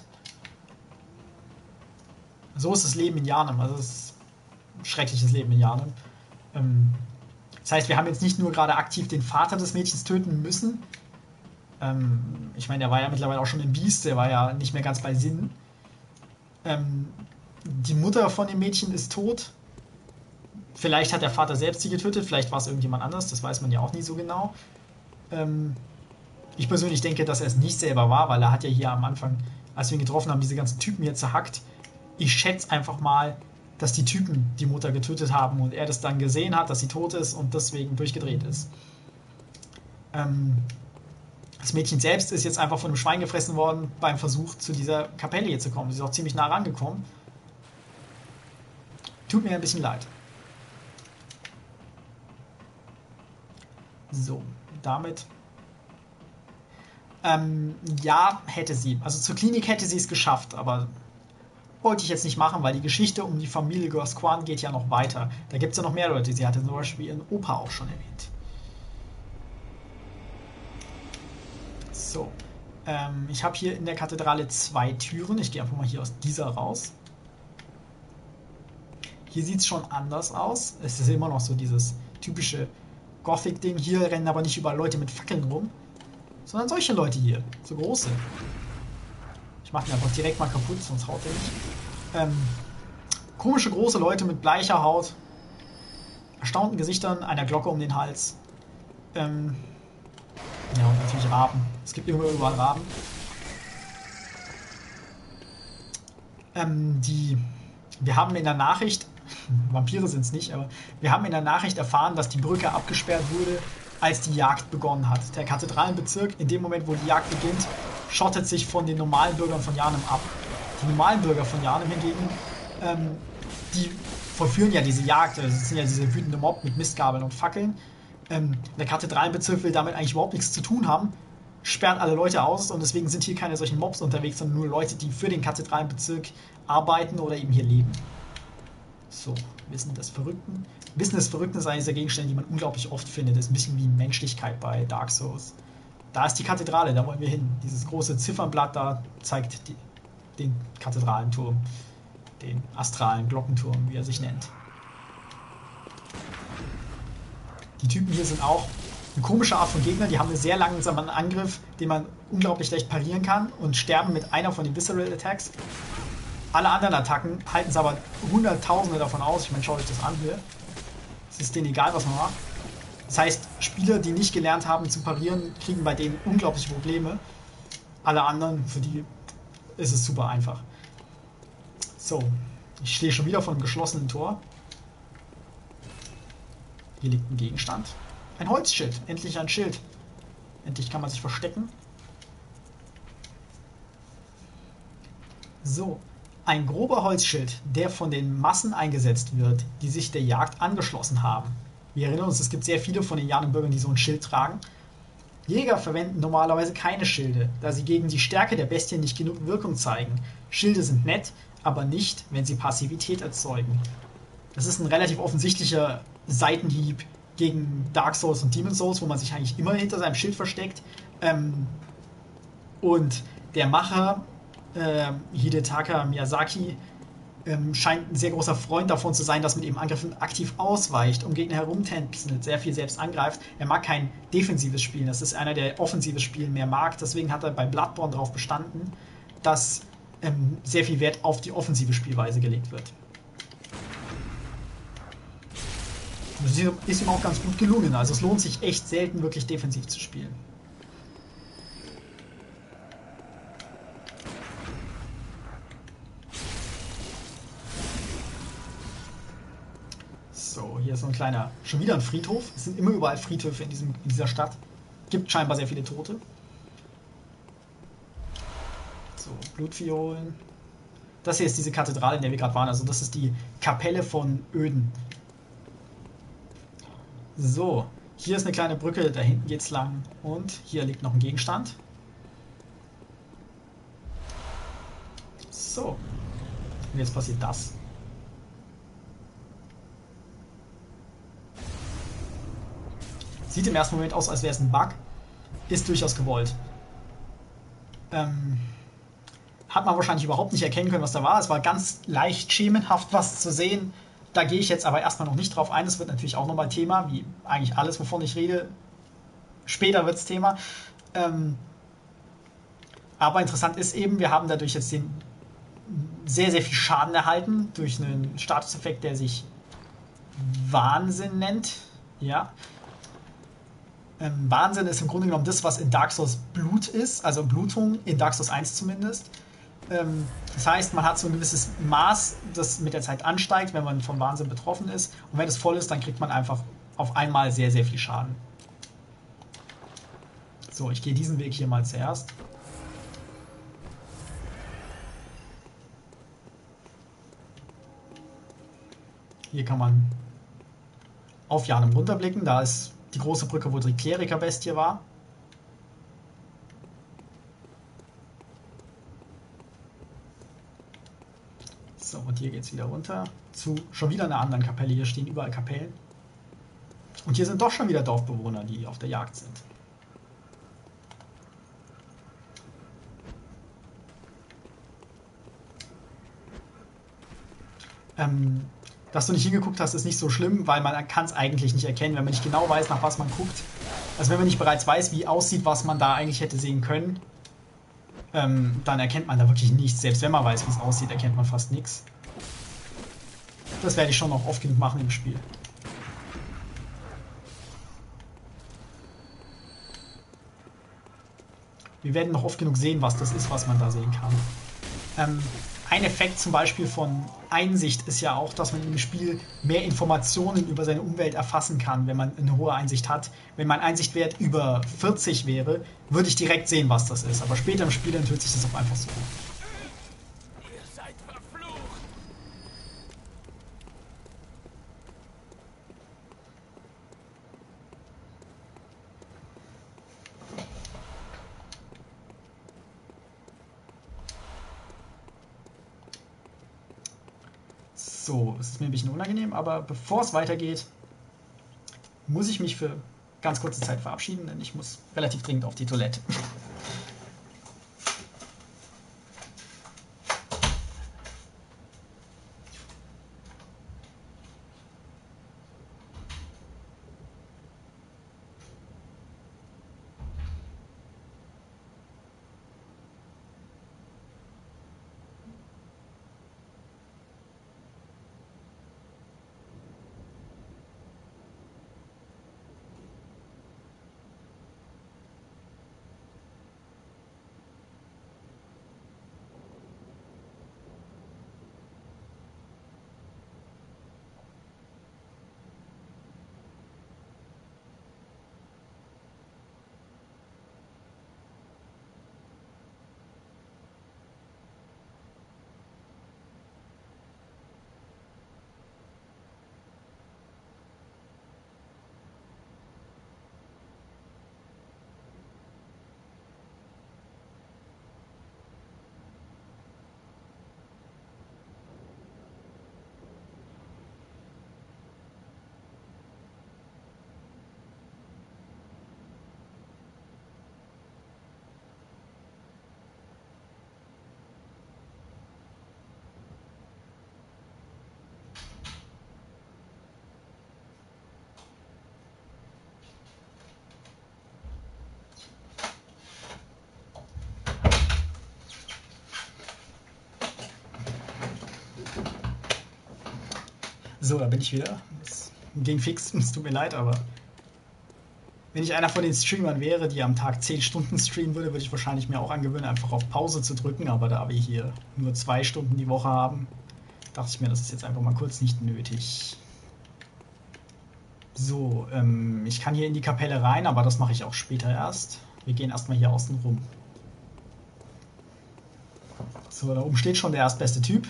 So ist das Leben in Yharnam. Also es ist ein schreckliches Leben in Yharnam. Ähm, das heißt, wir haben jetzt nicht nur gerade aktiv den Vater des Mädchens töten müssen. Ähm, ich meine, der war ja mittlerweile auch schon im Biest. Der war ja nicht mehr ganz bei Sinnen. Ähm, die Mutter von dem Mädchen ist tot. Vielleicht hat der Vater selbst sie getötet. Vielleicht war es irgendjemand anders. Das weiß man ja auch nie so genau. Ähm, ich persönlich denke, dass er es nicht selber war, weil er hat ja hier am Anfang, als wir ihn getroffen haben, diese ganzen Typen hier zerhackt. Ich schätze einfach mal, dass die Typen die Mutter getötet haben und er das dann gesehen hat, dass sie tot ist und deswegen durchgedreht ist. Ähm, Das Mädchen selbst ist jetzt einfach von einem Schwein gefressen worden beim Versuch, zu dieser Kapelle hier zu kommen. Sie ist auch ziemlich nah rangekommen. Tut mir ein bisschen leid. So, damit... Ähm, ja, hätte sie. Also zur Klinik hätte sie es geschafft, aber wollte ich jetzt nicht machen, weil die Geschichte um die Familie Gosquan geht ja noch weiter. Da gibt es ja noch mehr Leute. Sie hatte zum Beispiel ihren Opa auch schon erwähnt. So, ähm, ich habe hier in der Kathedrale zwei Türen. Ich gehe einfach mal hier aus dieser raus. Hier sieht es schon anders aus. Es ist immer noch so dieses typische Gothic-Ding. Hier rennen aber nicht überall Leute mit Fackeln rum, sondern solche Leute hier, so große. Ich mache den einfach direkt mal kaputt, sonst haut er nicht. Ähm, komische große Leute mit bleicher Haut, erstaunten Gesichtern, einer Glocke um den Hals. Ähm, ja, und natürlich Raben. Es gibt immer überall Raben. Ähm, die, wir haben in der Nachricht, Vampire sind es nicht, aber wir haben in der Nachricht erfahren, dass die Brücke abgesperrt wurde, als die Jagd begonnen hat. Der Kathedralenbezirk, in dem Moment, wo die Jagd beginnt, schottet sich von den normalen Bürgern von Yharnam ab. Die normalen Bürger von Yharnam hingegen, ähm, die vollführen ja diese Jagd. Das sind ja diese wütende Mob mit Mistgabeln und Fackeln. Ähm, der Kathedralenbezirk will damit eigentlich überhaupt nichts zu tun haben, sperrt alle Leute aus und deswegen sind hier keine solchen Mobs unterwegs, sondern nur Leute, die für den Kathedralenbezirk arbeiten oder eben hier leben. So, Wissen des Verrückten. Wissen des Verrückten ist eines der Gegenstände, die man unglaublich oft findet. Das ist ein bisschen wie Menschlichkeit bei Dark Souls. Da ist die Kathedrale, da wollen wir hin. Dieses große Ziffernblatt da zeigt die, den Kathedralenturm. Den astralen Glockenturm, wie er sich nennt. Die Typen hier sind auch eine komische Art von Gegner. Die haben einen sehr langsamen Angriff, den man unglaublich leicht parieren kann und sterben mit einer von den Visceral Attacks. Alle anderen Attacken halten es aber Hunderttausende davon aus. Ich meine, schaut euch das an hier. Es ist denen egal, was man macht. Das heißt, Spieler, die nicht gelernt haben zu parieren, kriegen bei denen unglaubliche Probleme. Alle anderen, für die ist es super einfach. So, ich stehe schon wieder vor einem geschlossenen Tor. Hier liegt ein Gegenstand. Ein Holzschild. Endlich ein Schild. Endlich kann man sich verstecken. So. Ein grober Holzschild, der von den Massen eingesetzt wird, die sich der Jagd angeschlossen haben. Wir erinnern uns, es gibt sehr viele von den Yharnam-Bürgern, die so ein Schild tragen. Jäger verwenden normalerweise keine Schilde, da sie gegen die Stärke der Bestien nicht genug Wirkung zeigen. Schilde sind nett, aber nicht, wenn sie Passivität erzeugen. Das ist ein relativ offensichtlicher Seitenhieb gegen Dark Souls und Demon Souls, wo man sich eigentlich immer hinter seinem Schild versteckt. Ähm, und der Macher Äh, Hidetaka Miyazaki ähm, scheint ein sehr großer Freund davon zu sein, dass mit eben Angriffen aktiv ausweicht, um Gegner herumtänzelt, sehr viel selbst angreift. Er mag kein defensives Spielen, das ist einer, der offensives Spielen mehr mag. Deswegen hat er bei Bloodborne darauf bestanden, dass ähm, sehr viel Wert auf die offensive Spielweise gelegt wird. Das ist ihm auch ganz gut gelungen, also es lohnt sich echt selten, wirklich defensiv zu spielen. So, hier ist so ein kleiner, schon wieder ein Friedhof. Es sind immer überall Friedhöfe in, diesem, in dieser Stadt. Gibt scheinbar sehr viele Tote. So, Blutviolen. Das hier ist diese Kathedrale, in der wir gerade waren. Also das ist die Kapelle von Öden. So, hier ist eine kleine Brücke, da hinten geht's lang. Und hier liegt noch ein Gegenstand. So. Und jetzt passiert das. Sieht im ersten Moment aus, als wäre es ein Bug. Ist durchaus gewollt. Ähm, hat man wahrscheinlich überhaupt nicht erkennen können, was da war. Es war ganz leicht schemenhaft was zu sehen. Da gehe ich jetzt aber erstmal noch nicht drauf ein. Das wird natürlich auch nochmal Thema, wie eigentlich alles, wovon ich rede. Später wird es Thema. Ähm, aber interessant ist eben, wir haben dadurch jetzt den sehr, sehr viel Schaden erhalten. Durch einen Statuseffekt, der sich Wahnsinn nennt. Ja. Ähm, Wahnsinn ist im Grunde genommen das, was in Dark Souls Blut ist, also Blutung, in Dark Souls eins zumindest. Ähm, das heißt, man hat so ein gewisses Maß, das mit der Zeit ansteigt, wenn man von Wahnsinn betroffen ist. Und wenn es voll ist, dann kriegt man einfach auf einmal sehr, sehr viel Schaden. So, So, ich gehe diesen Weg hier mal zuerst. Hier kann man auf Yharnam runterblicken. Da ist die große Brücke, wo die Kleriker-Bestie war. So, und hier geht es wieder runter zu schon wieder einer anderen Kapelle. Hier stehen überall Kapellen. Und hier sind doch schon wieder Dorfbewohner, die auf der Jagd sind. Ähm, dass du nicht hingeguckt hast, ist nicht so schlimm, weil man kann es eigentlich nicht erkennen, wenn man nicht genau weiß, nach was man guckt. Also wenn man nicht bereits weiß, wie aussieht, was man da eigentlich hätte sehen können, ähm, dann erkennt man da wirklich nichts. Selbst wenn man weiß, wie es aussieht, erkennt man fast nichts. Das werde ich schon noch oft genug machen im Spiel. Wir werden noch oft genug sehen, was das ist, was man da sehen kann. Ähm, ein Effekt zum Beispiel von Einsicht ist ja auch, dass man im Spiel mehr Informationen über seine Umwelt erfassen kann, wenn man eine hohe Einsicht hat. Wenn mein Einsichtwert über vierzig wäre, würde ich direkt sehen, was das ist. Aber später im Spiel enthüllt sich das auch einfach so. Ihr seid verflucht. So, es ist mir ein bisschen unangenehm, aber bevor es weitergeht, muss ich mich für ganz kurze Zeit verabschieden, denn ich muss relativ dringend auf die Toilette. So, da bin ich wieder. Das ging fix, es tut mir leid, aber wenn ich einer von den Streamern wäre, die am Tag zehn Stunden streamen würde, würde ich wahrscheinlich mir auch angewöhnen, einfach auf Pause zu drücken, aber da wir hier nur zwei Stunden die Woche haben, dachte ich mir, das ist jetzt einfach mal kurz nicht nötig. So, ähm, ich kann hier in die Kapelle rein, aber das mache ich auch später erst. Wir gehen erstmal hier außen rum. So, da oben steht schon der erstbeste Typ.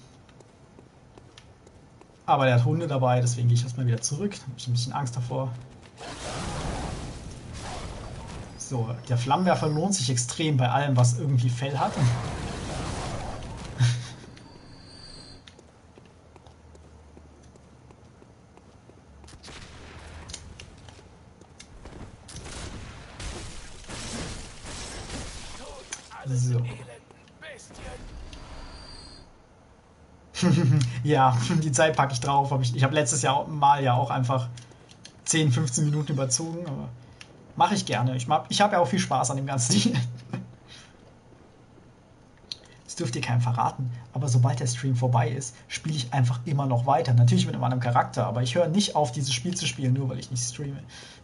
Aber der hat Hunde dabei, deswegen gehe ich erstmal wieder zurück. Da habe ich ein bisschen Angst davor. So, der Flammenwerfer lohnt sich extrem bei allem, was irgendwie Fell hat. So. Ja, die Zeit packe ich drauf. Hab ich ich habe letztes Jahr mal ja auch einfach zehn, fünfzehn Minuten überzogen, aber mache ich gerne. Ich, ich habe ja auch viel Spaß an dem ganzen Ding. Das dürft ihr keinem verraten, aber sobald der Stream vorbei ist, spiele ich einfach immer noch weiter. Natürlich mit einem anderen Charakter, aber ich höre nicht auf, dieses Spiel zu spielen, nur weil ich nicht streame.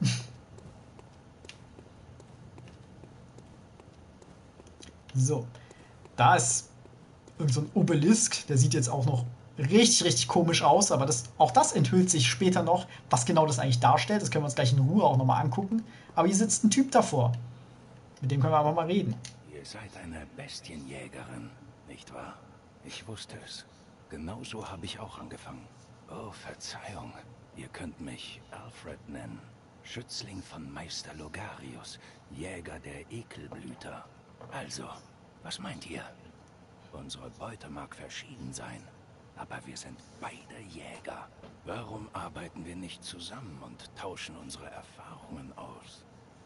So, da ist irgend so ein Obelisk, der sieht jetzt auch noch richtig, richtig komisch aus, aber das, auch das enthüllt sich später noch, was genau das eigentlich darstellt. Das können wir uns gleich in Ruhe auch nochmal angucken. Aber hier sitzt ein Typ davor. Mit dem können wir aber mal reden. Ihr seid eine Bestienjägerin, nicht wahr? Ich wusste es. Genauso habe ich auch angefangen. Oh, Verzeihung. Ihr könnt mich Alfred nennen. Schützling von Meister Logarius, Jäger der Ekelblüter. Also, was meint ihr? Unsere Beute mag verschieden sein, aber wir sind beide Jäger. Warum arbeiten wir nicht zusammen und tauschen unsere Erfahrungen aus?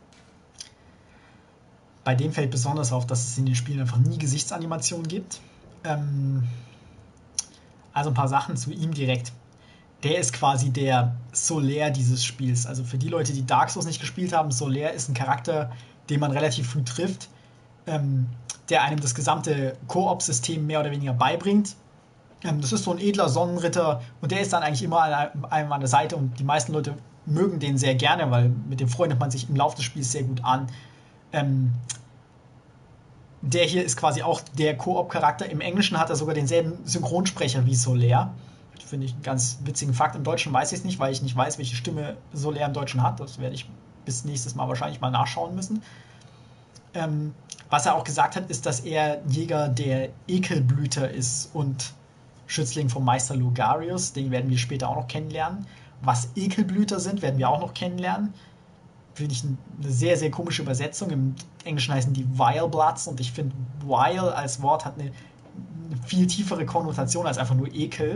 Bei dem fällt besonders auf, dass es in den Spielen einfach nie Gesichtsanimationen gibt. Ähm, also ein paar Sachen zu ihm direkt. Der ist quasi der Solaire dieses Spiels. Also für die Leute, die Dark Souls nicht gespielt haben, Solaire ist ein Charakter, den man relativ früh trifft, ähm, der einem das gesamte Koop-System mehr oder weniger beibringt. Ähm, das ist so ein edler Sonnenritter und der ist dann eigentlich immer an einem an der Seite und die meisten Leute mögen den sehr gerne, weil mit dem freundet man sich im Laufe des Spiels sehr gut an. Ähm, der hier ist quasi auch der Koop-Charakter. Im Englischen hat er sogar denselben Synchronsprecher wie Solaire. Finde ich einen ganz witzigen Fakt. Im Deutschen weiß ich es nicht, weil ich nicht weiß, welche Stimme Solaire im Deutschen hat. Das werde ich bis nächstes Mal wahrscheinlich mal nachschauen müssen. Ähm, was er auch gesagt hat, ist, dass er Jäger der Ekelblüter ist und Schützling vom Meister Logarius. Den werden wir später auch noch kennenlernen. Was Ekelblüter sind, werden wir auch noch kennenlernen. Finde ich eine sehr, sehr komische Übersetzung. Im Englischen heißen die Vilebloods und ich finde, Vile als Wort hat eine, eine viel tiefere Konnotation als einfach nur Ekel.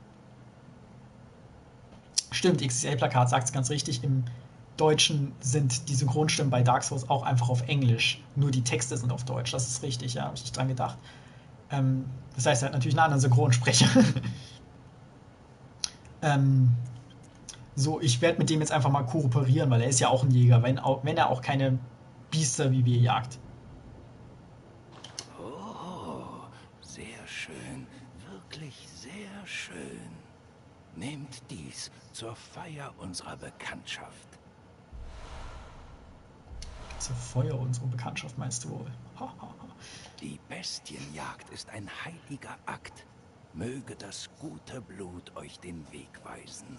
Stimmt, X X L-Plakat sagt es ganz richtig. Im Deutschen sind die Synchronstimmen bei Dark Souls auch einfach auf Englisch. Nur die Texte sind auf Deutsch. Das ist richtig, ja, habe ich nicht dran gedacht. Ähm, das heißt, er hat natürlich einen anderen Synchronsprecher. ähm, so, ich werde mit dem jetzt einfach mal kooperieren, weil er ist ja auch ein Jäger, wenn, auch, wenn er auch keine Biester wie wir jagt. Oh, sehr schön. Wirklich sehr schön. Nehmt dies zur Feier unserer Bekanntschaft. Zur Feier unserer Bekanntschaft meinst du wohl? Die Bestienjagd ist ein heiliger Akt. Möge das gute Blut euch den Weg weisen.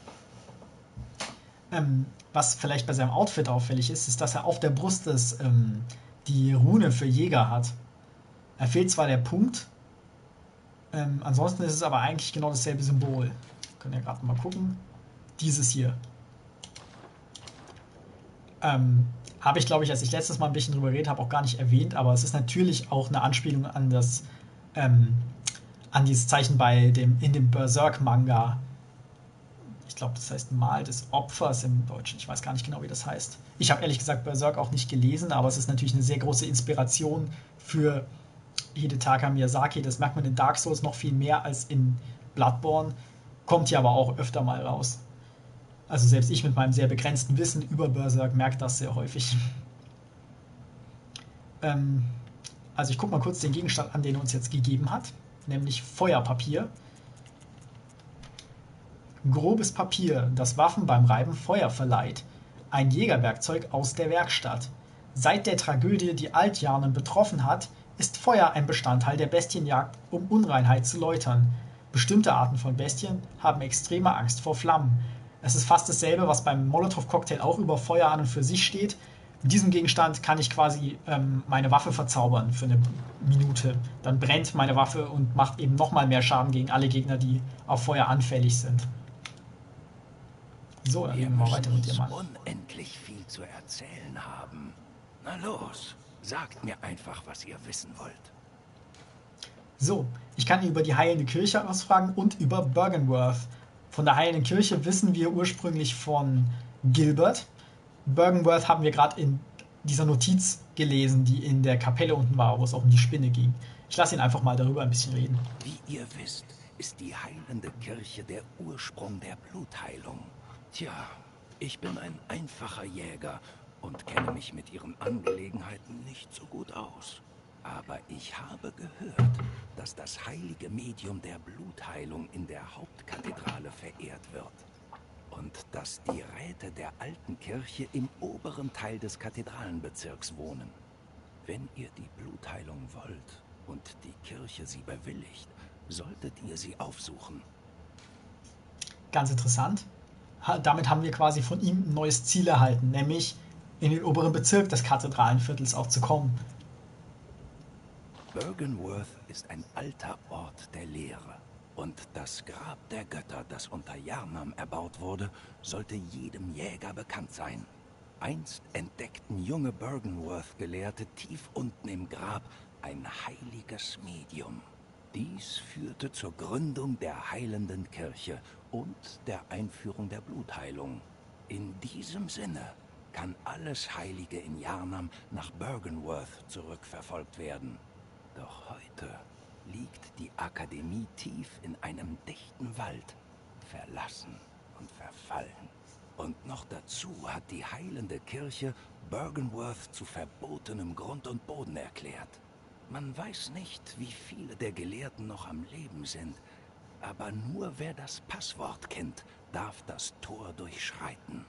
Ähm, was vielleicht bei seinem Outfit auffällig ist, ist, dass er auf der Brust des, ähm, die Rune für Jäger hat. Er fehlt zwar der Punkt, ähm, ansonsten ist es aber eigentlich genau dasselbe Symbol. Können ja gerade mal gucken. Dieses hier. Ähm, habe ich, glaube ich, als ich letztes Mal ein bisschen drüber geredet habe, auch gar nicht erwähnt, aber es ist natürlich auch eine Anspielung an das, ähm, an dieses Zeichen bei dem, in dem Berserk-Manga. Ich glaube, das heißt Mal des Opfers im Deutschen. Ich weiß gar nicht genau, wie das heißt. Ich habe ehrlich gesagt Berserk auch nicht gelesen, aber es ist natürlich eine sehr große Inspiration für Hidetaka Miyazaki. Das merkt man in Dark Souls noch viel mehr als in Bloodborne. Kommt hier aber auch öfter mal raus. Also selbst ich mit meinem sehr begrenzten Wissen über Berserk merke das sehr häufig. ähm, also ich gucke mal kurz den Gegenstand an, den er uns jetzt gegeben hat. Nämlich Feuerpapier. Grobes Papier, das Waffen beim Reiben Feuer verleiht. Ein Jägerwerkzeug aus der Werkstatt. Seit der Tragödie, die Altjarnen betroffen hat, ist Feuer ein Bestandteil der Bestienjagd, um Unreinheit zu läutern. Bestimmte Arten von Bestien haben extreme Angst vor Flammen. Es ist fast dasselbe, was beim Molotow-Cocktail auch über Feuer an und für sich steht. Mit diesem Gegenstand kann ich quasi ähm, meine Waffe verzaubern für eine Minute. Dann brennt meine Waffe und macht eben nochmal mehr Schaden gegen alle Gegner, die auf Feuer anfällig sind. So, dann gehen wir mal weiter mit dir, Mann. Unendlich viel zu erzählen haben. Na los, sagt mir einfach, was ihr wissen wollt. So, ich kann über die heilende Kirche ausfragen und über Byrgenwerth. Von der heilenden Kirche wissen wir ursprünglich von Gilbert. Byrgenwerth haben wir gerade in dieser Notiz gelesen, die in der Kapelle unten war, wo es auch um die Spinne ging. Ich lasse ihn einfach mal darüber ein bisschen reden. Wie ihr wisst, ist die heilende Kirche der Ursprung der Blutheilung. Tja, ich bin ein einfacher Jäger und kenne mich mit ihren Angelegenheiten nicht so gut aus. Aber ich habe gehört, dass das heilige Medium der Blutheilung in der Hauptkathedrale verehrt wird. Und dass die Räte der alten Kirche im oberen Teil des Kathedralenbezirks wohnen. Wenn ihr die Blutheilung wollt und die Kirche sie bewilligt, solltet ihr sie aufsuchen. Ganz interessant. Damit haben wir quasi von ihm ein neues Ziel erhalten, nämlich in den oberen Bezirk des Kathedralenviertels auch zu kommen. Byrgenwerth ist ein alter Ort der Lehre. Und das Grab der Götter, das unter Yharnam erbaut wurde, sollte jedem Jäger bekannt sein. Einst entdeckten junge Byrgenwerth-Gelehrte tief unten im Grab ein heiliges Medium. Dies führte zur Gründung der heilenden Kirche und der Einführung der Blutheilung. In diesem Sinne kann alles Heilige in Yharnam nach Byrgenwerth zurückverfolgt werden. Doch heute liegt die Akademie tief in einem dichten Wald, verlassen und verfallen. Und noch dazu hat die heilende Kirche Byrgenwerth zu verbotenem Grund und Boden erklärt. Man weiß nicht, wie viele der Gelehrten noch am Leben sind, aber nur wer das Passwort kennt, darf das Tor durchschreiten.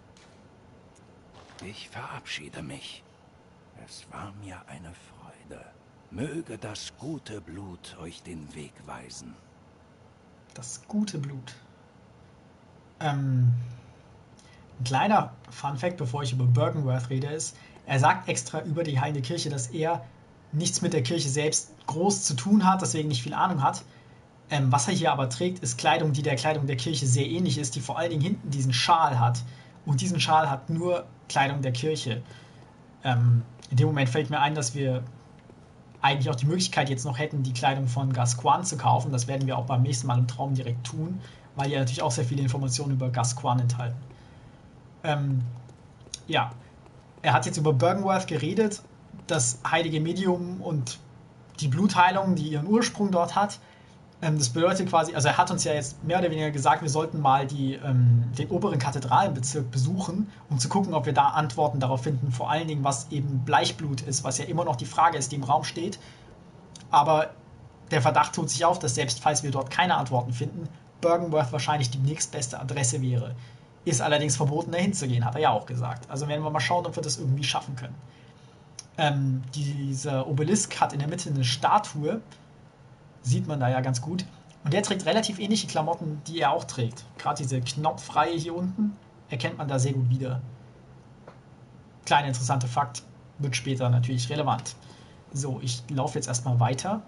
Ich verabschiede mich. Es war mir eine Freude. Möge das gute Blut euch den Weg weisen. Das gute Blut. Ähm, ein kleiner Funfact, bevor ich über Byrgenwerth rede, ist, er sagt extra über die heilende Kirche, dass er nichts mit der Kirche selbst groß zu tun hat, deswegen nicht viel Ahnung hat. Ähm, was er hier aber trägt, ist Kleidung, die der Kleidung der Kirche sehr ähnlich ist, die vor allen Dingen hinten diesen Schal hat. Und diesen Schal hat nur Kleidung der Kirche. Ähm, in dem Moment fällt mir ein, dass wir eigentlich auch die Möglichkeit jetzt noch hätten, die Kleidung von Gascoigne zu kaufen. Das werden wir auch beim nächsten Mal im Traum direkt tun, weil ja natürlich auch sehr viele Informationen über Gascoigne enthalten. Ähm, ja, er hat jetzt über Byrgenwerth geredet, das heilige Medium und die Blutheilung, die ihren Ursprung dort hat. Ähm, das bedeutet quasi, also er hat uns ja jetzt mehr oder weniger gesagt, wir sollten mal die, ähm, den oberen Kathedralenbezirk besuchen, um zu gucken, ob wir da Antworten darauf finden, vor allen Dingen, was eben Bleichblut ist, was ja immer noch die Frage ist, die im Raum steht. Aber der Verdacht tut sich auf, dass selbst falls wir dort keine Antworten finden, Byrgenwerth wahrscheinlich die nächstbeste Adresse wäre. Ist allerdings verboten, dahin zu gehen, hat er ja auch gesagt. Also werden wir mal schauen, ob wir das irgendwie schaffen können. Ähm, dieser Obelisk hat in der Mitte eine Statue, sieht man da ja ganz gut. Und der trägt relativ ähnliche Klamotten, die er auch trägt. Gerade diese Knopfreihe hier unten erkennt man da sehr gut wieder. Kleiner interessanter Fakt, wird später natürlich relevant. So, ich laufe jetzt erstmal weiter.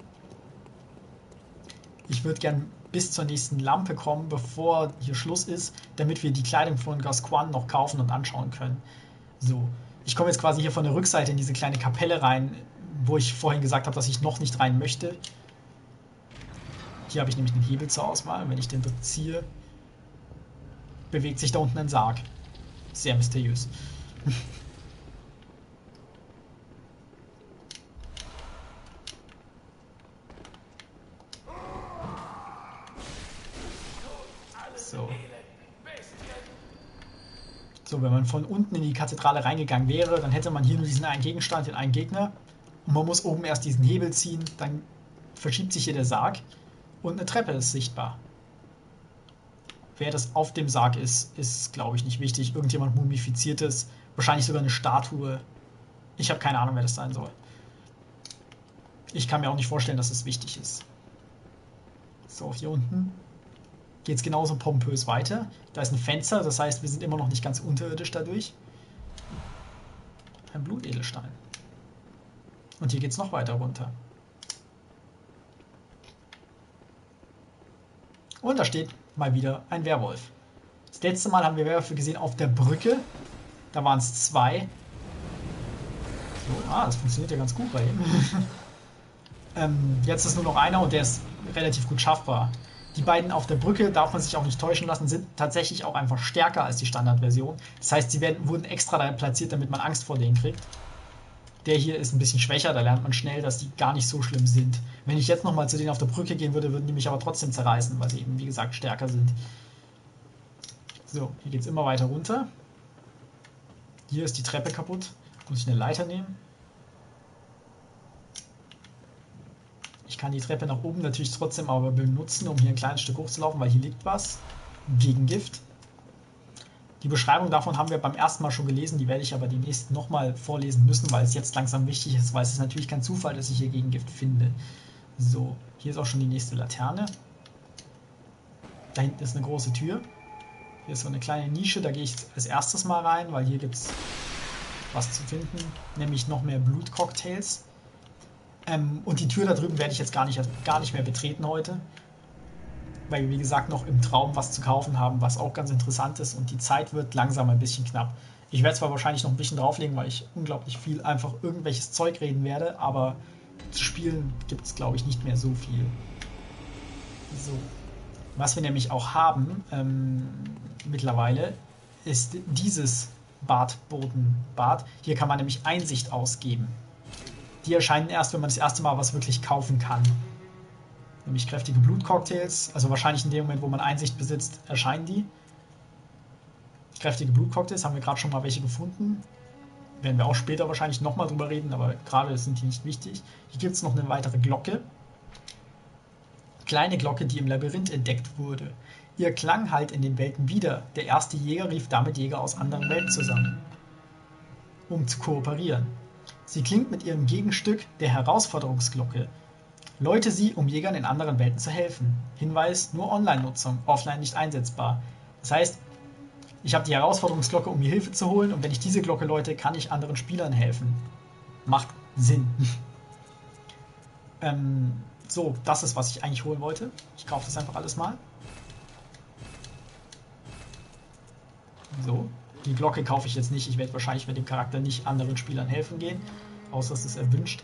Ich würde gern bis zur nächsten Lampe kommen, bevor hier Schluss ist, damit wir die Kleidung von Gascoigne noch kaufen und anschauen können. So, ich komme jetzt quasi hier von der Rückseite in diese kleine Kapelle rein, wo ich vorhin gesagt habe, dass ich noch nicht rein möchte. Hier habe ich nämlich den Hebel zur Auswahl. Und wenn ich den ziehe, bewegt sich da unten ein Sarg. Sehr mysteriös. So. So, wenn man von unten in die Kathedrale reingegangen wäre, dann hätte man hier nur diesen einen Gegenstand, den einen Gegner. Und man muss oben erst diesen Hebel ziehen, dann verschiebt sich hier der Sarg. Und eine Treppe ist sichtbar. Wer das auf dem Sarg ist, ist, glaube ich, nicht wichtig. Irgendjemand Mumifiziertes, wahrscheinlich sogar eine Statue. Ich habe keine Ahnung, wer das sein soll. Ich kann mir auch nicht vorstellen, dass es wichtig ist. So, hier unten geht es genauso pompös weiter. Da ist ein Fenster, das heißt, wir sind immer noch nicht ganz unterirdisch dadurch. Ein Blutedelstein. Und hier geht es noch weiter runter. Und da steht mal wieder ein Werwolf. Das letzte Mal haben wir Werwölfe gesehen auf der Brücke. Da waren es zwei. So, ah, das funktioniert ja ganz gut bei ihm. ähm, jetzt ist nur noch einer und der ist relativ gut schaffbar. Die beiden auf der Brücke, darf man sich auch nicht täuschen lassen, sind tatsächlich auch einfach stärker als die Standardversion. Das heißt, sie werden, wurden extra da platziert, damit man Angst vor denen kriegt. Der hier ist ein bisschen schwächer, da lernt man schnell, dass die gar nicht so schlimm sind. Wenn ich jetzt nochmal zu denen auf der Brücke gehen würde, würden die mich aber trotzdem zerreißen, weil sie eben, wie gesagt, stärker sind. So, hier geht es immer weiter runter. Hier ist die Treppe kaputt. Muss ich eine Leiter nehmen? Ich kann die Treppe nach oben natürlich trotzdem aber benutzen, um hier ein kleines Stück hochzulaufen, weil hier liegt was. Gegengift. Die Beschreibung davon haben wir beim ersten Mal schon gelesen, die werde ich aber demnächst nochmal vorlesen müssen, weil es jetzt langsam wichtig ist, weil es ist natürlich kein Zufall, dass ich hier Gegengift finde. So, hier ist auch schon die nächste Laterne. Da hinten ist eine große Tür. Hier ist so eine kleine Nische, da gehe ich als erstes mal rein, weil hier gibt es was zu finden, nämlich noch mehr Blutcocktails. Ähm, und die Tür da drüben werde ich jetzt gar nicht, gar nicht mehr betreten heute, weil wir, wie gesagt, noch im Traum was zu kaufen haben, was auch ganz interessant ist, und die Zeit wird langsam ein bisschen knapp. Ich werde zwar wahrscheinlich noch ein bisschen drauflegen, weil ich unglaublich viel einfach irgendwelches Zeug reden werde, aber zu spielen gibt es, glaube ich, nicht mehr so viel. So. Was wir nämlich auch haben ähm, mittlerweile, ist dieses Badbodenbad. Hier kann man nämlich Einsicht ausgeben. Die erscheinen erst, wenn man das erste Mal was wirklich kaufen kann. Nämlich kräftige Blutcocktails, also wahrscheinlich in dem Moment, wo man Einsicht besitzt, erscheinen die. Kräftige Blutcocktails, haben wir gerade schon mal welche gefunden. Werden wir auch später wahrscheinlich nochmal drüber reden, aber gerade sind die nicht wichtig. Hier gibt es noch eine weitere Glocke. Kleine Glocke, die im Labyrinth entdeckt wurde. Ihr Klang hallt in den Welten wieder. Der erste Jäger rief damit Jäger aus anderen Welten zusammen, um zu kooperieren. Sie klingt mit ihrem Gegenstück, der Herausforderungsglocke. Läute sie, um Jägern in anderen Welten zu helfen. Hinweis, nur Online-Nutzung, offline nicht einsetzbar. Das heißt, ich habe die Herausforderungsglocke, um mir Hilfe zu holen, und wenn ich diese Glocke läute, kann ich anderen Spielern helfen. Macht Sinn. ähm, so, das ist, was ich eigentlich holen wollte. Ich kaufe das einfach alles mal. So, die Glocke kaufe ich jetzt nicht. Ich werde wahrscheinlich mit dem Charakter nicht anderen Spielern helfen gehen, außer es ist erwünscht.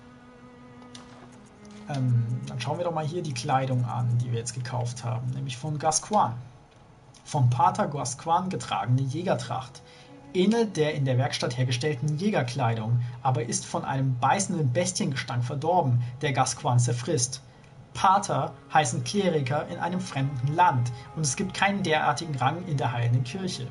Ähm, dann schauen wir doch mal hier die Kleidung an, die wir jetzt gekauft haben, nämlich von Gascoigne. Vom Pater Gascoigne getragene Jägertracht. Ähnelt der in der Werkstatt hergestellten Jägerkleidung, aber ist von einem beißenden Bestiengestank verdorben, der Gascoigne zerfrisst. Pater heißen Kleriker in einem fremden Land, und es gibt keinen derartigen Rang in der heiligen Kirche.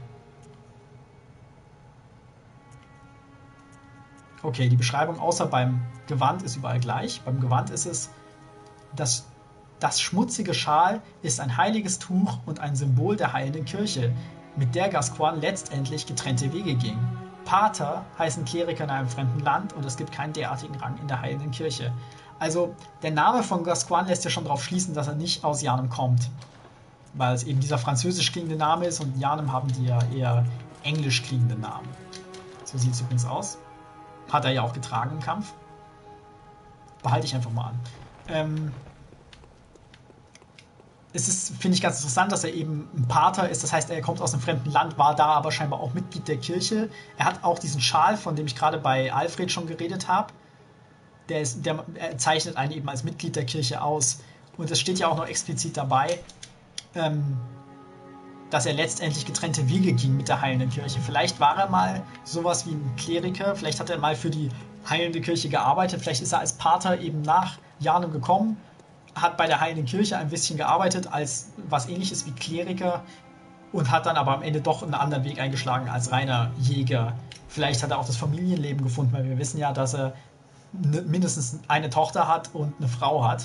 Okay, die Beschreibung außer beim Gewand ist überall gleich. Beim Gewand ist es, dass das schmutzige Schal ist ein heiliges Tuch und ein Symbol der heiligen Kirche, mit der Gascoigne letztendlich getrennte Wege ging. Pater heißen Kleriker in einem fremden Land, und es gibt keinen derartigen Rang in der heiligen Kirche. Also der Name von Gascoigne lässt ja schon darauf schließen, dass er nicht aus Yharnam kommt, weil es eben dieser französisch klingende Name ist, und in Yharnam haben die ja eher englisch klingende Namen. So sieht es übrigens aus. Hat er ja auch getragen im Kampf. Behalte ich einfach mal an. Ähm, es ist, finde ich, ganz interessant, dass er eben ein Pater ist. Das heißt, er kommt aus einem fremden Land, war da aber scheinbar auch Mitglied der Kirche. Er hat auch diesen Schal, von dem ich gerade bei Alfred schon geredet habe. Der, ist, der er zeichnet einen eben als Mitglied der Kirche aus. Und es steht ja auch noch explizit dabei, ähm, dass er letztendlich getrennte Wege ging mit der heilenden Kirche. Vielleicht war er mal sowas wie ein Kleriker, vielleicht hat er mal für die heilende Kirche gearbeitet, vielleicht ist er als Pater eben nach Yharnam gekommen, hat bei der heilenden Kirche ein bisschen gearbeitet als was Ähnliches wie Kleriker und hat dann aber am Ende doch einen anderen Weg eingeschlagen als reiner Jäger. Vielleicht hat er auch das Familienleben gefunden, weil wir wissen ja, dass er mindestens eine Tochter hat und eine Frau hat.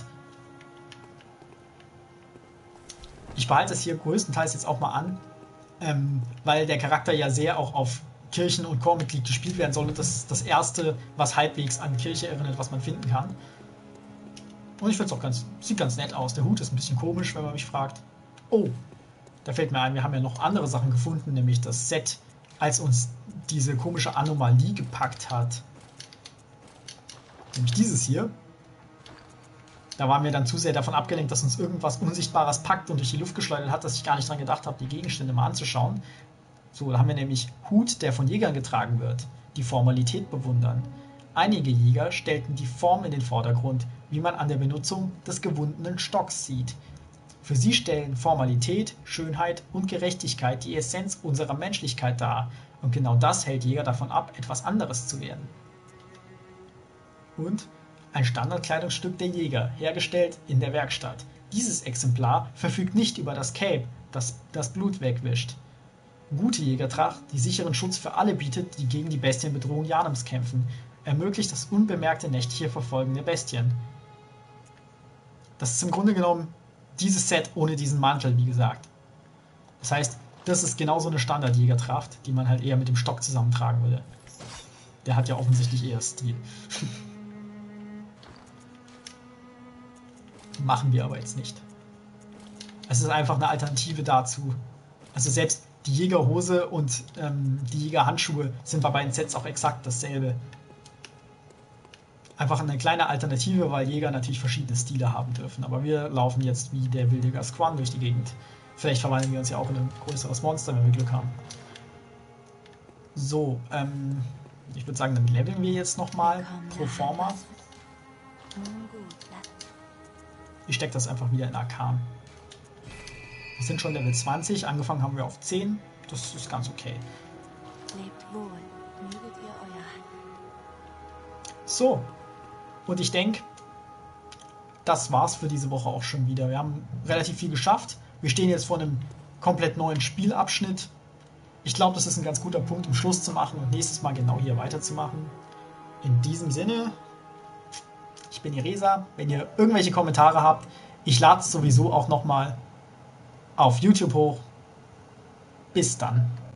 Ich behalte es hier größtenteils jetzt auch mal an, ähm, weil der Charakter ja sehr auch auf Kirchen- und Chormitglied gespielt werden soll, und das ist das Erste, was halbwegs an Kirche erinnert, was man finden kann. Und ich finde es auch ganz, sieht ganz nett aus. Der Hut ist ein bisschen komisch, wenn man mich fragt. Oh, da fällt mir ein, wir haben ja noch andere Sachen gefunden, nämlich das Set, als uns diese komische Anomalie gepackt hat. Nämlich dieses hier. Da waren wir dann zu sehr davon abgelenkt, dass uns irgendwas Unsichtbares packt und durch die Luft geschleudert hat, dass ich gar nicht dran gedacht habe, die Gegenstände mal anzuschauen. So, da haben wir nämlich Hut, der von Jägern getragen wird. Die Formalität bewundern. Einige Jäger stellten die Form in den Vordergrund, wie man an der Benutzung des gewundenen Stocks sieht. Für sie stellen Formalität, Schönheit und Gerechtigkeit die Essenz unserer Menschlichkeit dar. Und genau das hält Jäger davon ab, etwas anderes zu werden. Und ein Standardkleidungsstück der Jäger, hergestellt in der Werkstatt. Dieses Exemplar verfügt nicht über das Cape, das das Blut wegwischt. Gute Jägertracht, die sicheren Schutz für alle bietet, die gegen die Bestienbedrohung Yharnams kämpfen, ermöglicht das unbemerkte nächtliche Verfolgen der Bestien. Das ist im Grunde genommen dieses Set ohne diesen Mantel, wie gesagt. Das heißt, das ist genauso eine Standardjägertracht, die man halt eher mit dem Stock zusammentragen würde. Der hat ja offensichtlich eher Stil. Machen wir aber jetzt nicht. Es ist einfach eine Alternative dazu. Also selbst die Jägerhose und ähm, die Jägerhandschuhe sind bei beiden Sets auch exakt dasselbe. Einfach eine kleine Alternative, weil Jäger natürlich verschiedene Stile haben dürfen. Aber wir laufen jetzt wie der wilde Gascoigne durch die Gegend. Vielleicht verwandeln wir uns ja auch in ein größeres Monster, wenn wir Glück haben. So, ähm, ich würde sagen, dann leveln wir jetzt nochmal pro forma. Ich stecke das einfach wieder in Arkan. Wir sind schon Level zwanzig, angefangen haben wir auf zehn. Das ist ganz okay. Lebt wohl, möget ihr euer... So, und ich denke, das war's für diese Woche auch schon wieder. Wir haben relativ viel geschafft. Wir stehen jetzt vor einem komplett neuen Spielabschnitt. Ich glaube, das ist ein ganz guter Punkt, um Schluss zu machen und nächstes Mal genau hier weiterzumachen. In diesem Sinne, ich bin Iresa. Wenn ihr irgendwelche Kommentare habt, ich lade es sowieso auch nochmal auf YouTube hoch. Bis dann.